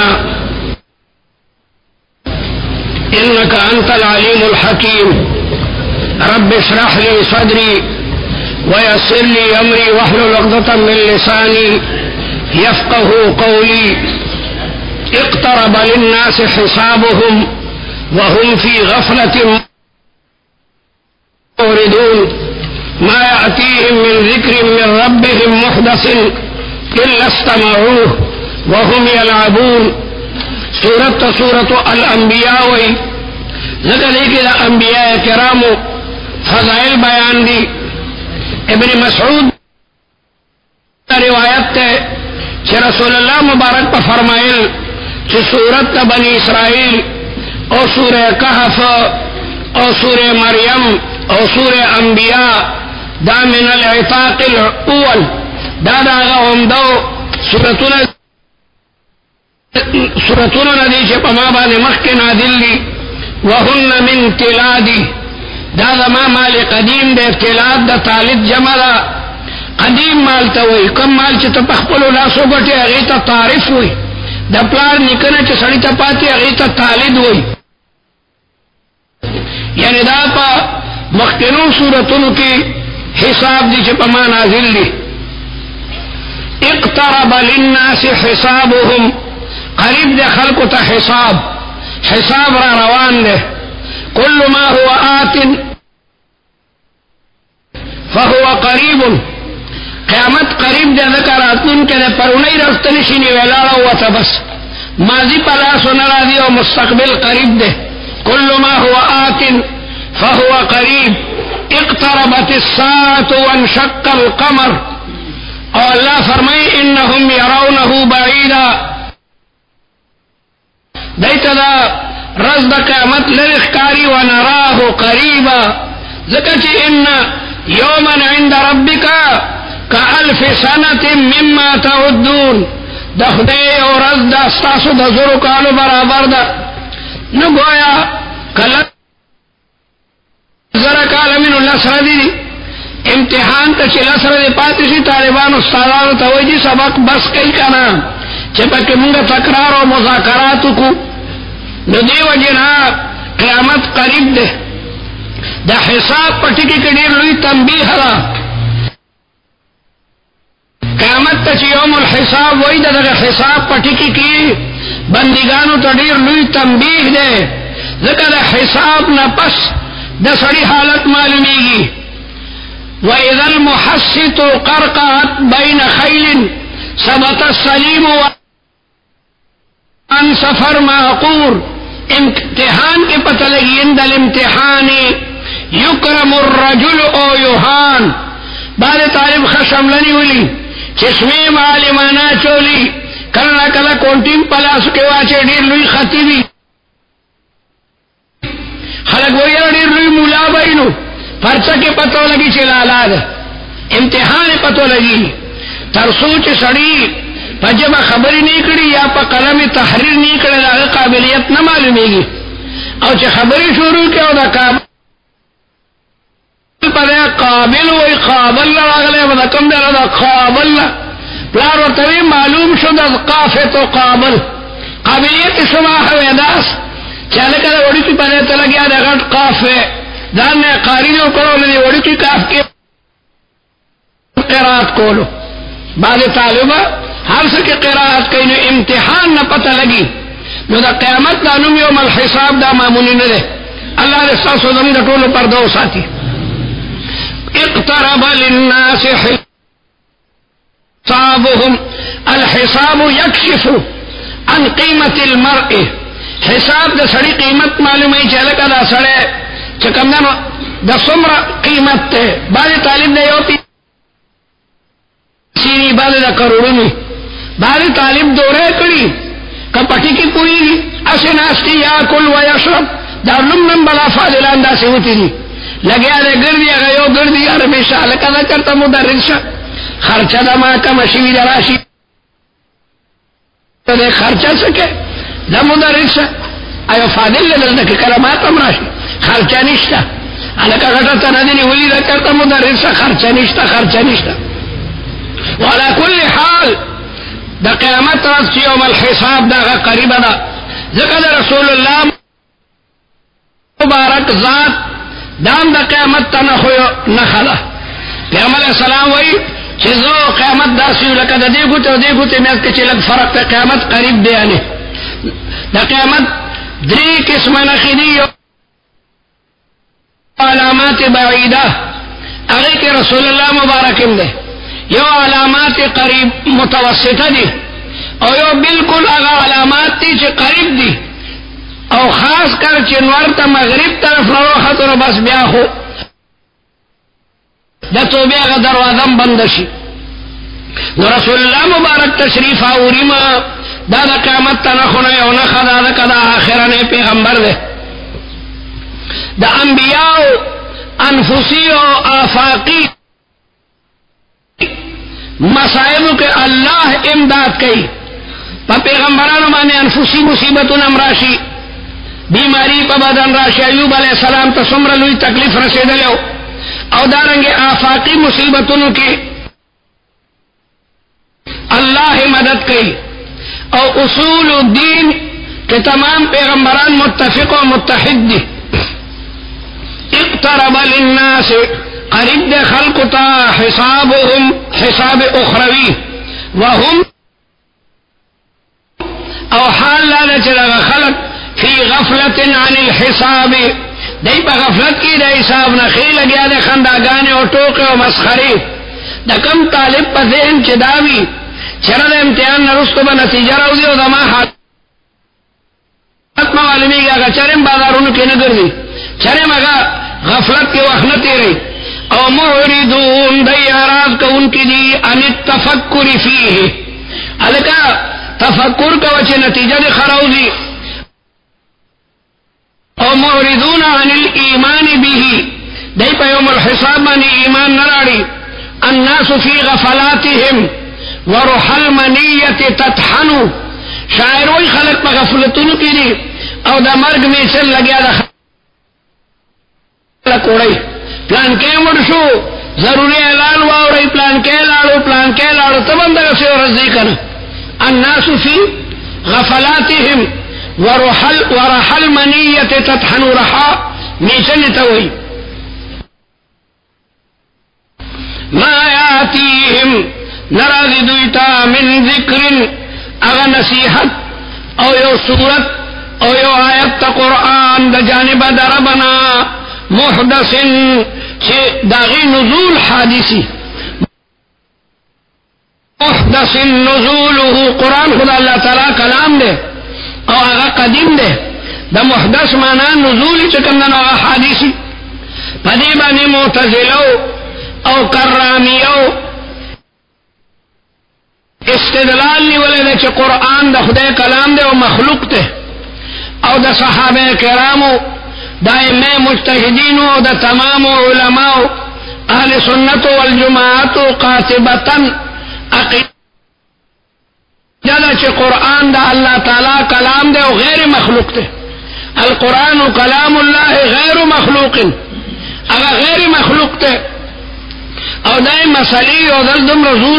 انك انت العليم الحكيم رب اشرح لي صدري ويسر لي امري واحلل عقدة من لساني يفقهوا قولي اقترب للناس حسابهم وهم في غفلة موردون ما يأتيهم من ذكر من ربهم محدث إلا استمعوه وهم يلعبون سورة سورة الأنبياء وي ذکر دیکھ دا انبیاء کرامو فضائل بیان دی ابن مسعود روایت تے کہ رسول اللہ مبارک پا فرمائل کہ سورت بنی اسرائیل او سورہ کہف او سورہ مریم او سورہ انبیاء دا من العتاق الاول دا دا غم دو سورتون سورتون ندی چھ پما بانی مخی نادل دی وہن من تلادی دا دا ما مال قدیم دے تلاد دا تالد جمع دا قدیم مال تا ہوئی کم مال چھ تا پخپلو لاسو گٹے اغیتا تعریف ہوئی دا پلار نکنے چھ سڑی تا پاتی اغیتا تالد ہوئی یعنی دا پا مخکنو سورتون کی حساب دی چھ پما نازل دی اقترب للناس حسابهم قریب دے خلق تا حساب حساب را روان دے کل ما هو آت فهو قریب قیامت قریب دے ذکراتن کے دے پرونی رفتنشینی ویلالا ہوا بس ماضی پلاس و نرا دی و مستقبل قریب دے کل ما هو آت فهو قریب اقتربت الساعة وانشق القمر اور اللہ فرمائی انہم یرونہو بعیدا دیتا دا رز دا قیامت لرخکاری و نراہو قریبا ذکر چی ان یومن عند ربکا کا الف سنت مما تعدون دا خدای و رز دا استاسو دا زرو کالو برابر دا نگویا کلت زر کال من اللہ سردی دی امتحان تا چلا سر دے پاتی سی طالبان استادانو تا وی جی سبق بس کئی کنا چپا کہ منگا تکرار و مذاکراتو کو نو دیو جنا قیامت قریب دے دا حساب پٹکی کدیر لوی تنبیح را قیامت تا چی یوم الحساب وی دا دا حساب پٹکی کی بندگانو تا دیر لوی تنبیح دے ذکر دا حساب نا پس دا سڑی حالت معلومیگی وَإِذَا الْمُحَسِّتُ قَرْقَعَتْ بَيْنَ خَيْلٍ ثبت السلیم عن سفر معقور. امتحان کے پتہ لگی عند الامتحان یکرم الرجل او یوحان. بعد طالب خشم لنی ولی چشمے معلمانا چولی کلنا کلا کونٹیم پلاس کے واچے دیر لوی خطیبی خلق ویا دیر لوی مولا بینو پرچا کے پتو لگی چلالا دا امتحان پتو لگی ترسوچ سڑی پجبہ خبری نہیں کری یا پا قلم تحریر نہیں کری دا قابلیت نہ معلومی گی اور چھ خبری شروع کیا دا قابل پدے قابل وی قابل لگلے ودا کم دے دا قابل پلار و طوی معلوم شد از قافت و قابل قابلیت سماح ویداس چاہلے کدے وڑی کی پدے تلگیا دا غٹ قافے دان نے قارینوں کرو لے وڑی کی کاف کے قرآت کولو بعد طالبہ ہر سے کہ قرآت کئی نے امتحان نہ پتہ لگی جو دا قیامت دا نم یوم الحساب دا معمولی نہ دے اللہ نے ساس و زمین دا ٹولو پر دو ساتھی. اقترب للناس حسابهم الحساب یکشف عن قیمت المرء. حساب دا سڑی قیمت معلوم ہے چلے کا دا سڑے چکم دا دا سمر قیمت تے بعد طالب دے ہوتی سینی بعد دا کروڑنی بعد طالب دورے کری کپٹی کی پوری گی اسے ناستی یا کل و یشرب دا لمن بلا فاضلان دا سے ہوتی دی لگیا دے گردی اگیو گردی ارمیشا لکا دا کرتا مدرسا خرچہ دا ماں کا مشیوی دا راشی دے خرچہ سکے دا مدرسا ایو فاضل لے دلتا کہ کرمات ہم راشی خرچہ نشتا لکا غٹا تندینی ولی دا کرتا مدرسا خرچہ نشتا خرچہ نشتا. وعلى كل حال دا قیامت راز یوم الحساب دا قریب دا ذکر رسول اللہ مبارک ذات دام دا قیامت تا نخویو نخلا پیغمبر علیہ السلام وی چیزو قیامت دا سیو لکا دا دیگو تے دیگو تے میز کے چلک فرق تے قیامت قریب دے آنے دا قیامت دری قسم نخیدی علامات بعیدہ اگے کے رسول اللہ مبارکم دے یو علامات قریب متوسطہ دی اور یو بالکل اگا علامات تی چھ قریب دی اور خاص کر چنور تا مغرب طرف روحت و بس بیا ہو دا تو بیا اگا دروازم بندشی. نو رسول اللہ مبارک تشریف آوری ما دا دا قیامت تا نخونا یو نخدا دا کدا آخران پیغمبر دے دا انبیاء انفسی و آفاقی مسائل کے اللہ امداد کئی پا پیغمبرانو مانے انفسی مصیبتون امراشی بیماری پا بدن راشی ایوب علیہ السلام تا سمر لوی تکلیف رسیدلیو او دارنگے آفاقی مصیبتون کی اللہ مدد کئی او اصول الدین کے تمام پیغمبران متفق و متحد دی. اقترب للناس قریب دے خلق تا حسابهم حساب اخروی وهم او حال لا چلغ خلق فی غفلت عن الحساب دی پا غفلت کی دے حساب نخی لگیا دے خنداگانے و ٹوکے و مسخری دا کم طالب پا ذہن چداوی چرد امتحان نرستو با نتیجہ رو دی و دا ما حالت معلومی گیا کہ چرم بازارونو کی نگر دی چرم اگا غفلت کی وخنتی رہی او معرضون دی اعراض کا ان کی دی ان التفکر فیہ الکا تفکر کا وچے نتیجہ دی خراو دی او معرضون عن الایمان بیہی دی پا یوم الحساب مانی ایمان نراڑی الناس فی غفلاتهم وروح المنیت تتحنو شاعروی خلق پا غفلتونو کی دی او دا مرگ میں چل لگیا دا خلق کوڑی پلان کے مرشو ضروری اعلان واوري پلان کې لاړو پلان کې لاړو تبم دغه څه ورځي کنه. الناس فی غفلاتهم ورحل ورحل منیه تطحن رحا میچل توي ما یاتیهم نراضی دویتا من ذکر اغا نصیحت او یو سورت او یو آیت تا قرآن دا جانب دربنا محدثن چه داغی نزول حادثی محدثن نزوله قرآن خدا اللہ تعالی کلام دے او اغا قدیم دے دا محدث مانا نزولی چکندن اغا حادثی پدیبانی معتزلو او کرامیو استدلال نیولے دے چھ قرآن دا خدای کلام دے او مخلوق دے او دا صحابہ کرامو دا امام مجتہدین او دا تمام علماء اہل سنت والجماعت قاطبتا عقیدہ چھ قرآن دا اللہ تعالی کلام دے او غیر مخلوق دے. القرآن کلام اللہ غیر مخلوق اگر غیر مخلوق دے او دای مسئلی او دل دم رزور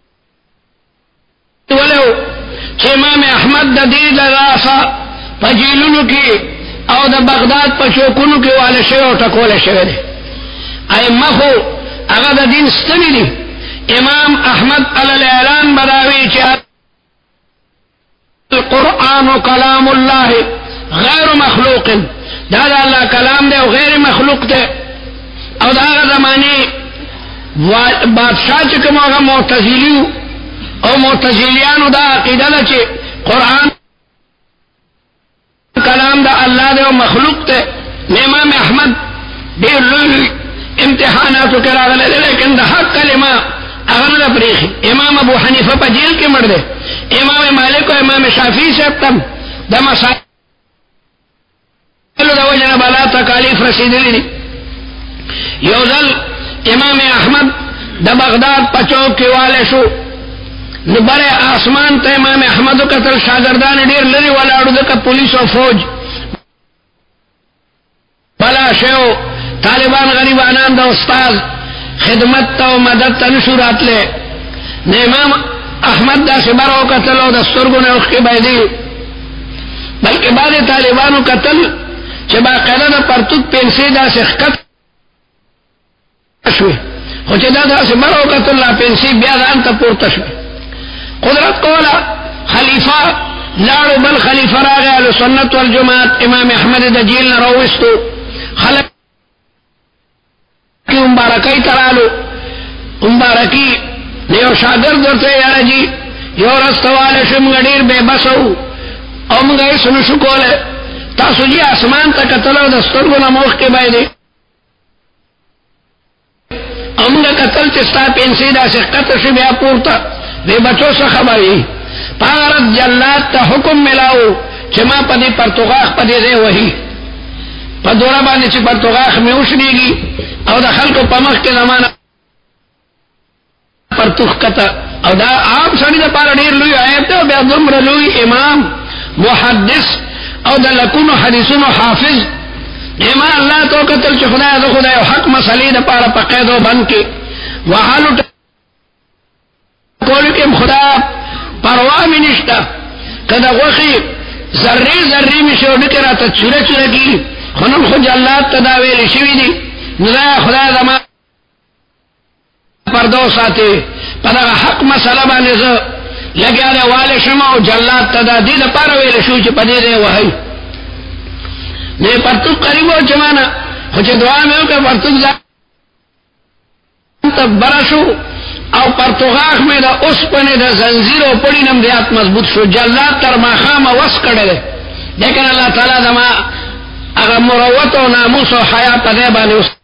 ولو چھ امام احمد دا دید راسا پجیلونو کی او دا بغداد پچوکنو کی والے شوی او ٹکولے شوی دے ائمہ خو اگا دا دین ستمی دی. امام احمد علی اعلان بداوی چھ القرآن کلام اللہ غیر مخلوق دا دا اللہ کلام دے او غیر مخلوق دے. او دا اگا زمانی بادشاہ چکم اگا معتزلیو او معتزلیانو دا عقیدہ دا چے قرآن کلام دا اللہ دے و مخلوق دے. امام احمد دیر لولی امتحاناتو کرا غلے دے لیکن دا حق کلمہ اغنى دا پریخی. امام ابو حنیفہ پا جیل کے مر دے. امام مالک و امام شافی سے تم دا مسائل دا وجنہ بلا تکالیف رسیدلی دی. یوزل امام احمد دا بغداد پچوک کے والے شو برے آسمان تا امام احمد و قتل شاگردان دیر لری والا اڑو دکا پولیس و فوج بلا شیو طالبان غریبانان دا استاذ خدمت تا و مدد تا نشورات لے نے امام احمد دا سے برو قتل و دسترگو نے اخ کے بیدی بلکہ بعد طالبانو قتل چھ باقیدہ دا پرتوک پینسی دا سے خط شوی خوچے دا دا سے برو قتل لا پینسی بیادان تا پورتا شوی. قدرت کولا خلیفہ لاڑو بل خلیفہ راغے علی سنت والجماعت امام احمد دا جیل نروستو خلق کی امبارکی ترالو امبارکی نیو شاگرد ورتے یارا جی یو رستوالے شم گڑیر بے بسو ام گئی سنو شکولے تاسو جی آسمان تا قتلو دسترگو نموخ کے بائدے ام گا قتل چستا پینسی دا سے قتل شو بیا پورتا دے بچوں سے خبری پارت جلات تا حکم ملاو چما پدی پرتغاخ پدی دے وہی پدورا بانے چی پرتغاخ میں اشنی گی او دا خلق پمخ کے زمانہ پرتغ کتا او دا عام سڑی دا پارا دیر لوی آیت دے بیا دمر لوی امام محدث او دا لکون حدیثون حافظ ایمان اللہ تو قتل چی خدا دا خدا حق مسئلی دا پارا پقید و بند کے وحالو کولی کم خدا پروامی نشتا کدا غوخی ذری ذری میں شو ڈکرا تا چورے چورے کی خنم خود جلات تداویلی شوی دی نزایا خدا زمان پردو ساتے پدا حق مسئلہ بانیزا لگیا دے والے شما و جلات تدا دی دا پارویلی شو چی پدی دے وحی نے پرتوک قریب ہو چمانا خوچ دعا میں ہو کہ پرتوک زمان تب برشو او پرتغاخ میں دا اس پنے دا زنزیر و پڑی نم دیات مضبوط شو جلات تر ماخام وس کڑے دے لیکن اللہ تعالیٰ دما اگر مروت و ناموس و حیاء پدے بانے اس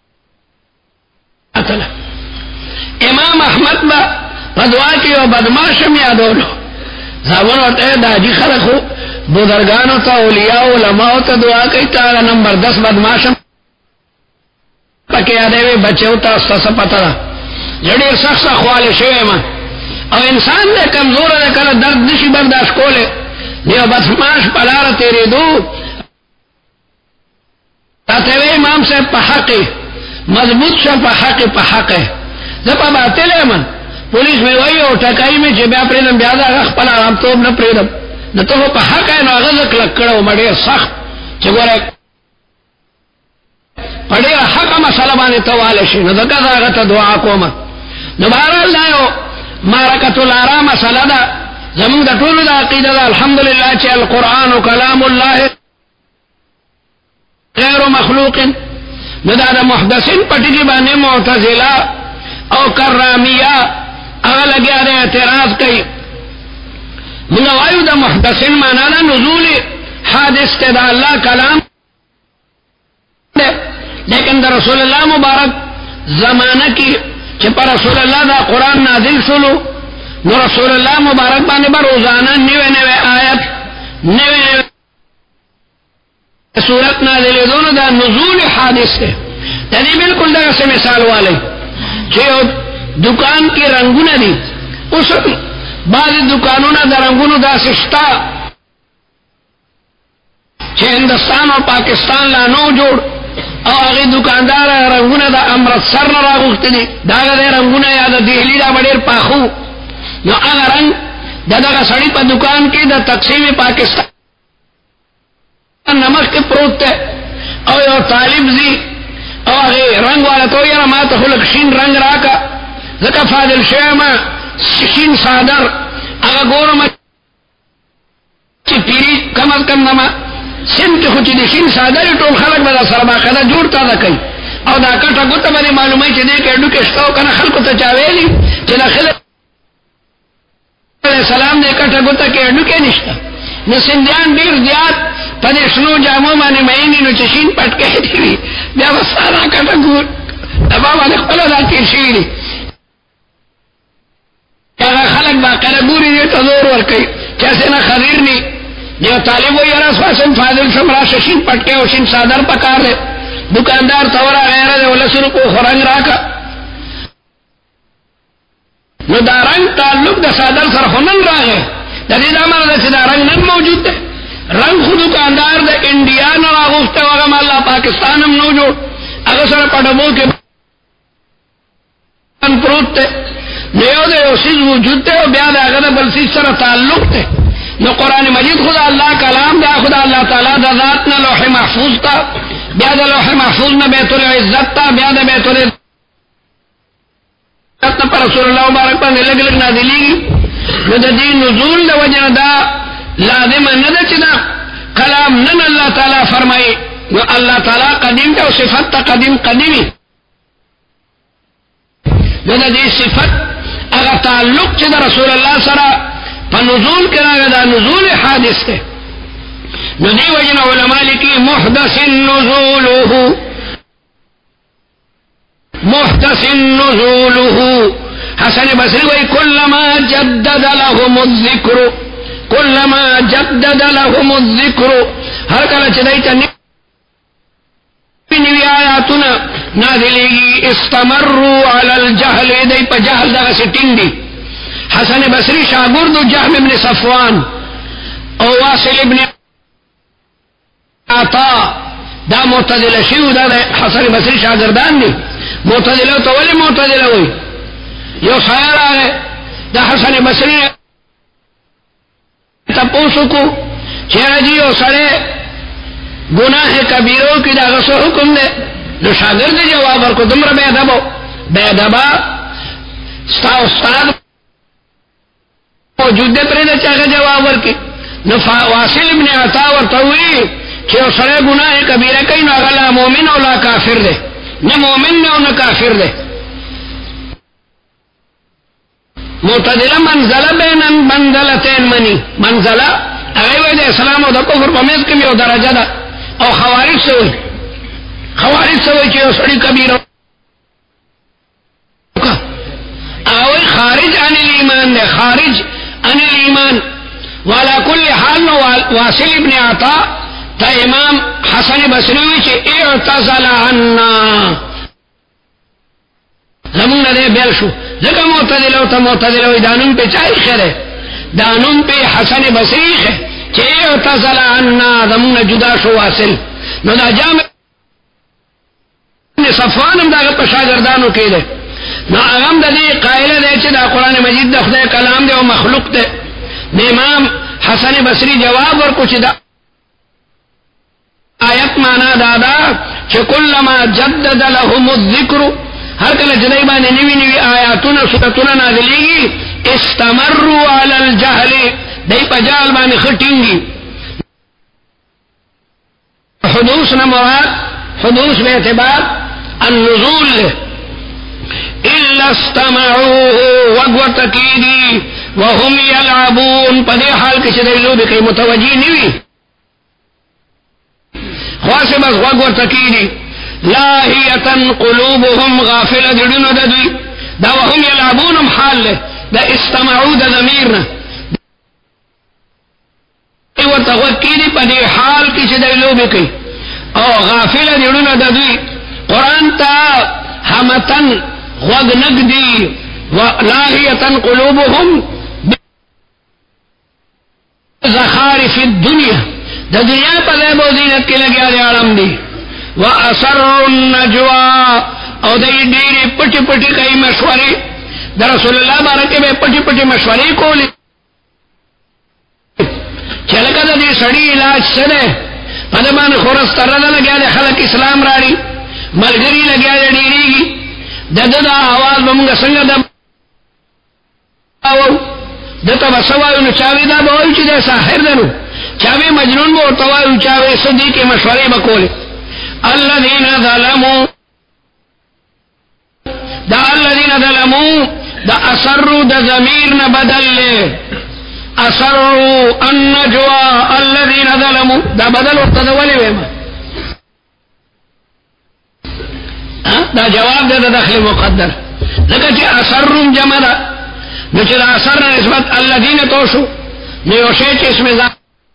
امام احمد با پدوا کی و بدماشم یادولو زبان ہوتا ہے دا جی خلقو بودرگانو تا اولیاء و علماء تا دعا کئی تا نمبر دس بدماشم پکی آدھے وی بچے ہوتا اس تا پتا دا جڑیر سخت خوالے شوئے ماں او انسان دے کمزور دے کل درد نشی برداشت کولے نیو بدماش پلارا تیرے دو تاتے وی امام سے پا حقی مضبوط شا پا حقی پا حق ہے زپا باطل من پولیس میں وہی او ٹکائی میں چې بیا پریدم بیا دا خپل آرام توب نه پریدم نو ته په حق نه هغه کلک کړو مړې سخت چې ګوره پڑے حق مسئلہ بانے تواله شي نو دغه هغه ته دعا کوم. نو بهرحال دا یو معرکۃ الارا مسئلہ دا زمون د ټولو د عقیده دا الحمدلله چې القرآن کلام الله غیر مخلوق. نو دا د محدثین پټی باندې معتزله او کرامیہ هغه لګیا د اعتراض کوي. موږ وایو د محدثین معنا دا نزول حادث ته د الله کلام ده، لیکن دا رسول اللہ مبارک زمانہ کی چې پر رسول اللہ دا قرآن نازل شلو نو رسول اللہ مبارک باندې بر روزانہ نوے نوے آیت نوے نوے سورت نازل دونوں دا نزول حادث ہے. تدی بالکل دا سے مثال والے چې دکان کی رنگونه دي اوس بعض دکانونه دا رنگونو دا سستا چې ہندوستان اور پاکستان لا نو جوړ او هغه دکاندار رنگونه دا امرتسر نه راغوښتي دي دا غره رنگونه یا د دهلی دا ډېر پاخو نو هغه رنگ دغه سړی په دکان کې د تقسیم پاکستان نمک کې پروت ده او یو طالب زی او هغه رنگ والا تو یاره ما ته خلک شین رنگ راکا ځکه فاضل شیما شین صادر هغه ګورم چې پیری کم از کم نما سم کې خو چې د شین صادر ټول خلک به سره باقاعده جوړ تا کوي او دا کټه ګوته باندې معلومه چې دې کې اډو کې شتو کنه خلکو ته چا ویلي چې دا خلک سلام دې کټه ګوته کې اډو کې نشته. نو سندیان ډیر زیات په دې شنو جامو باندې مېنی نو چې شین پټ کې دی بیا وساره کټه ګور دا باندې خپل ذاتي شي هغه خلک باقاعده ګوري دې ته زور ور کوي چې څنګه خبير ني جو طالب وی راس واسن فاضل شمرا شین پټ کې او شین صادر پکار دے دکاندار تورا غیر دے ولس کو خرنگ راکا نو دا رنگ تعلق د صادر سره خنن راغی د دې امر د چې دا رنگ نن موجود ده رنگ خود دکاندار د انډیا نه راغوسته هغه مال پاکستان هم نو جوړ هغه سره پټبو کې ان پروت ته نو د یو شی وجود ته بیا دا هغه بل شي سره تعلق ته. نو قرآن مجید خدا اللہ کلام دا خدا اللہ تعالیٰ دا ذات نا لوح محفوظ تا بیا دا لوح محفوظ نا بیت العزت تا بیا دا بیت العزت نا پر رسول اللہ مبارک پاندے لگ لگ نازلی گی. نو دا دی نزول دا وجہ دا لازم ندا چنا کلام نن اللہ تعالیٰ فرمائی. نو اللہ تعالیٰ قدیم تا صفت تا قدیم قدیمی نو دا دی صفت اگر تعلق چی دا رسول اللہ سرا فنزول کرا دا نزول حادث تے نو دی وجن علماء لکی محدث نزولہ محدث نزولہ. حسن بصری وی کلما جدد لهم الذکر کلما جدد لهم الذکر ہر کلا چدائیتا نوی آیاتنا نازلیگی استمروا علی الجہل دی پا جہل دا ستن دی. حسن بصری شاگرد جهم ابن صفوان او واصل ابن عطا دا معتزله شیو دا حسن بصری شاگردان دی. معتزله تو ولی معتزله ہوئی یو خیال آگے دا حسن بصری تپوسو کو چیرہ جی او سڑے گناہ کبیروں کی دا غصو حکم دے جو شاگرد جواب ورکو دمر بے دبو بے دبا ستا استاد موجود دے پرے دا چاہے جواب ورکی. نو واصل ابن عطا ورطوئی چھے او سڑے گناہ کبیرہ کئی نو اغلا مومن او لا کافر دے نہ مومن نہ نہ کافر دے. معتدلہ منزلہ بین منزلتین منی منزلہ اغیوہ دے اسلام او دا کفر پمیز کمی او درجہ دا او خوارج سے ہوئی خوارج سے ہوئی چھے او سڑی کبیرہ اوئی خارج عن الایمان دے خارج عن الایمان. والا کل حال واصل ابن عطا تا امام حسن بصری چھے اعتزل عنا زمون دے بیل شو ذکر معتدلو تا معتدلو دانون پہ چاہی خیر ہے دانون پہ حسن بصری ہے چھے اعتزل عنا زمون جدا شو واصل. نو دا جامع صفوانم دا پشاگردانو کے دے نو اغم دا دی قائل دے چھ دا قرآن مجید دا خدای کلام دے و مخلوق دے. امام حسن بصری جواب اور کچھ دا آیت مانا دادا چھ کلما جدد لهم الذکر ہر کل جدائی بانے نوی نوی آیاتون سورتون نازلیں استمروا علی الجہل دی پجال بانے خٹیں گی. حدوث نہ مراد حدوث میں اعتبار النزول لے الا استمعوه وقوة تکیدی وهم یلعبون پدے حال کسی دلو بکی متوجی نوی خواست بس وقوة تکیدی لاہیتن قلوبهم غافل جڑن ددوی دا وهم یلعبونم حال لے دا استمعو دا ضمیرنا و تغکیدی پدے حال کسی دلو بکی او غافل جڑن ددوی قرآن تا حمتن غد نقدی ولاہیتن قلوبهم زخارف الدنیا دا دنیا پا زیب و زینت کے لگیا دے عالم دی وَأَسَرُّ النَّجْوَى او دی دیری پٹی پٹی کئی مشوری دا رسول اللہ بارکے بے پٹی پٹی مشوری کو لی چلکا دا دی سڑی علاج سدے پدمان خورس تردہ لگیا دے خلق اسلام راری ملگری لگیا دے دیری گی دا دا دا آواز بمونگا سنگا دا آواو دا تا بسوایو نو چاوی دا باویو چی دے ساحر دنو چاوی مجنون بو ارتوایو چاوی صدیق مشوری بکولے الذین ظلموا دا الذین ظلموا دا اثروا دا ضمیر نہ بدل لے اثروا النجوى الذین ظلموا دا بدل ارتدولی ویما دا جواب دے دا دخل مقدر لکہ چی اثروا جمع دا نو چی دا اثر نسبت الذین توشو نیوشے چی اسم ظاہر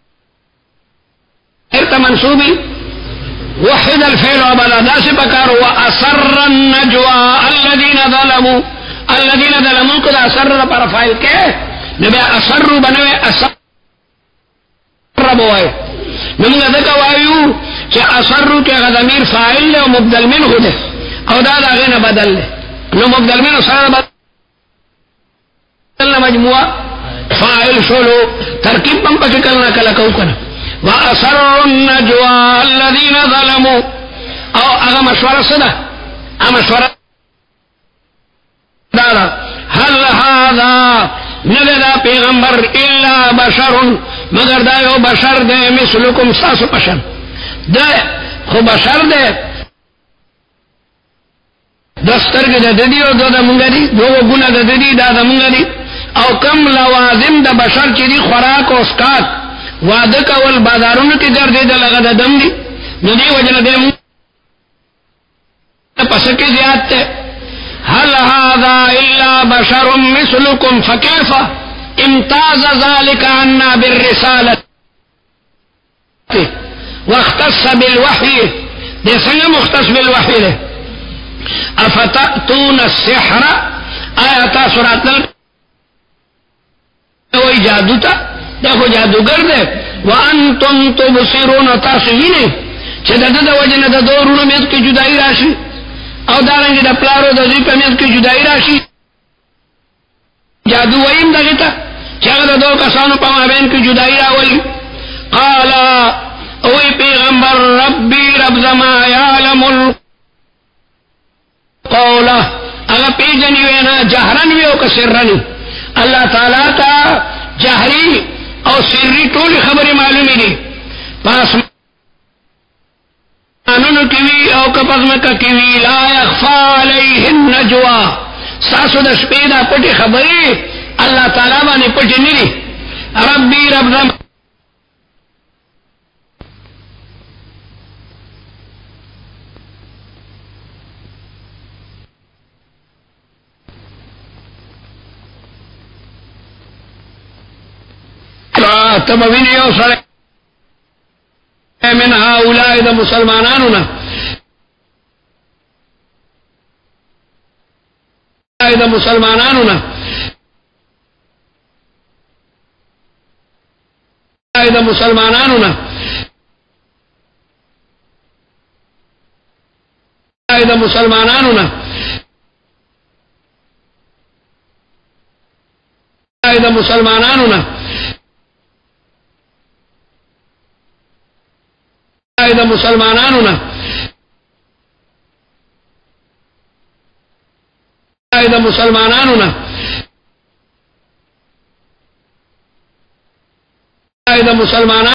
ارتا منصوبی وحد الفعل وبلا داس بکار وأسر النجوى الذين ظلموا الذين ظلموا کو اثر پر فاعل کے نبی اثر بنوے اثر بوائے من ذکا وایو کہ اثر کے ضمیر فاعل لے مبدل منه دے او دا دا غیر بدل لے نو مبدل منه سره بدل مجموعہ فاعل شلو ترکیب پم پک کرنا کلا کو کنا وَأَسَرُّ النَّجْوَى الَّذِينَ ظَلَمُوا او اغا مشورہ صدا اغا مشورہ دارا هل هذا نگدا پیغمبر الا بشر مگر دایو بشر دے مثلکم ساسو بشر دے خو بشر دے دستر کے دے دی اور دو دا منگا دی دو گناہ دے دی دا دا منگا دی او کم لوازم دا بشر چی دی خوراک و اسکات وعدہ کول بازاروں کی در دے دلغا دا دم دی ندی وجنہ دے مو پسکی زیاد تے هل هذا الا بشر مثلكم فكيف امتاز ذلك عنا بالرسالة واختص بالوحي دے سنگ مختص بالوحي دے افتأتون السحر آیتا سورات نل وہی جادو تا دیکھو جادوگر دے وانتم تبصرون تاسوینی چھے دا دا وجنہ دا دورون میت کی جدائی راشی او دارنگی دا پلارو دا زی پہ میت کی جدائی راشی جادو ویم دا گتا چھے دا دو کسانو پا مابین کی جدائی راولی قالا اوی پیغمبر ربی رب زما یعلم القولا اگا پی جنی وینا جہرن ویو کا سرنی اللہ تعالیٰ تا جہری اور سری ٹولی خبری معلومی دی پاس مانون کیوی او کپس مکا کیوی لا یخفا علیہ النجوہ ساسو دا شپیدہ پٹی خبری اللہ تعالیٰ بانی پٹی نیری ربی رب زم تب وینیو سڑے من هؤلاء دا مسلمانانونا دا مسلمانانونا دا مسلمانانونا دا مسلمانانونا د مسلمانانو نه د مسلمانانو نه د مسلمانانو نه د مسلمانانو